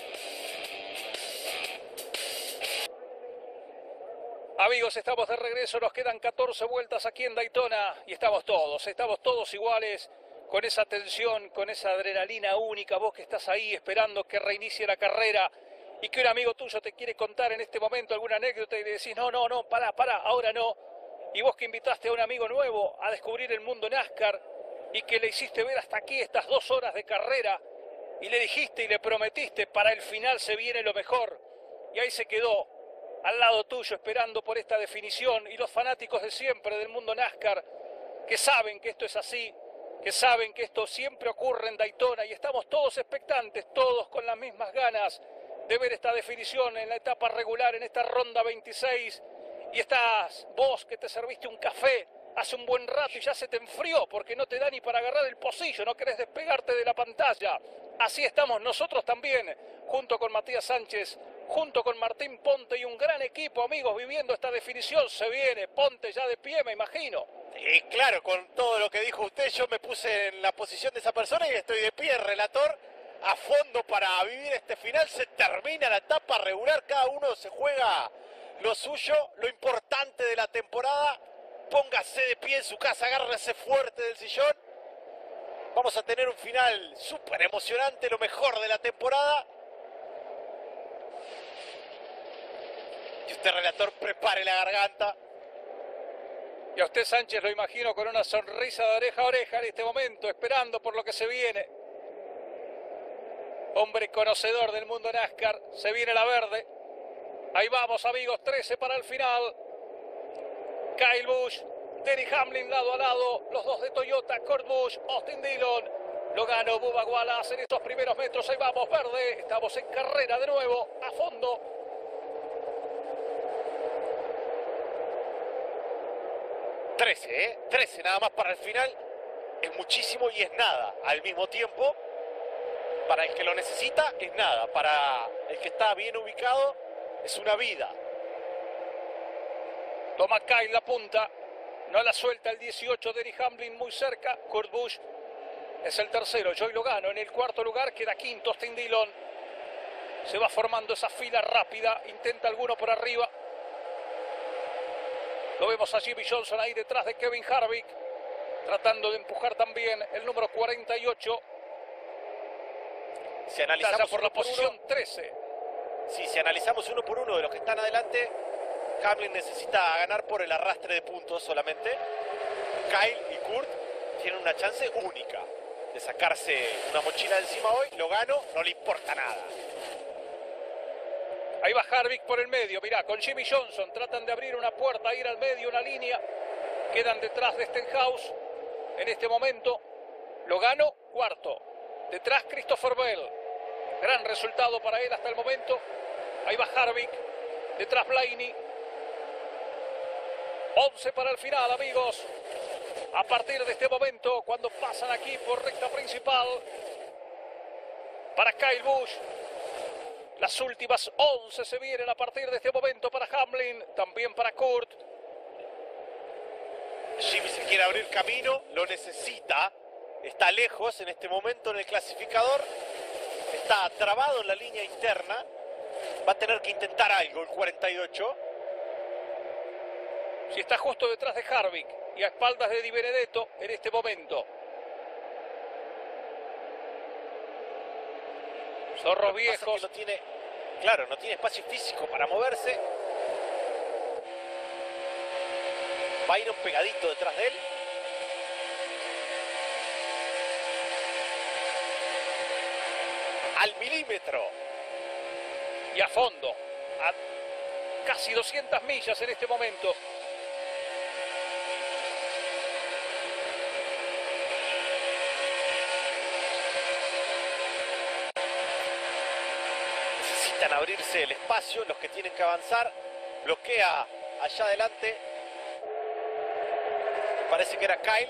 Amigos, estamos de regreso, nos quedan catorce vueltas aquí en Daytona y estamos todos, estamos todos iguales, con esa tensión, con esa adrenalina única, vos que estás ahí esperando que reinicie la carrera y que un amigo tuyo te quiere contar en este momento alguna anécdota y le decís, no, no, no, pará, pará, ahora no. Y vos que invitaste a un amigo nuevo a descubrir el mundo NASCAR y que le hiciste ver hasta aquí estas dos horas de carrera y le dijiste y le prometiste, para el final se viene lo mejor. Y ahí se quedó, al lado tuyo, esperando por esta definición. Y los fanáticos de siempre del mundo NASCAR, que saben que esto es así, que saben que esto siempre ocurre en Daytona y estamos todos expectantes, todos con las mismas ganas de ver esta definición en la etapa regular, en esta ronda veintiséis. Y estás vos que te serviste un café hace un buen rato y ya se te enfrió porque no te da ni para agarrar el pocillo, no querés despegarte de la pantalla. Así estamos nosotros también, junto con Matías Sánchez, junto con Martín Ponte y un gran equipo, amigos, viviendo esta definición. Se viene Ponte ya de pie, me imagino.
Y claro, con todo lo que dijo usted, yo me puse en la posición de esa persona y estoy de pie, relator, a fondo para vivir este final. Se termina la etapa regular, cada uno se juega lo suyo, lo importante de la temporada. Póngase de pie en su casa, agárrese fuerte del sillón. Vamos a tener un final súper emocionante, lo mejor de la temporada. Y usted, relator, prepare la garganta.
Y a usted, Sánchez, lo imagino con una sonrisa de oreja a oreja en este momento, esperando por lo que se viene. Hombre conocedor del mundo NASCAR, se viene la verde. Ahí vamos, amigos, trece para el final. Kyle Busch, Denny Hamlin lado a lado, los dos de Toyota, Kurt Busch, Austin Dillon, Logano, Bubba Wallace en estos primeros metros. Ahí vamos, verde, estamos en carrera de nuevo, a fondo.
trece, ¿eh? trece nada más para el final. Es muchísimo y es nada al mismo tiempo. Para el que lo necesita es nada. Para el que está bien ubicado es una vida.
Toma Kyle la punta. No la suelta el dieciocho, Denny Hamlin muy cerca. Kurt Busch es el tercero. Joey Logano en el cuarto lugar. Queda quinto Austin Dillon. Se va formando esa fila rápida. Intenta alguno por arriba. Lo vemos a Jimmy Johnson ahí detrás de Kevin Harvick. Tratando de empujar también el número cuarenta y ocho.
Si analizamos
por la
por
posición
uno,
trece.
Sí, si analizamos uno por uno de los que están adelante, Hamlin necesita ganar por el arrastre de puntos solamente. Kyle y Kurt tienen una chance única de sacarse una mochila de encima hoy. Logano no le importa nada.
Ahí va Harvick por el medio, mirá, con Jimmy Johnson. Tratan de abrir una puerta, ir al medio, una línea. Quedan detrás de Stenhouse en este momento. Logano, cuarto. Detrás Christopher Bell. Gran resultado para él hasta el momento. Ahí va Harvick. Detrás Blaney. once para el final, amigos. A partir de este momento, cuando pasan aquí por recta principal. Para Kyle Busch. Las últimas once se vienen a partir de este momento para Hamlin. También para Kurt.
Jimmy se quiere abrir camino. Lo necesita. Está lejos en este momento en el clasificador. Está trabado en la línea interna. Va a tener que intentar algo el cuarenta y ocho.
Si está justo detrás de Harvick y a espaldas de Di Benedetto en este momento. Zorros viejos.
No tiene, claro, no tiene espacio físico para moverse. Byron pegadito detrás de él. Al milímetro.
Y a fondo. A casi doscientas millas en este momento.
Necesitan abrirse el espacio, los que tienen que avanzar. Bloquea allá adelante. Parece que era Kyle.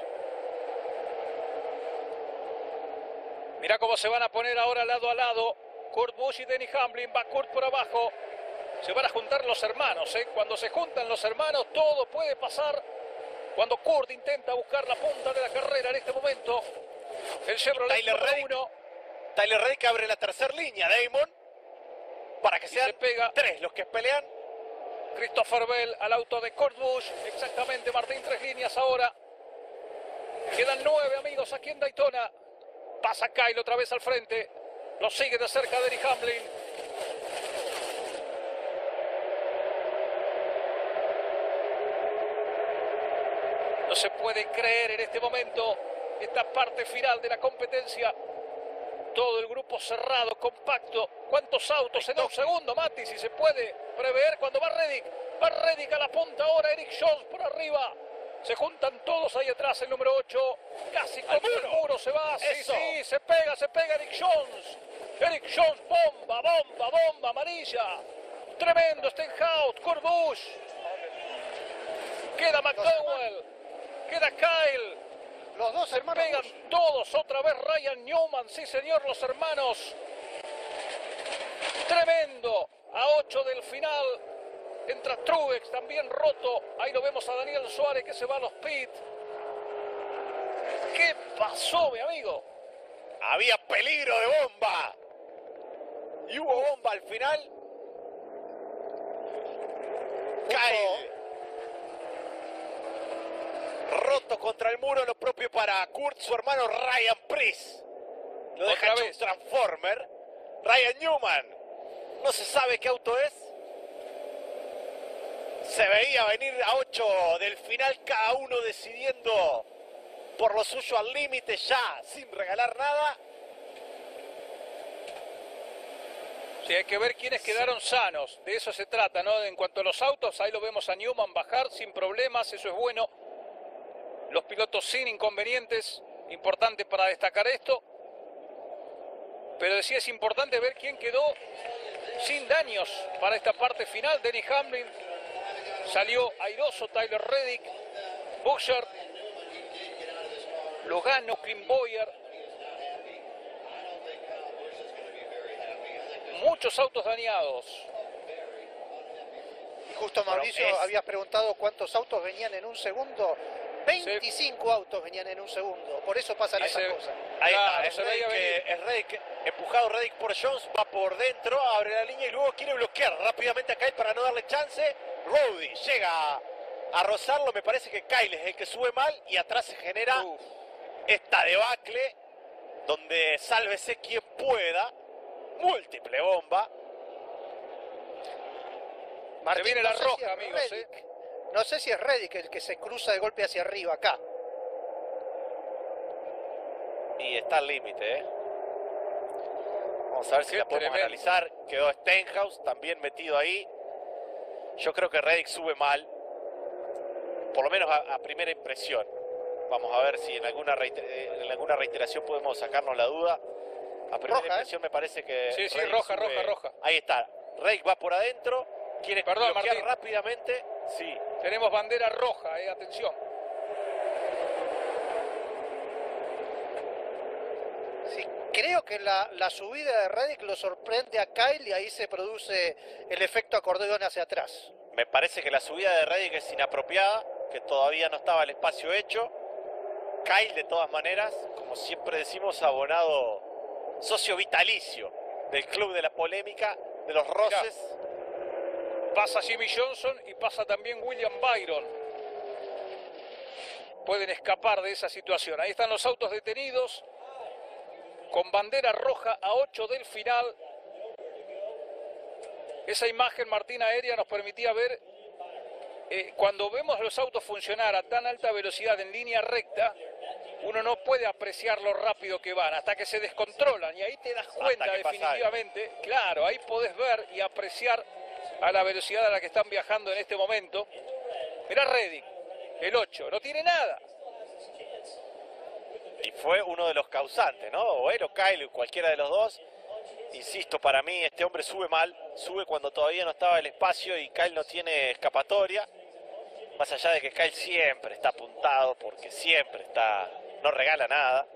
Mirá cómo se van a poner ahora lado a lado. Kurt Busch y Denny Hamlin. Va Kurt por abajo. Se van a juntar los hermanos, ¿eh? Cuando se juntan los hermanos todo puede pasar. Cuando Kurt intenta buscar la punta de la carrera en este momento. El Chevrolet
Tyler Reddick,
uno.
Tyler Reddick abre la tercera línea, Damon. Para que sean
se pega.
tres los que pelean.
Christopher Bell al auto de Kurt Busch. Exactamente, Martín, tres líneas ahora. Quedan nueve, amigos, aquí en Daytona. Pasa Kyle otra vez al frente. Lo sigue de cerca Denny Hamlin. No se puede creer en este momento esta parte final de la competencia. Todo el grupo cerrado, compacto. ¿Cuántos autos en un segundo, Mati? Si se puede prever cuando va Reddick. Va Reddick a la punta ahora, Eric Jones por arriba. Se juntan todos ahí atrás, el número ocho. Casi contra el muro se va. Sí,
Eso.
sí, se pega, se pega Eric Jones. Eric Jones, bomba, bomba, bomba, amarilla. Tremendo Stenhouse, Kurt Busch. Queda McDowell. Queda Kyle.
Los dos
Se
hermanos
pegan
Busch.
todos. Otra vez Ryan Newman. Sí, señor, los hermanos. Tremendo. A ocho del final. Entra Truex, también roto. Ahí lo vemos a Daniel Suárez que se va a los pits. ¿Qué pasó, mi amigo?
Había peligro de bomba. Y hubo bomba al final. Kyle. Roto contra el muro, lo propio para Kurt, su hermano Ryan Preece. Lo deja
Otra
hecho
vez.
un Transformer. Ryan Newman. No se sabe qué auto es. Se veía venir a ocho del final, cada uno decidiendo por lo suyo al límite ya, sin regalar nada.
Sí, hay que ver quiénes quedaron sanos. De eso se trata, ¿no? En cuanto a los autos, ahí lo vemos a Newman bajar sin problemas. Eso es bueno. Los pilotos sin inconvenientes. Importante para destacar esto. Pero decía, es importante ver quién quedó sin daños para esta parte final. Denny Hamlin salió airoso. Tyler Reddick, Buescher, Logano, Clint Bowyer. Muchos autos dañados.
Y justo Mauricio,
Bueno, es-
habías preguntado cuántos autos venían en un segundo. veinticinco autos venían en un segundo. Por eso pasan
Ahí
esas
se-
cosas.
Ahí
Claro,
está, es
se veía
Reddick,
venir.
que- es Reddick, empujado Reddick por Jones, va por dentro, abre la línea y luego quiere bloquear rápidamente a Kyle para no darle chance. Rowdy llega a rozarlo, me parece que Kyle es el que sube mal y atrás se genera
Uf.
esta debacle donde sálvese quien pueda. Múltiple bomba.
Martín,
viene la
no sé
roja,
si es
amigos,
Reddick. No sé si es Reddick el que se cruza de golpe hacia arriba acá.
Y está al límite, ¿eh? Vamos a ver si
Qué
la podemos
tremendo.
analizar. Quedó Stenhouse también metido ahí. Yo creo que Reddick sube mal. Por lo menos a, a primera impresión. Vamos a ver si en alguna, reiter- en alguna reiteración podemos sacarnos la duda. A primera
Roja, ¿eh?
impresión me parece que...
Sí, sí,
Reddick
roja,
sube-
roja, roja.
Ahí está. Reddick va por adentro. Quiere
Perdón,
bloquear
Martín.
rápidamente. Sí.
Tenemos bandera roja, eh, atención.
Sí, creo que la, la subida de Reddick lo sorprende a Kyle y ahí se produce el efecto acordeón hacia atrás.
Me parece que la subida de Reddick es inapropiada, que todavía no estaba el espacio hecho. Kyle, de todas maneras, como siempre decimos, abonado socio vitalicio del Club de la Polémica, de los roces.
Pasa Jimmy Johnson y pasa también William Byron. Pueden escapar de esa situación. Ahí están los autos detenidos. Con bandera roja a ocho del final. Esa imagen, Martín, aérea nos permitía ver, eh, cuando vemos los autos funcionar a tan alta velocidad en línea recta, uno no puede apreciar lo rápido que van hasta que se descontrolan. Y ahí te das cuenta
que pasa
definitivamente, claro, ahí podés ver y apreciar a la velocidad a la que están viajando en este momento. Mirá Reddick, el ocho, no tiene nada.
Y fue uno de los causantes, ¿no? O él o Kyle, cualquiera de los dos. Insisto, para mí este hombre sube mal, sube cuando todavía no estaba el espacio y Kyle no tiene escapatoria. Más allá de que Kyle siempre está apuntado, porque siempre está, no regala nada.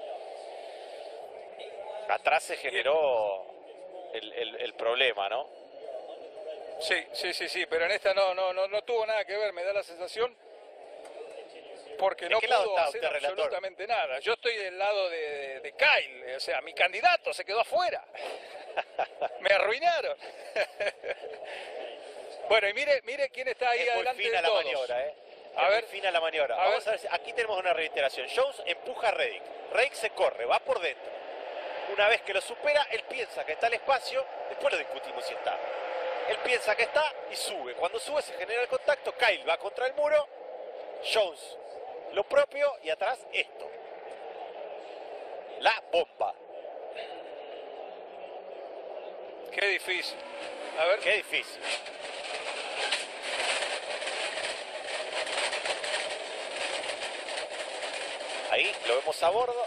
Atrás se generó el, el- el problema, ¿no?
Sí, sí, sí, sí, pero en esta no, no, no, no tuvo nada que ver, me da la sensación, porque
¿De
no
qué lado
pudo
está
hacer
usted, relator?
absolutamente nada. Yo estoy del lado de, de, de Kyle, o sea, mi candidato se quedó afuera. Me arruinaron. Bueno, y mire, mire quién está ahí
Es muy
adelante de
fina la
todos.
maniobra, ¿eh?
A
es
ver.
muy fina la maniobra.
A
Vamos
ver.
a ver si aquí tenemos una reiteración. Jones empuja a Reddick. Reddick se corre, va por dentro. Una vez que lo supera, él piensa que está el espacio. Después lo discutimos si está. Él piensa que está y sube. Cuando sube se genera el contacto. Kyle va contra el muro. Jones lo propio y atrás esto. La bomba.
Qué difícil. A ver.
Qué difícil. Ahí lo vemos a bordo.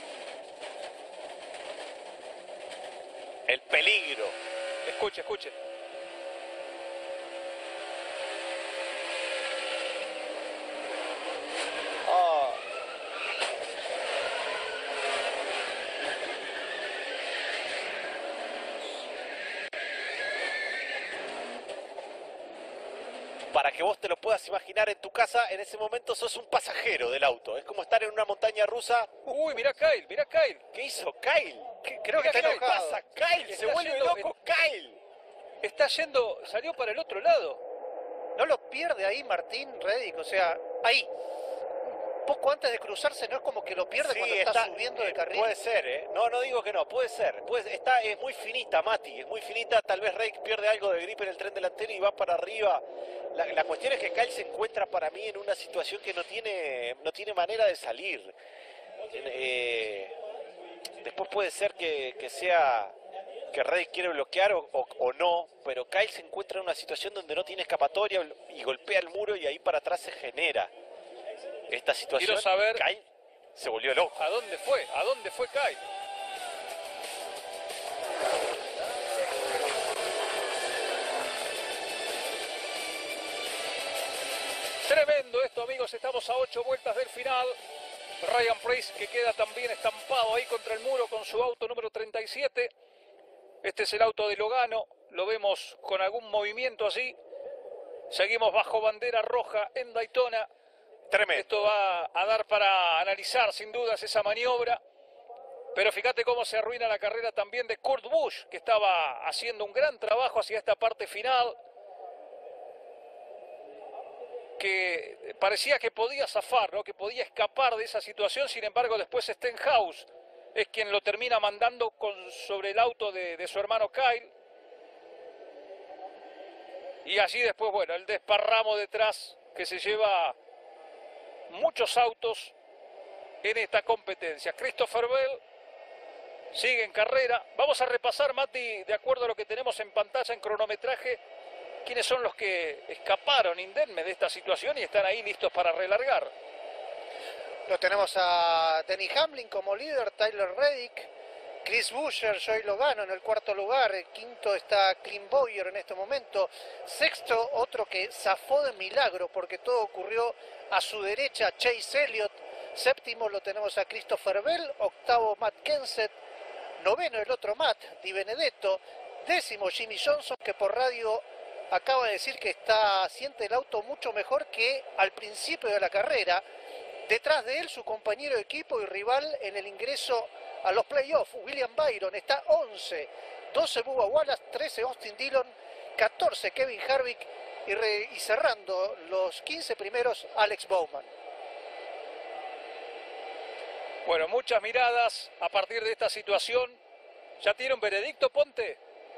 El peligro.
Escuche, escuche.
que vos te lo puedas imaginar en tu casa, en ese momento sos un pasajero del auto. Es como estar en una montaña rusa.
Uy, mirá Kyle, mirá Kyle.
¿Qué hizo Kyle?
¿Qué- creo
¿Qué
que está
le
enojado.
pasa? Kyle, se
Está
vuelve
yendo-
loco Kyle.
Está yendo, salió para el otro lado.
No lo pierde ahí Martín Reddick, o sea, ahí. Un poco antes de cruzarse, no es como que lo pierde
Sí,
cuando está, subiendo de
eh,
carril.
Puede ser, ¿eh? No, no digo que no, puede ser. Puede, está es muy finita, Mati, es muy finita. Tal vez Rake pierde algo de grip en el tren delantero y va para arriba. La, la cuestión es que Kyle se encuentra para mí en una situación que no tiene, no tiene manera de salir. Eh, después puede ser que, que sea que Rake quiere bloquear o, o, o no, pero Kyle se encuentra en una situación donde no tiene escapatoria y golpea el muro y ahí para atrás se genera esta situación.
Quiero saber-
Kyle se volvió loco.
¿A dónde fue? ¿A dónde fue Kyle? Tremendo esto, amigos. Estamos a ocho vueltas del final. Ryan Preece que queda también estampado ahí contra el muro con su auto número treinta y siete. Este es el auto de Logano. Lo vemos con algún movimiento así. Seguimos bajo bandera roja en Daytona.
Tremendo.
Esto va a dar para analizar sin dudas esa maniobra. Pero fíjate cómo se arruina la carrera también de Kurt Busch, que estaba haciendo un gran trabajo hacia esta parte final, que parecía que podía zafar, ¿no? Que podía escapar de esa situación. Sin embargo, después Stenhouse es quien lo termina mandando con, sobre el auto de, de su hermano Kyle. Y allí después, bueno, el desparramo detrás que se lleva muchos autos en esta competencia. Christopher Bell sigue en carrera. Vamos a repasar, Mati, de acuerdo a lo que tenemos en pantalla en cronometraje, quiénes son los que escaparon indemne de esta situación y están ahí listos para relargar.
Lo tenemos a Denny Hamlin como líder, Tyler Reddick, Chris Buescher, Joey Logano en el cuarto lugar, el quinto está Clint Bowyer en este momento, sexto otro que zafó de milagro porque todo ocurrió a su derecha, Chase Elliott, séptimo lo tenemos a Christopher Bell, octavo Matt Kenseth, noveno el otro Matt Di Benedetto, décimo Jimmy Johnson, que por radio acaba de decir que está, siente el auto mucho mejor que al principio de la carrera. Detrás de él su compañero de equipo y rival en el ingreso a los playoffs, William Byron, está once, doce Bubba Wallace, trece Austin Dillon, catorce Kevin Harvick y, re, y cerrando los quince primeros Alex Bowman.
Bueno, muchas miradas a partir de esta situación. ¿Ya tiene un veredicto, Ponte?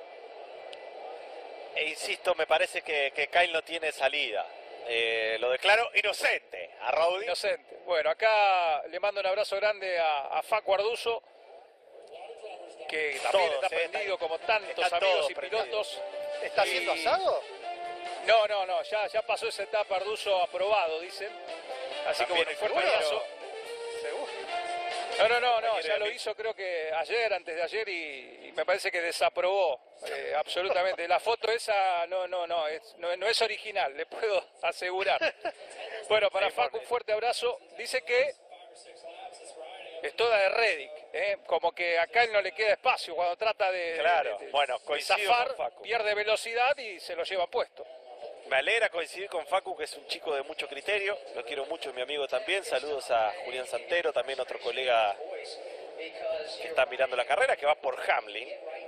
E insisto, me parece que, que Kyle no tiene salida. Eh, lo declaro inocente a Rowdy.
Inocente. Bueno, acá le mando un abrazo grande a, a Facu Arduzo, que también
Todos,
está
eh,
prendido
están-
como tantos
están
amigos
todos
y
prendidos.
pilotos.
¿Está
Y-
haciendo asado?
No, no, no, ya, ya pasó esa etapa, Arduzo aprobado, dicen. Así que
También,
bueno, un fuerte
¿seguro?
abrazo.
Seguro.
No, no, no, no,
Quiere
ya lo
venir.
hizo creo que ayer, antes de ayer, y, y me parece que desaprobó eh, absolutamente. La foto esa no, no, no, es, no, no es original, le puedo asegurar. Bueno, para
Sí,
Facu
porque-
un fuerte abrazo. Dice que es toda de Reddick, ¿eh? Como que acá él no le queda espacio cuando trata de,
Claro,
de- de-
bueno,
de
coincido
zafar,
con Facu.
pierde velocidad y se lo lleva puesto.
Me alegra coincidir con Facu, que es un chico de mucho criterio. Lo quiero mucho, mi amigo también. Saludos a Julián Santero, también otro colega que está mirando la carrera, que va por Hamlin.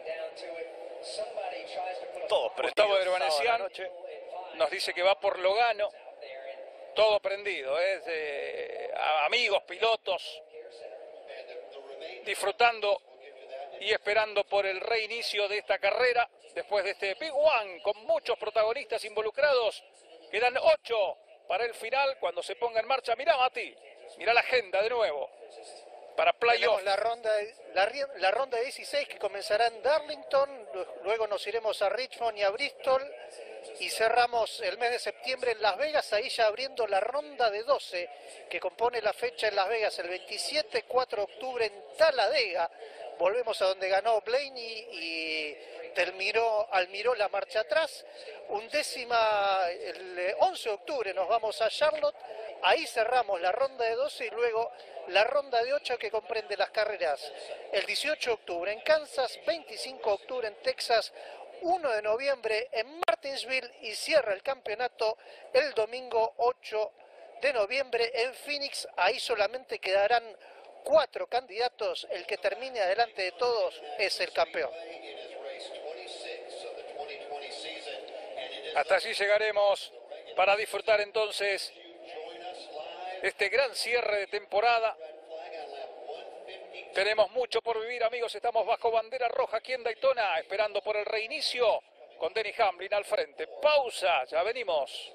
Todos prendidos.
Gustavo
sábado a la
Herbanesian
noche.
nos dice que va por Logano, todo prendido, ¿eh? De- a- amigos, pilotos, disfrutando y esperando por el reinicio de esta carrera, después de este Big One, con muchos protagonistas involucrados. Quedan ocho para el final, cuando se ponga en marcha. Mirá, Mati, mirá la agenda de nuevo, para playoff.
Tenemos la ronda, la, ri- la ronda dieciséis que comenzará en Darlington, lu- luego nos iremos a Richmond y a Bristol y cerramos el mes de septiembre en Las Vegas, ahí ya abriendo la ronda de doce que compone la fecha en Las Vegas, el veintisiete, cuatro de octubre en Talladega. Volvemos a donde ganó Blaney y terminó, almiró la marcha atrás. Undécima, el eh, once de octubre nos vamos a Charlotte, ahí cerramos la ronda de doce y luego la ronda de ocho que comprende las carreras el dieciocho de octubre en Kansas, veinticinco de octubre en Texas, uno de noviembre en Martinsville Martinsville y cierra el campeonato el domingo ocho de noviembre en Phoenix. Ahí solamente quedarán cuatro candidatos. El que termine adelante de todos es el campeón.
Hasta allí llegaremos para disfrutar entonces este gran cierre de temporada. Tenemos mucho por vivir, amigos. Estamos bajo bandera roja aquí en Daytona, esperando por el reinicio con Denny Hamlin al frente. Pausa, ya venimos.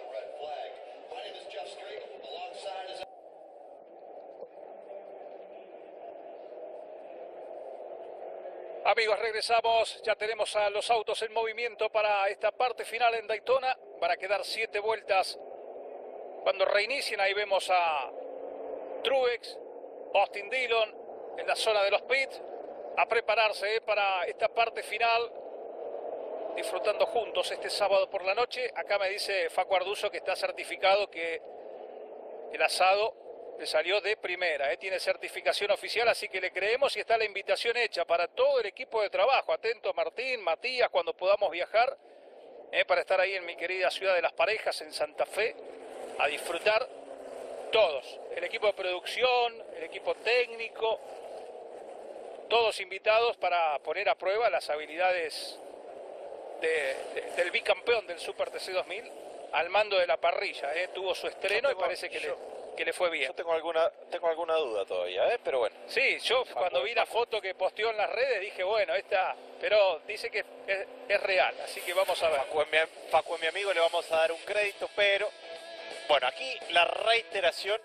Amigos, regresamos. Ya tenemos a los autos en movimiento para esta parte final en Daytona. Van a quedar siete vueltas. Cuando reinicien, ahí vemos a Truex, Austin Dillon en la zona de los pits, a prepararse eh, para esta parte final, disfrutando juntos este sábado por la noche. Acá me dice Facu Arduzo que está certificado que el asado le salió de primera, eh, tiene certificación oficial, así que le creemos y está la invitación hecha para todo el equipo de trabajo. Atento Martín, Matías, cuando podamos viajar, eh, para estar ahí en mi querida ciudad de Las Parejas, en Santa Fe, a disfrutar todos, el equipo de producción, el equipo técnico, todos invitados para poner a prueba las habilidades de, de, del bicampeón del Super T C dos mil al mando de la parrilla. ¿eh? Tuvo su estreno tengo, y parece que, yo, le, que le fue bien.
Yo tengo alguna, tengo alguna duda todavía, ¿eh? Pero bueno.
Sí, yo Facu, cuando vi la foto que posteó en las redes dije, bueno, esta, pero dice que es, es real, así que vamos a ver.
Facu es, mi, Facu es mi amigo, le vamos a dar un crédito, pero bueno, aquí la reiteración.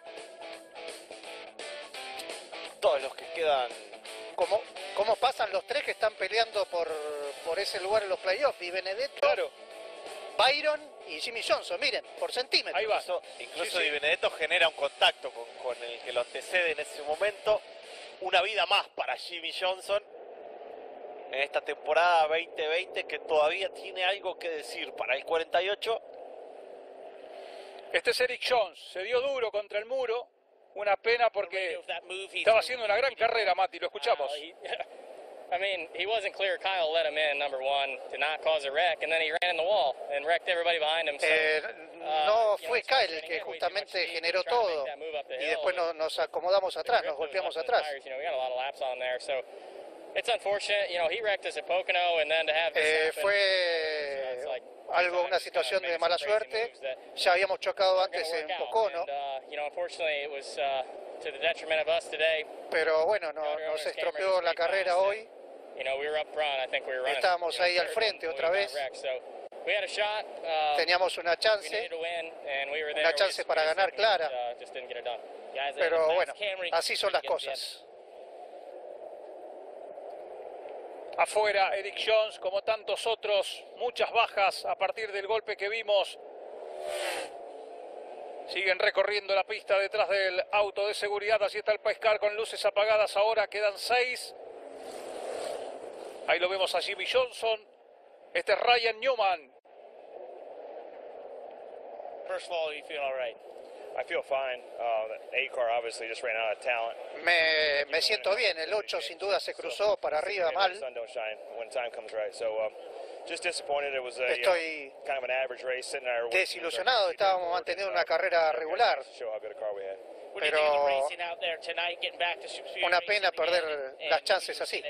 Todos los que quedan.
¿Cómo, cómo pasan los tres que están peleando por, por ese lugar en los playoffs? Di Benedetto,
claro,
Byron y Jimmy Johnson, miren, por centímetros.
Ahí va. Incluso, incluso sí, Di Benedetto sí. genera un contacto con, con el que lo antecede en ese momento. Una vida más para Jimmy Johnson en esta temporada veinte veinte, que todavía tiene algo que decir para el cuarenta y ocho.
Este es Eric Jones, se dio duro contra el muro. Una pena porque estaba haciendo una gran carrera, Mati, lo escuchamos.
I mean, he wasn't clear. Kyle let him in, number one, to not cause a wreck, and then he ran in the wall and wrecked everybody behind him. So,
eh, no uh, fue Kyle el que justamente generó todo y después nos, nos acomodamos atrás, nos golpeamos atrás.
It's unfortunate, you know, he wrecked us at Pocono and then to have this
eh,
happen,
fue like, algo, una situación de mala suerte. Ya habíamos chocado antes en Pocono. Pero bueno, no, nos estropeó la carrera hoy. Estábamos ahí al frente otra vez. Teníamos una chance, una chance para ganar clara. Pero bueno, así son las cosas.
Afuera, Eric Jones, como tantos otros, muchas bajas a partir del golpe que vimos. Siguen recorriendo la pista detrás del auto de seguridad. Así está el Pescar con luces apagadas. Ahora quedan seis. Ahí lo vemos a Jimmy Johnson. Este es Ryan Newman.
First of all, you feel all right? I feel fine. Uh, the eight car obviously just ran out of talent.
Me, me siento bien. El ocho sin duda se cruzó para arriba mal. Estoy desilusionado. Estábamos manteniendo una carrera regular. Pero una pena perder las chances así.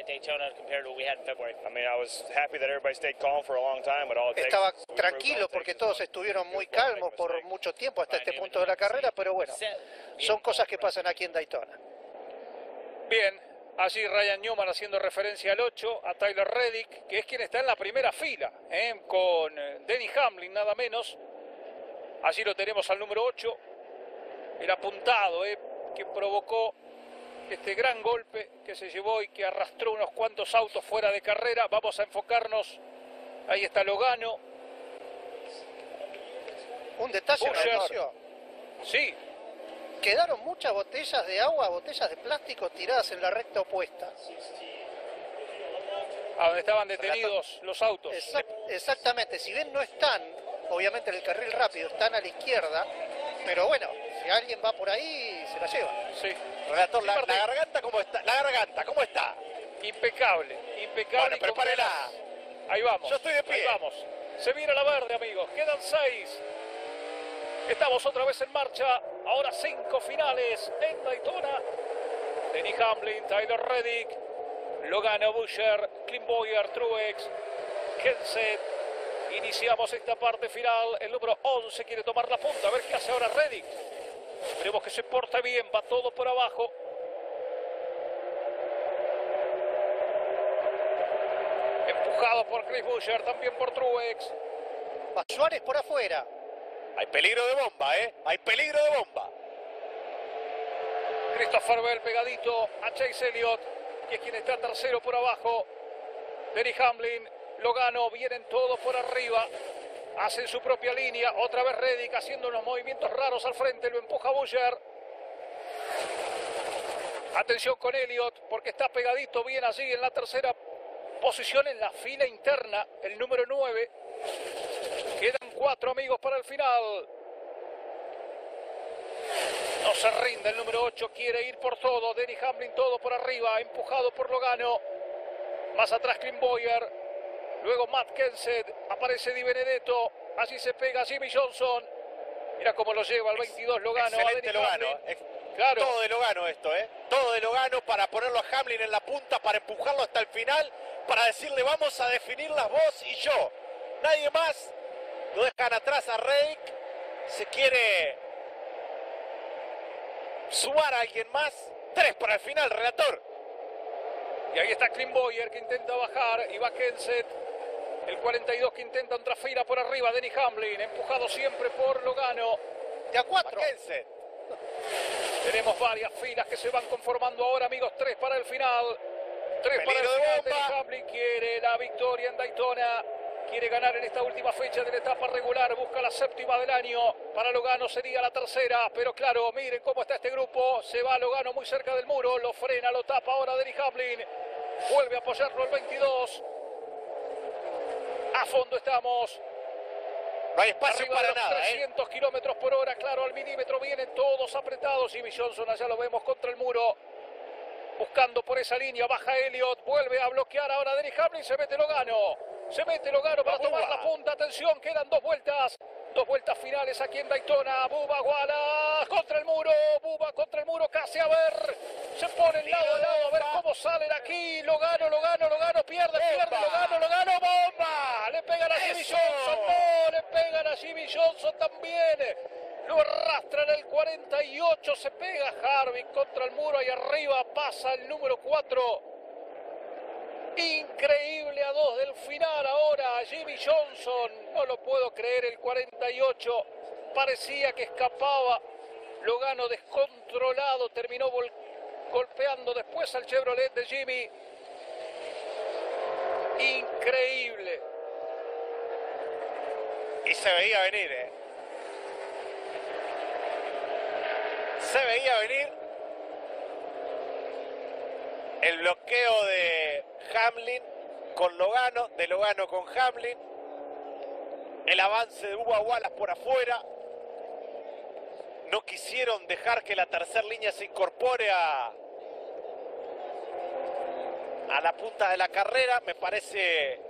Estaba tranquilo porque todos estuvieron muy calmos por mucho tiempo hasta este punto de la carrera, pero bueno, son cosas que pasan aquí en Daytona.
Bien, allí Ryan Newman haciendo referencia al ocho, a Tyler Reddick, que es quien está en la primera fila, ¿eh? Con Denny Hamlin nada menos. Allí lo tenemos al número ocho. El apuntado eh, que provocó este gran golpe que se llevó y que arrastró unos cuantos autos fuera de carrera. Vamos a enfocarnos. Ahí está Logano.
Un detalle, Mauricio.
Sí.
Quedaron muchas botellas de agua, botellas de plástico tiradas en la recta opuesta.
A donde estaban detenidos los autos.
Exact, exactamente. Si bien no están, obviamente en el carril rápido, están a la izquierda. Pero bueno, si alguien va por ahí, se la lleva.
Sí.
Relator, la, la garganta, ¿cómo está? La garganta, ¿cómo está?
Impecable, impecable.
Bueno, prepárela.
Ahí vamos.
Yo estoy de pie.
Ahí vamos. Se viene la verde, amigos. Quedan seis. Estamos otra vez en marcha. Ahora cinco finales en Daytona. Denny Hamlin, Tyler Reddick, Logano, Buescher, Clint Bowyer, Truex, Kenseth. Iniciamos esta parte final. El número once quiere tomar la punta. A ver qué hace ahora Reddick. Esperemos que se porte bien. Va todo por abajo. Empujado por Chris Buescher, también por Truex.
Va Suárez por afuera.
Hay peligro de bomba, ¿eh? Hay peligro de bomba.
Christopher Bell pegadito a Chase Elliott, que es quien está tercero por abajo. Denny Hamlin, Logano, vienen todos por arriba. Hacen su propia línea. Otra vez Reddick haciendo unos movimientos raros al frente. Lo empuja Buescher. Atención con Elliott, porque está pegadito bien allí en la tercera posición en la fila interna, el número nueve. Quedan cuatro, amigos, para el final. No se rinde el número ocho, quiere ir por todo. Denny Hamlin todo por arriba, empujado por Logano. Más atrás Clint Bowyer. Luego Matt Kenseth, aparece Di Benedetto. Allí se pega Jimmy Johnson. Mira cómo lo lleva el veintidós Logano.
Excelente
a Denny
Logano.
Hamlin.
Ex
Claro.
Todo de Logano esto, ¿eh? Todo de Logano para ponerlo a Hamlin en la punta, para empujarlo hasta el final, para decirle vamos a definirlas vos y yo. Nadie más. Lo dejan atrás a Reddick. Se quiere sumar a alguien más. Tres para el final, relator.
Y ahí está Clint Bowyer que intenta bajar. Y va Kenseth. El cuarenta y dos que intenta otra fila por arriba. Denny Hamlin, empujado siempre por Logano.
De a cuatro.
Kenseth.
Tenemos varias filas que se van conformando ahora, amigos. Tres para el final. Tres para el
Peligro de
final.
bomba.
Denny Hamlin quiere la victoria en Daytona. Quiere ganar en esta última fecha de la etapa regular. Busca la séptima del año. Para Logano sería la tercera. Pero claro, miren cómo está este grupo. Se va Logano muy cerca del muro. Lo frena, lo tapa ahora Denny Hamlin. Vuelve a apoyarlo el veintidós. A fondo estamos.
No hay espacio
Arriba
para
de los
nada, ¿eh?
trescientos kilómetros por hora, claro, al milímetro. Vienen todos apretados. Jimmy Johnson allá lo vemos contra el muro. Buscando por esa línea. Baja Elliott. Vuelve a bloquear ahora Denny Hamlin. Se mete Logano. Se mete Logano para
Bubba.
tomar la punta. Atención, quedan dos vueltas. Dos vueltas finales aquí en Daytona. Bubba Wallace contra el muro. Bubba contra el muro. Casi a ver. Se pone el lado a lado. A ver cómo salen aquí. Logano, Logano, Logano. Pierde, pierde. Logano, Logano. ¡Bomba! Le pegan a Jimmy
¡Eso!
Johnson. No, le pegan a Jimmy Johnson también. Lo arrastran el cuarenta y ocho. Se pega Harvick contra el muro. Ahí arriba pasa el número cuatro. Increíble, a dos del final ahora Jimmy Johnson. No lo puedo creer, el cuarenta y ocho. Parecía que escapaba. Logano descontrolado. Terminó golpeando después al Chevrolet de Jimmy. Increíble.
Y se veía venir, ¿eh? Se veía venir el bloqueo de Hamlin con Logano, de Logano con Hamlin, el avance de Bubba Wallace por afuera. No quisieron dejar que la tercera línea se incorpore a, a la punta de la carrera. Me parece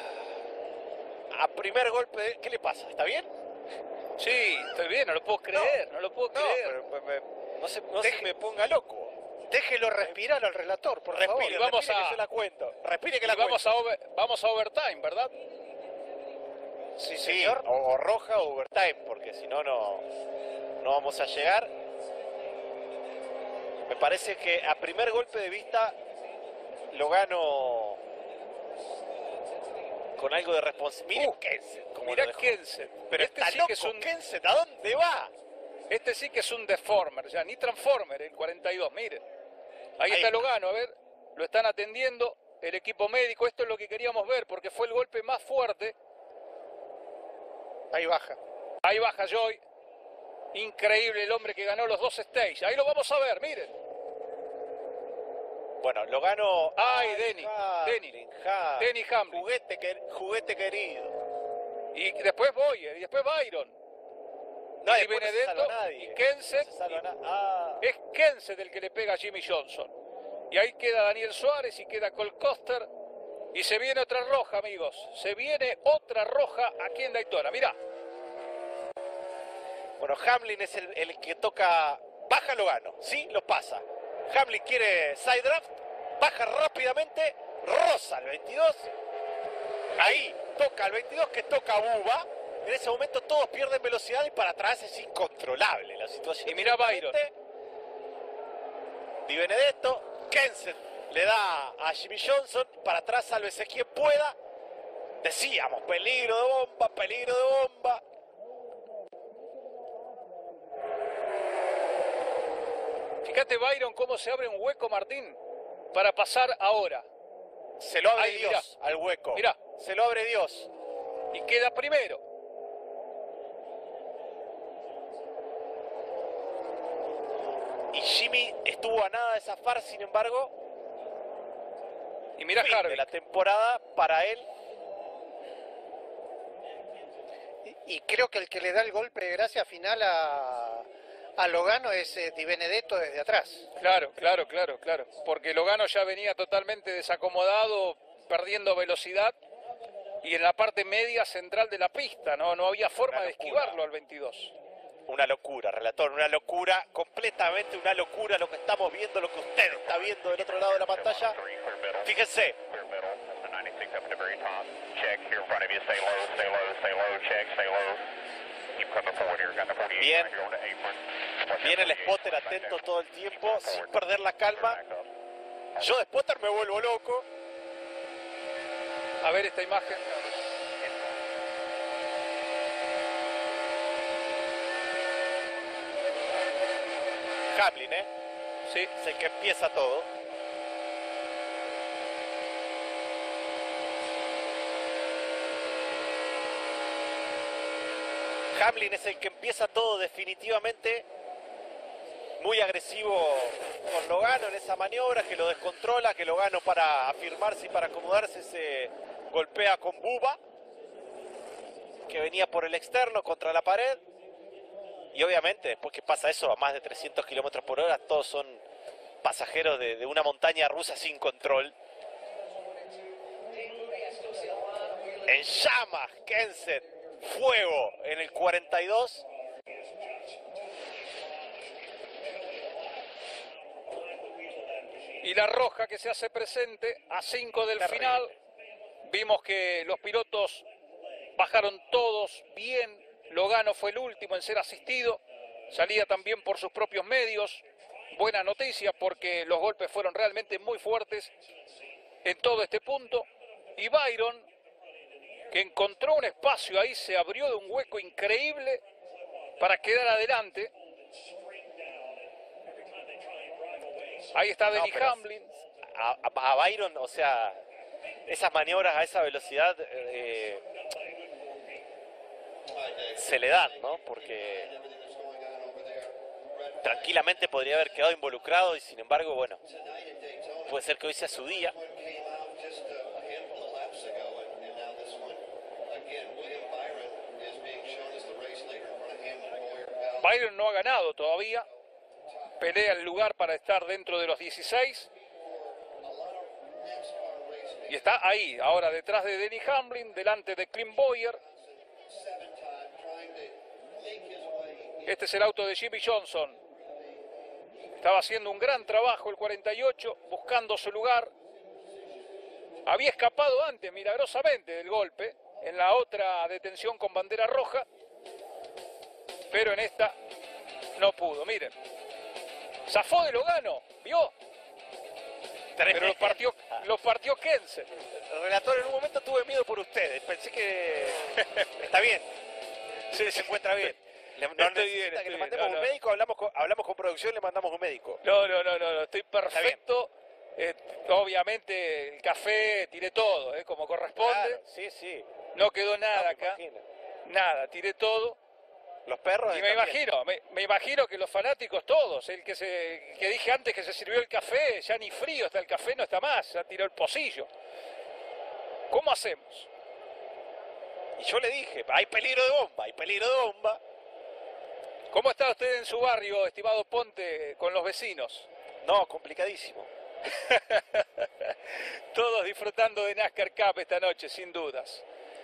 a primer golpe de... ¿Qué le pasa? ¿Está bien?
Sí, estoy bien, no lo puedo creer, no, no lo puedo
No,
creer.
pero, pero, pero, no, se, no
Deje-
se me ponga loco.
Déjelo respirar al relator, por favor.
Respire,
vamos
respire
a-
que yo la cuento. Respire que
Y
la
vamos,
cuento.
a over- vamos a overtime, ¿verdad?
Sí,
Sí,
señor.
o, o roja o overtime, porque si no, no no vamos a llegar. Me parece que a primer golpe de vista Logano con algo de responsabilidad.
Uh,
Miren Kenseth, como
Mirá
lo dejó.
Kenseth.
Pero
este
está
sí
loco,
que es un
Kenseth, ¿a dónde va?
Este sí que es un deformer, ya ni transformer, el cuarenta y dos, miren. Ahí,
Ahí
está
está.
Logano, a ver, lo están atendiendo el equipo médico. Esto es lo que queríamos ver porque fue el golpe más fuerte.
Ahí baja.
Ahí baja Joy. Increíble el hombre que ganó los dos stage. Ahí lo vamos a ver, miren.
Bueno, Logano.
Ay, Denny,
Hamlin,
Denny,
Hamlin.
Denny Hamlin.
Juguete, que- juguete querido.
Y después Boyer, y después Byron.
No,
y
después no se
Benedetto,
salva nadie.
y Kenseth,
No se salva na- ah.
Es Kenseth el que le pega a Jimmy Johnson. Y ahí queda Daniel Suárez y queda Cole Custer. Y se viene otra roja, amigos. Se viene otra roja aquí en Daytona. Mirá.
Bueno, Hamlin es el, el que toca... Baja Logano, sí, lo pasa. Hamlin quiere side draft, baja rápidamente, roza al veintidós. Ahí toca al veintidós, que toca a Buba. En ese momento todos pierden velocidad y para atrás es incontrolable la situación.
Y mira Byron.
Di Benedetto, Kenseth le da a Jimmy Johnson, para atrás sálvese quien pueda. Decíamos, peligro de bomba, peligro de bomba.
Fíjate, Byron, cómo se abre un hueco, Martín, para pasar ahora.
Se lo abre
Ahí,
Dios
mirá.
al hueco.
Mirá.
Se lo abre Dios.
Y queda primero.
Y Jimmy estuvo a nada de zafar, sin embargo.
Y mira
Fin de
Harvick.
la temporada para él.
Y, y creo que el que le da el golpe de gracia final a, a Logano es eh, Di Benedetto desde atrás.
Claro, claro, claro, claro. Porque Logano ya venía totalmente desacomodado, perdiendo velocidad. Y en la parte media central de la pista, no, no había forma
Una
de
locura.
esquivarlo al veintidós.
Una locura, relator, una locura, completamente una locura lo que estamos viendo, lo que usted está viendo del otro lado de la pantalla. Fíjense. Bien. Bien el spotter atento todo el tiempo, sin perder la calma. Yo de spotter me vuelvo loco.
A ver esta imagen.
Hamlin, ¿eh?
Sí.
Es el que empieza todo. Hamlin es el que empieza todo definitivamente. Muy agresivo con Logano en esa maniobra, que lo descontrola, que Logano para afirmarse y para acomodarse se golpea con Buba, que venía por el externo contra la pared. Y obviamente después que pasa eso a más de trescientos kilómetros por hora, todos son pasajeros de, de una montaña rusa sin control. En llamas, Kenseth, fuego en el cuarenta y dos.
Y la roja que se hace presente a cinco del
Terrible.
final. Vimos que los pilotos bajaron todos bien. Logano fue el último en ser asistido. Salía también por sus propios medios. Buena noticia porque los golpes fueron realmente muy fuertes en todo este punto. Y Byron, que encontró un espacio ahí, se abrió de un hueco increíble para quedar adelante. Ahí está Denny
No, pero
Hamlin.
A, a- a Byron, o sea, esas maniobras a esa velocidad eh, se le dan, ¿no? Porque tranquilamente podría haber quedado involucrado y sin embargo, bueno, puede ser que hoy sea su día.
Byron no ha ganado todavía. Pelea el lugar para estar dentro de los dieciséis. Y está ahí, ahora detrás de Denny Hamlin, delante de Clint Bowyer. Este es el auto de Jimmy Johnson. Estaba haciendo un gran trabajo el cuarenta y ocho, buscando su lugar. Había escapado antes, milagrosamente, del golpe, en la otra detención con bandera roja. Pero en esta no pudo, miren. Zafó de Logano, ¿vio? Pero lo partió, lo partió Kenseth.
Relator, en un momento tuve miedo por ustedes. Pensé que está bien. Sí, se encuentra bien. Le, no
Estoy
necesita
bien,
que
estoy
le
bien.
mandemos
No,
un
no.
médico, hablamos con, hablamos con producción, le mandamos un médico.
No, no, no, no, no, estoy perfecto. Eh, obviamente el café, tiré todo, eh, como corresponde.
Claro, sí, sí.
No quedó nada
No, me
acá,
imagino.
nada, tiré todo.
Los perros.
Y me
están
imagino, me, me imagino que los fanáticos todos, el que se que dije antes que se sirvió el café, ya ni frío está el café, no está más, ya tiró el pocillo. ¿Cómo hacemos?
bien. Y yo le dije, hay peligro de bomba, hay peligro de bomba.
¿Cómo está usted en su barrio, estimado Ponte, con los vecinos?
No, complicadísimo.
Todos disfrutando de NASCAR Cup esta noche, sin dudas.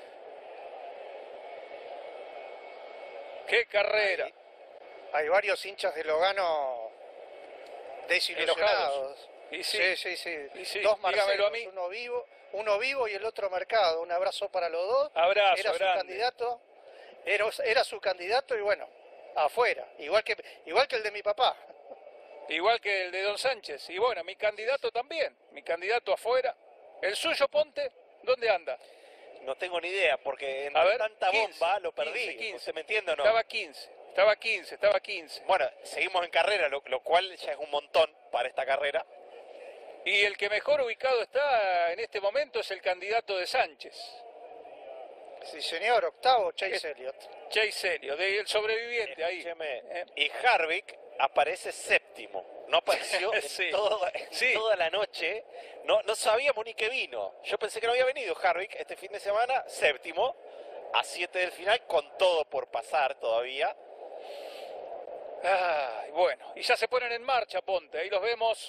¡Qué carrera!
Hay, hay varios hinchas de Logano desilusionados.
Y sí,
sí, sí, sí.
Y sí,
Dos
dígamelo a
Marcelos,
mí.
uno vivo, uno vivo y el otro marcado. Un abrazo para los dos.
Abrazo
Era su
grande.
candidato, era, era su candidato y bueno, afuera. Igual que, igual que el de mi papá.
Igual que el de Don Sánchez. Y bueno, mi candidato también. Mi candidato afuera. ¿El suyo, Ponte? ¿Dónde anda?
No tengo ni idea, porque
A
entre
ver,
tanta
quince,
bomba lo perdí.
quince, quince.
¿Usted me entiende o no?
Estaba quince. Estaba quince, estaba quince.
Bueno, seguimos en carrera, lo, lo cual ya es un montón para esta carrera.
Y el que mejor ubicado está en este momento es el candidato de Sánchez.
Sí, señor, octavo, Chase Elliott.
Chase Elliott, el sobreviviente ahí.
Escúcheme,
Eh.
Y Harvick aparece séptimo. No apareció en,
Sí.
todo- en
Sí.
toda la noche. No, no sabíamos ni que vino. Yo pensé que no había venido Harvick este fin de semana, séptimo, a siete del final, con todo por pasar todavía.
Ay, bueno, y ya se ponen en marcha, Ponte, ahí los vemos.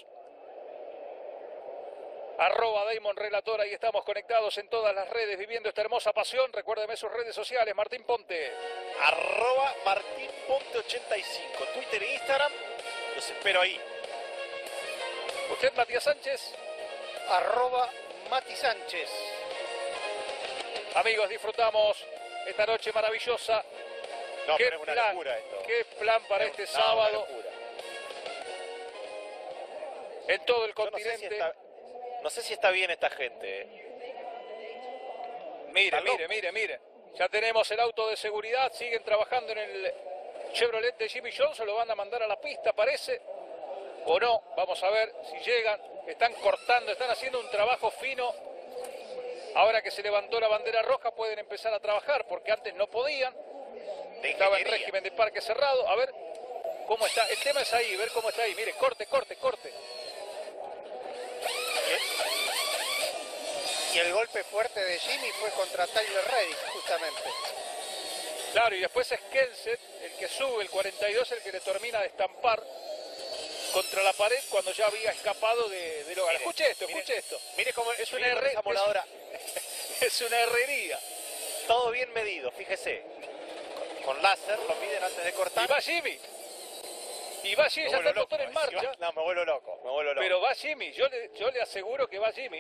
Arroba Damon Relator, ahí estamos conectados en todas las redes, viviendo esta hermosa pasión. Recuérdeme sus redes sociales, Martín Ponte.
Arroba Martín Ponte ochenta y cinco, Twitter e Instagram. Los espero ahí.
¿Usted, Matías Sánchez?
Arroba Mati Sánchez.
Amigos, disfrutamos esta noche maravillosa.
No,
¿Qué
pero es una
plan?
locura esto.
¿Qué plan para
Es-
este
no, una
sábado
locura.
en todo el
Yo no sé, si
continente?
está, no sé si está bien esta gente. ¿eh?
Mire,
Está
mire,
loco.
mire, mire. Ya tenemos el auto de seguridad, siguen trabajando en el Chevrolet de Jimmy Johnson, lo van a mandar a la pista, parece. O no, vamos a ver si llegan. Están cortando, están haciendo un trabajo fino. Ahora que se levantó la bandera roja pueden empezar a trabajar, porque antes no podían.
De
Estaba en
ingeniería.
régimen de parque cerrado. A ver cómo está. El tema es ahí, ver cómo está ahí. Mire, corte, corte, corte.
Y el golpe fuerte de Jimmy fue contra Tyler Reddick, justamente.
Claro, y después es Kenseth, el que sube, el cuarenta y dos, el que le termina de estampar contra la pared cuando ya había escapado de, de Logan.
Mire,
Escuche esto,
mire,
escuche esto.
Mire cómo
Es una
mire con
herre-
esa moladora.
Es una herrería.
Todo bien medido, fíjese. Con láser lo miden antes de cortar.
Y va Jimmy. Y va Jimmy,
Me
ya está
vuelvo
el motor
loco,
en marcha.
si va- No, me vuelvo loco, me vuelvo loco.
Pero va Jimmy, yo le, yo le aseguro que va Jimmy.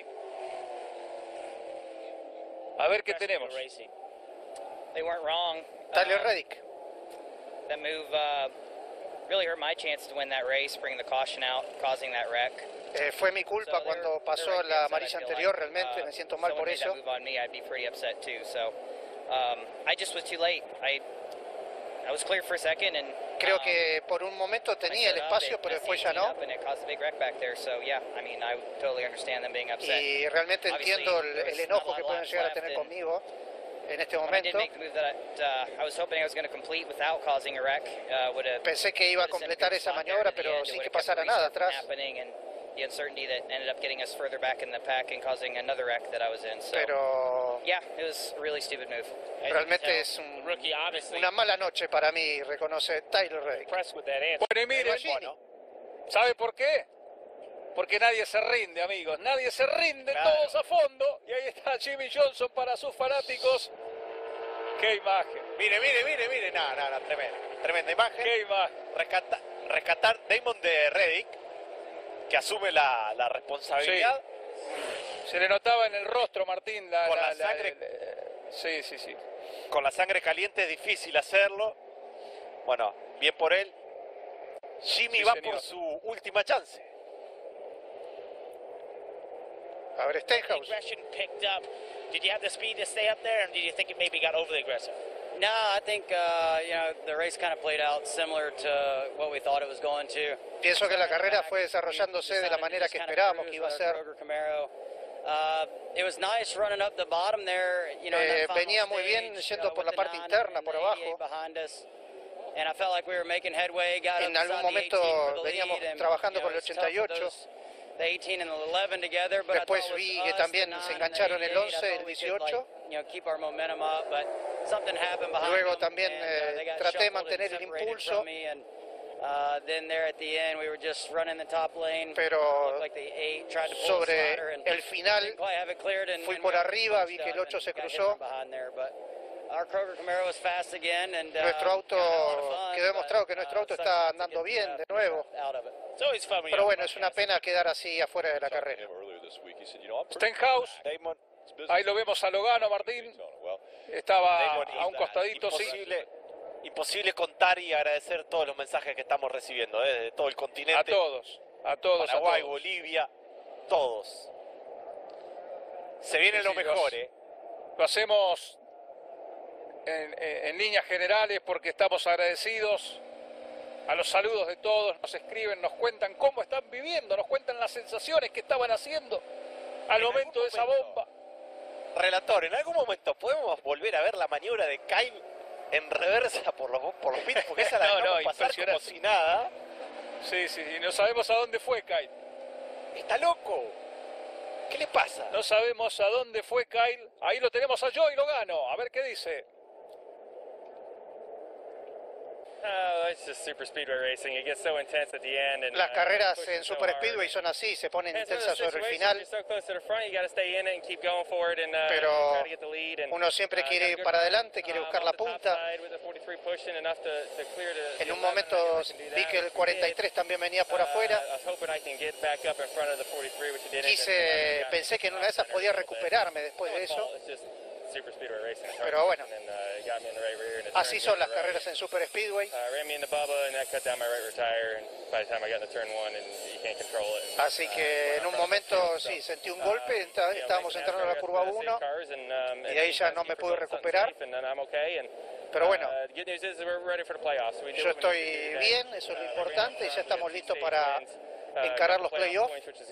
A ver qué tenemos.
Racing. They weren't wrong.
Tyler
Uh,
Reddick.
That move uh, really hurt my chance to win that race, bring the caution out, causing that wreck.
Eh, fue mi culpa
So they're-
cuando
they're
pasó
right
la
there, so I
amarilla
feel
anterior,
like,
realmente
uh,
me siento mal
someone
por
made that
eso.
move on me, I'd be pretty upset too. So um, I just was too late. I I was clear for a second and
Creo
um,
que por un momento
I
tenía el
showed up,
espacio,
they
pero
messed
después ya
me
no.
up and it caused a big wreck back there. So yeah, I mean, I totally understand them being upset.
Y realmente
Obviously,
entiendo el,
there
el
was
enojo
not a
que
lot
pueden
of
llegar a
laps
tener
left, and
conmigo en este
when I did
momento.
make the move that I, uh, I was hoping I was going to complete without causing a wreck, uh, would have
Pensé que iba a completar esa maniobra, pero sin que pasara nada atrás.
The uncertainty that ended up getting us further back in the pack and causing another wreck that I was in. So
Pero
yeah, it was a really stupid move.
realmente es un-
Rookie, obviously,
una mala noche para mí, reconoce Tyler Reddick.
impressed with that answer.
Bueno, y miren,
Bueno.
¿sabe por qué? Porque nadie se rinde, amigos. Nadie se rinde,
Claro.
todos a fondo. Y ahí está Jimmy Johnson para sus fanáticos. ¡Qué imagen!
Mire, mire, mire, mire. No, no, no, tremenda. Tremenda imagen.
¡Qué imagen!
Rescata- rescatar Damon de Reddick, que asume la, la responsabilidad.
Se le notaba en el rostro, Martín, la...
Por
la-
la
la-
sangre.
el- sí, sí, sí.
Con la sangre caliente es difícil hacerlo. Bueno, bien por él. Jimmy
Sí,
va
señor.
por su última chance.
A ver, Stenhouse.
Aggression picked up. Did you have the speed to stay up there, and did you think it maybe got overly aggressive?
No, I think uh, you know the race kind of played out similar to what we thought it was going to.
Pienso que la carrera fue desarrollándose de la manera que esperábamos que iba a ser.
Uh, it was nice running up the bottom there, you know, in
Eh,
that final
venía muy bien
stage,
yendo
uh,
por
with
la
the
parte
nine
interna,
and
por
the
abajo.
eighty-eight behind us. And I felt like we were making headway, got
En
up
algún
inside the
momento
eighteen for the
veníamos
lead, and,
trabajando
you
con
know,
el
it's tough with
ochenta y ocho.
those- the eighteen and the eleven together, but I
Después
thought with
vi que
us,
también
the
se
nine and the
engancharon el
eighty-eight, I
once,
thought
el
we could, like,
dieciocho.
you know, keep our momentum up, but something happened behind
Luego
them,
también
and, uh, they
eh,
got
traté de
shuffled and
mantener el
separated
impulso.
from me, and Uh, then there at the end, we were just running the top lane.
Pero
Looked like the eight tried to pull a
sobre
slider and
el final
didn't quite have it cleared, and-
fui
and
por
got
arriba,
pushed
vi que el
up
ocho
and
se
got hit
cruzó.
from behind there, but our Kroger Camaro was fast again, and, uh,
Nuestro auto
got a lot of fun,
quedó demostrado que
but,
nuestro
uh,
auto
sucked
está
to
andando
get,
bien
uh,
de nuevo.
out of it.
It's always fun when you
Pero
have
bueno,
fun,
es una
yes.
pena quedar así afuera de la carrera.
Stenhouse,
Damon,
ahí lo vemos a Logano, Martín. Estaba
Damon,
a un costadito, sí.
imposible, imposible contar y agradecer todos los mensajes que estamos recibiendo, ¿eh? De todo el
A
continente.
todos, a todos, a
Paraguay,
todos.
Bolivia, todos. Se viene
Sí,
lo
sí,
mejor,
los-
¿eh?
Lo hacemos en, en- en líneas generales porque estamos agradecidos a los saludos de todos. Nos escriben, nos cuentan cómo están viviendo, nos cuentan las sensaciones que estaban haciendo al
En
momento
algún
de esa
momento.
bomba.
Relator, ¿en algún momento podemos volver a ver la maniobra de Kyle en reversa por los, por los pits? Porque esa la
No,
dejamos
no,
pasar como
impresionante.
si nada.
Sí, sí, y no sabemos a dónde fue Kyle.
Está loco. ¿Qué le pasa?
No sabemos a dónde fue Kyle. Ahí lo tenemos a Joey Logano. A ver qué dice.
Oh, it's just super speedway racing. It gets so intense at the end, and
Las
uh,
carreras
pushes
en
so
Super
hard.
Speedway son así, se ponen
And it's one of
intensas
those
sobre el
situations
final.
where you're so close to the front, you got to stay in it and keep going for it and uh,
Pero
try to get the lead. And,
uno siempre
uh,
quiere
got a
ir
good
para
run,
adelante, quiere
um,
buscar
off
la
the top
punta.
side with the forty-three pushing enough to, to clear to-
En
to
un
eleven,
momento
and I can do
vi
that,
que el
which I
cuarenta y
did.
tres también venía por
Uh,
afuera.
I was hoping I can get back up in front of the forty-three, which I didn't,
Quise,
and, uh,
pensé que en una de esas podía recuperarme después de eso.
It's just super speedway racing.
Pero bueno,
And then, uh, it got me in the right rear and it
así
turned
son
into
las
the right.
carreras en Super Speedway.
Uh, ran me into Bubba and that cut down my right rear tire, and by the time I got into turn one, and you can't control it. And,
Así que en un momento sí, sentí un golpe, enta- estábamos entrando a la curva uno,
y
de ahí ya no me pude recuperar. Pero bueno, yo estoy bien, eso es lo importante, y ya estamos listos para encarar los playoffs.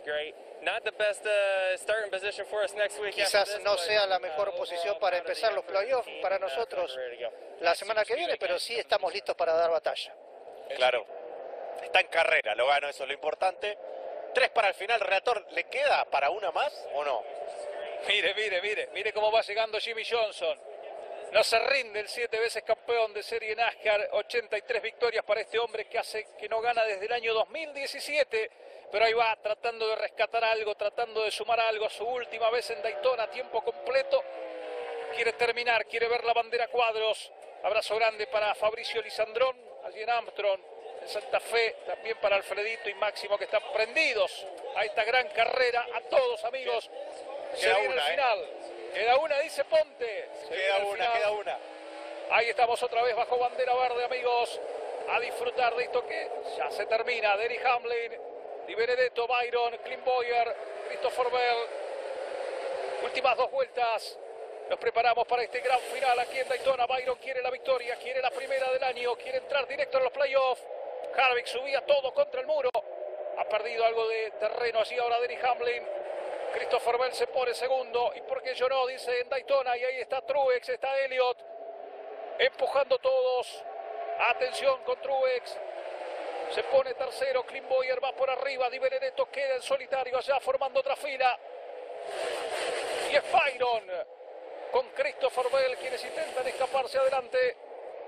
Quizás no sea la mejor posición para empezar los playoffs para nosotros la semana que viene, pero sí estamos listos para dar batalla.
Claro. Está en carrera, lo gano, eso es lo importante. Tres para el final, Relator. ¿Le queda para una más o no?
Mire, mire, mire, mire cómo va llegando Jimmy Johnson. No se rinde el siete veces campeón de serie NASCAR. ochenta y tres victorias para este hombre que hace que no gana desde el año dos mil diecisiete. Pero ahí va tratando de rescatar algo, tratando de sumar algo. Su última vez en Daytona a tiempo completo. Quiere terminar, quiere ver la bandera cuadros. Abrazo grande para Fabricio Lisandrón, allí en Armstrong, en Santa Fe. También para Alfredito y Máximo, que están prendidos a esta gran carrera. A todos, amigos. Se
Queda
viene el
una, ¿eh?
final. Queda una, dice Ponte. Se
Queda
viene el
una,
final.
queda una.
Ahí estamos otra vez bajo bandera verde, amigos. A disfrutar de esto que ya se termina. Denny Hamlin, Di Benedetto, Byron, Clint Bowyer, Christopher Bell. Últimas dos vueltas. Nos preparamos para este gran final aquí en Daytona. Byron quiere la victoria, quiere la primera del año, quiere entrar directo en los playoffs. Harvick subía todo contra el muro. Ha perdido algo de terreno allí ahora Denny Hamlin. Christopher Bell se pone segundo. ¿Y por qué yo no? Dice en Daytona. Y ahí está Truex, está Elliott. Empujando todos. Atención con Truex. Se pone tercero. Clint Bowyer va por arriba. Di Benedetto queda en solitario allá formando otra fila. Y es Byron con Christopher Bell quienes intentan escaparse adelante.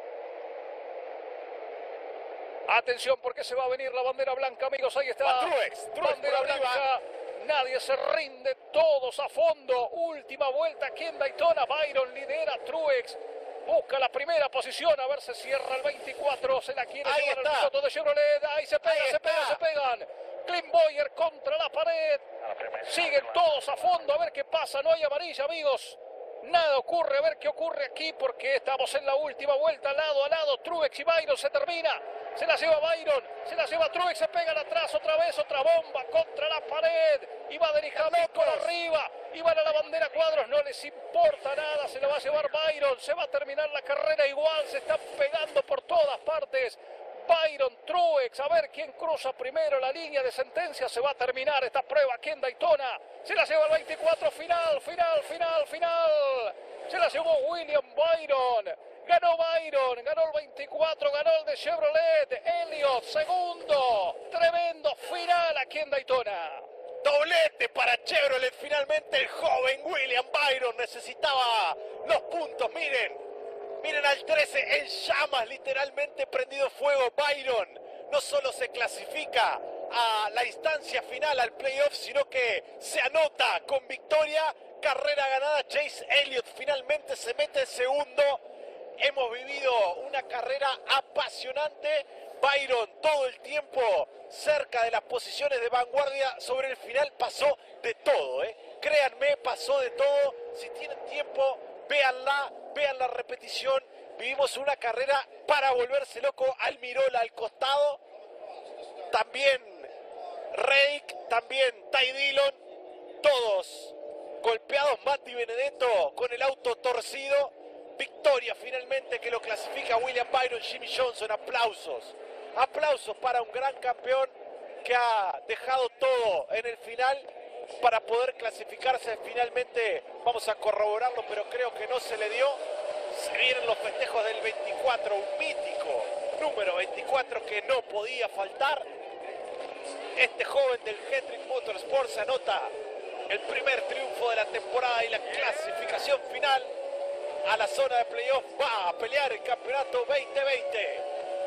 Atención porque se va a venir la bandera blanca, amigos. Ahí está.
Va Truex, Truex
bandera
por arriba.
blanca. Nadie se rinde, todos a fondo. Última vuelta aquí en Daytona. Byron lidera, Truex busca la primera posición, a ver si cierra el veinticuatro. Se la quiere
Ahí
llevar
está.
el piloto de Chevrolet. Ahí se pega,
Ahí
se pega,
está.
se pegan. Clint Bowyer contra la pared. Siguen todos a fondo, a ver qué pasa. No hay amarilla, amigos. Nada ocurre, a ver qué ocurre aquí, porque estamos en la última vuelta, lado a lado. Truex y Byron, se termina. Se la lleva Byron, se la lleva Truex, se pegan atrás otra vez, otra bomba contra la pared. Y va Denny Hamlin por arriba. Y van a la bandera cuadros, no les importa nada. Se la va a llevar Byron, se va a terminar la carrera igual. Se están pegando por todas partes. Byron, Truex, a ver quién cruza primero la línea de sentencia. Se va a terminar esta prueba aquí en Daytona. Se la lleva el veinticuatro, final, final, final, final. Se la llevó William Byron. Ganó Byron, ganó el veinticuatro, ganó el de Chevrolet. Elliott, segundo. Tremendo final aquí en Daytona.
Doblete para Chevrolet. Finalmente el joven William Byron necesitaba los puntos. Miren, miren al trece en llamas, literalmente prendido fuego. Byron no solo se clasifica a la instancia final, al playoff, sino que se anota con victoria. Carrera ganada, Chase Elliott finalmente se mete segundo. Hemos vivido una carrera apasionante. Byron todo el tiempo cerca de las posiciones de vanguardia. Sobre el final pasó de todo, ¿eh? Créanme, pasó de todo. Si tienen tiempo, véanla, vean la repetición. Vivimos una carrera para volverse loco. Almirola al costado. También Reddick, también Ty Dillon. Todos golpeados. Matti Benedetto con el auto torcido. Victoria finalmente que lo clasifica William Byron, Jimmie Johnson. Aplausos. Aplausos para un gran campeón que ha dejado todo en el final para poder clasificarse. Finalmente vamos a corroborarlo, pero creo que no se le dio. Se vienen los festejos del veinticuatro, un mítico número veinticuatro que no podía faltar. Este joven del Hendrick Motorsports anota el primer triunfo de la temporada y la clasificación final a la zona de playoff. Va a pelear el campeonato veinte veinte.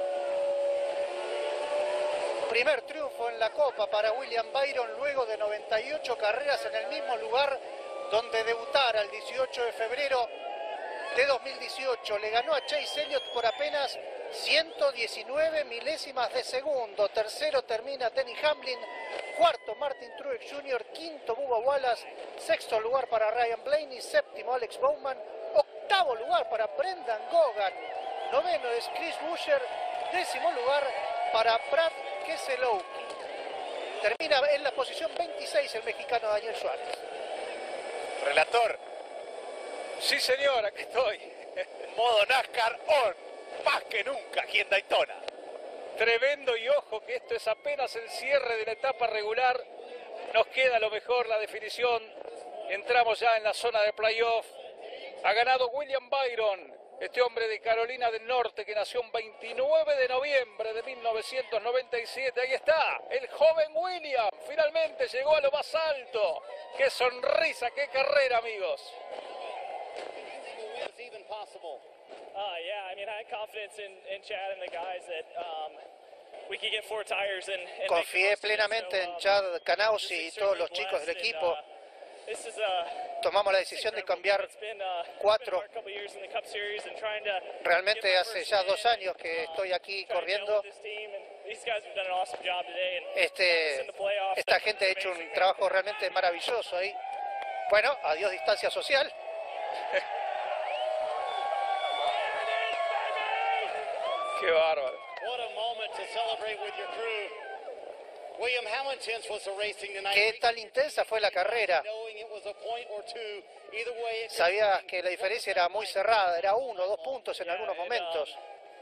Primer triunfo en la Copa para William Byron luego de noventa y ocho carreras en el mismo lugar donde debutara el dieciocho de febrero de dos mil dieciocho. Le ganó a Chase Elliott por apenas ciento diecinueve milésimas de segundo. Tercero termina Denny Hamlin. Cuarto Martin Truex junior Quinto Bubba Wallace. Sexto lugar para Ryan Blaney. Séptimo Alex Bowman. Octavo lugar para Brendan Gogan. Noveno es Chris Buescher. Décimo lugar para Brad Keselowski. Termina en la posición veintiséis el mexicano Daniel Suárez.
Relator.
Sí, señor, aquí estoy.
Modo NASCAR on. Más que nunca aquí en Daytona.
Tremendo, y ojo que esto es apenas el cierre de la etapa regular. Nos queda a lo mejor la definición. Entramos ya en la zona de playoff. Ha ganado William Byron, este hombre de Carolina del Norte que nació un veintinueve de noviembre de mil novecientos noventa y siete. Ahí está, el joven William. Finalmente llegó a lo más alto. ¡Qué sonrisa, qué carrera, amigos!
Uh, yeah, I mean, I had confidence in, in Chad and the guys that um, we could get four tires and, and
Confié plenamente en Chad Canausi y todos los chicos del equipo. Tomamos la decisión de cambiar cuatro. Realmente hace ya dos años que estoy aquí corriendo. Este, esta gente ha hecho un trabajo realmente maravilloso ahí. Bueno, adiós distancia social.
Qué bárbaro.
¿Qué tal intensa fue la carrera? Sabía que la diferencia era muy cerrada, era uno o dos puntos en algunos momentos.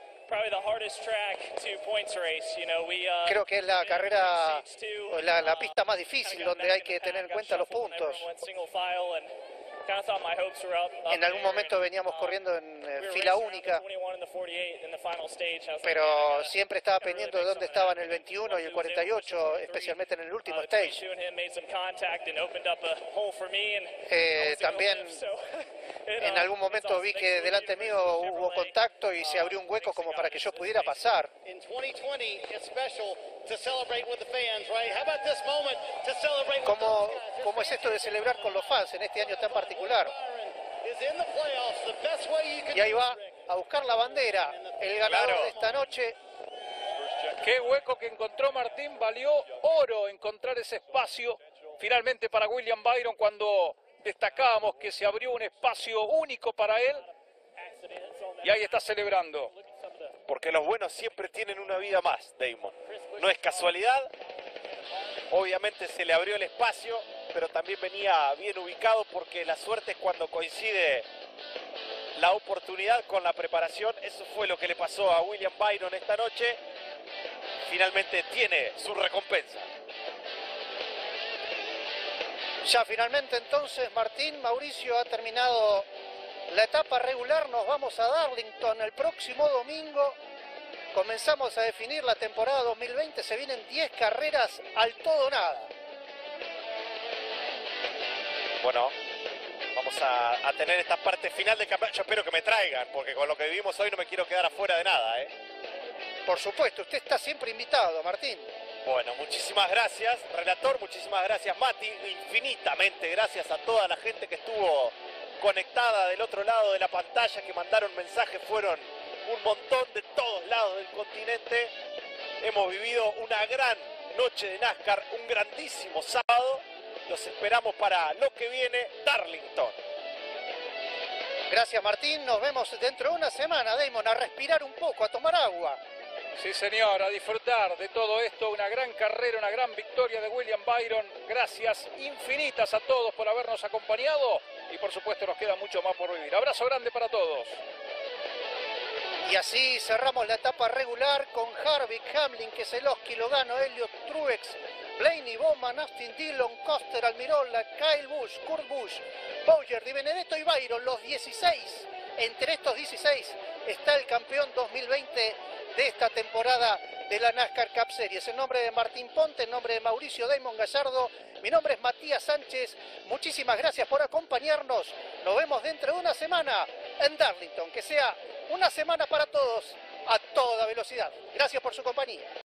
Creo que es la carrera, la, la pista más difícil donde hay que tener en cuenta los puntos. En algún momento veníamos corriendo en eh, fila única, pero siempre estaba pendiente de dónde estaban el veintiuno y el cuarenta y ocho, especialmente en el último stage. Eh, también en algún momento vi que delante mío hubo contacto y se abrió un hueco como para que yo pudiera pasar. ¿Cómo, ¿Cómo es esto de celebrar con los fans en este año tan particular? Y ahí va a buscar la bandera el ganador
Claro.
de esta noche.
Qué hueco que encontró Martín, valió oro encontrar ese espacio finalmente para William Byron cuando destacábamos que se abrió un espacio único para él y ahí está celebrando.
Porque los buenos siempre tienen una vida más, Damon. No es casualidad. Obviamente se le abrió el espacio, pero también venía bien ubicado porque la suerte es cuando coincide la oportunidad con la preparación. Eso fue lo que le pasó a William Byron esta noche. Finalmente tiene su recompensa.
Ya finalmente entonces Martín, Mauricio, ha terminado la etapa regular. Nos vamos a Darlington el próximo domingo. Comenzamos a definir la temporada dos mil veinte. Se vienen diez carreras al todo o nada.
Bueno, vamos a, a tener esta parte final del campeonato. Yo espero que me traigan, porque con lo que vivimos hoy no me quiero quedar afuera de nada, ¿eh?
Por supuesto, usted está siempre invitado, Martín.
Bueno, muchísimas gracias, relator, muchísimas gracias, Mati, infinitamente gracias a toda la gente que estuvo conectada del otro lado de la pantalla, que mandaron mensajes, fueron un montón de todos lados del continente. Hemos vivido una gran noche de NASCAR, un grandísimo sábado. Los esperamos para lo que viene, Darlington.
Gracias, Martín. Nos vemos dentro de una semana, Damon, a respirar un poco, a tomar agua.
Sí, señor, a disfrutar de todo esto. Una gran carrera, una gran victoria de William Byron. Gracias infinitas a todos por habernos acompañado. Y por supuesto nos queda mucho más por vivir. Abrazo grande para todos.
Y así cerramos la etapa regular con Harvick, Hamlin, Keselowski, Logano, Elliott, Truex, Blaney, Bowman, Austin Dillon, Coster, Almirola, Kyle Busch, Kurt Busch, Bowyer, Di Benedetto y Byron, los dieciséis. Entre estos dieciséis está el campeón dos mil veinte de esta temporada de la NASCAR Cup Series. En nombre de Martín Ponte, en nombre de Mauricio Damon Gallardo, mi nombre es Matías Sánchez. Muchísimas gracias por acompañarnos. Nos vemos dentro de una semana en Darlington. Que sea una semana para todos a toda velocidad. Gracias por su compañía.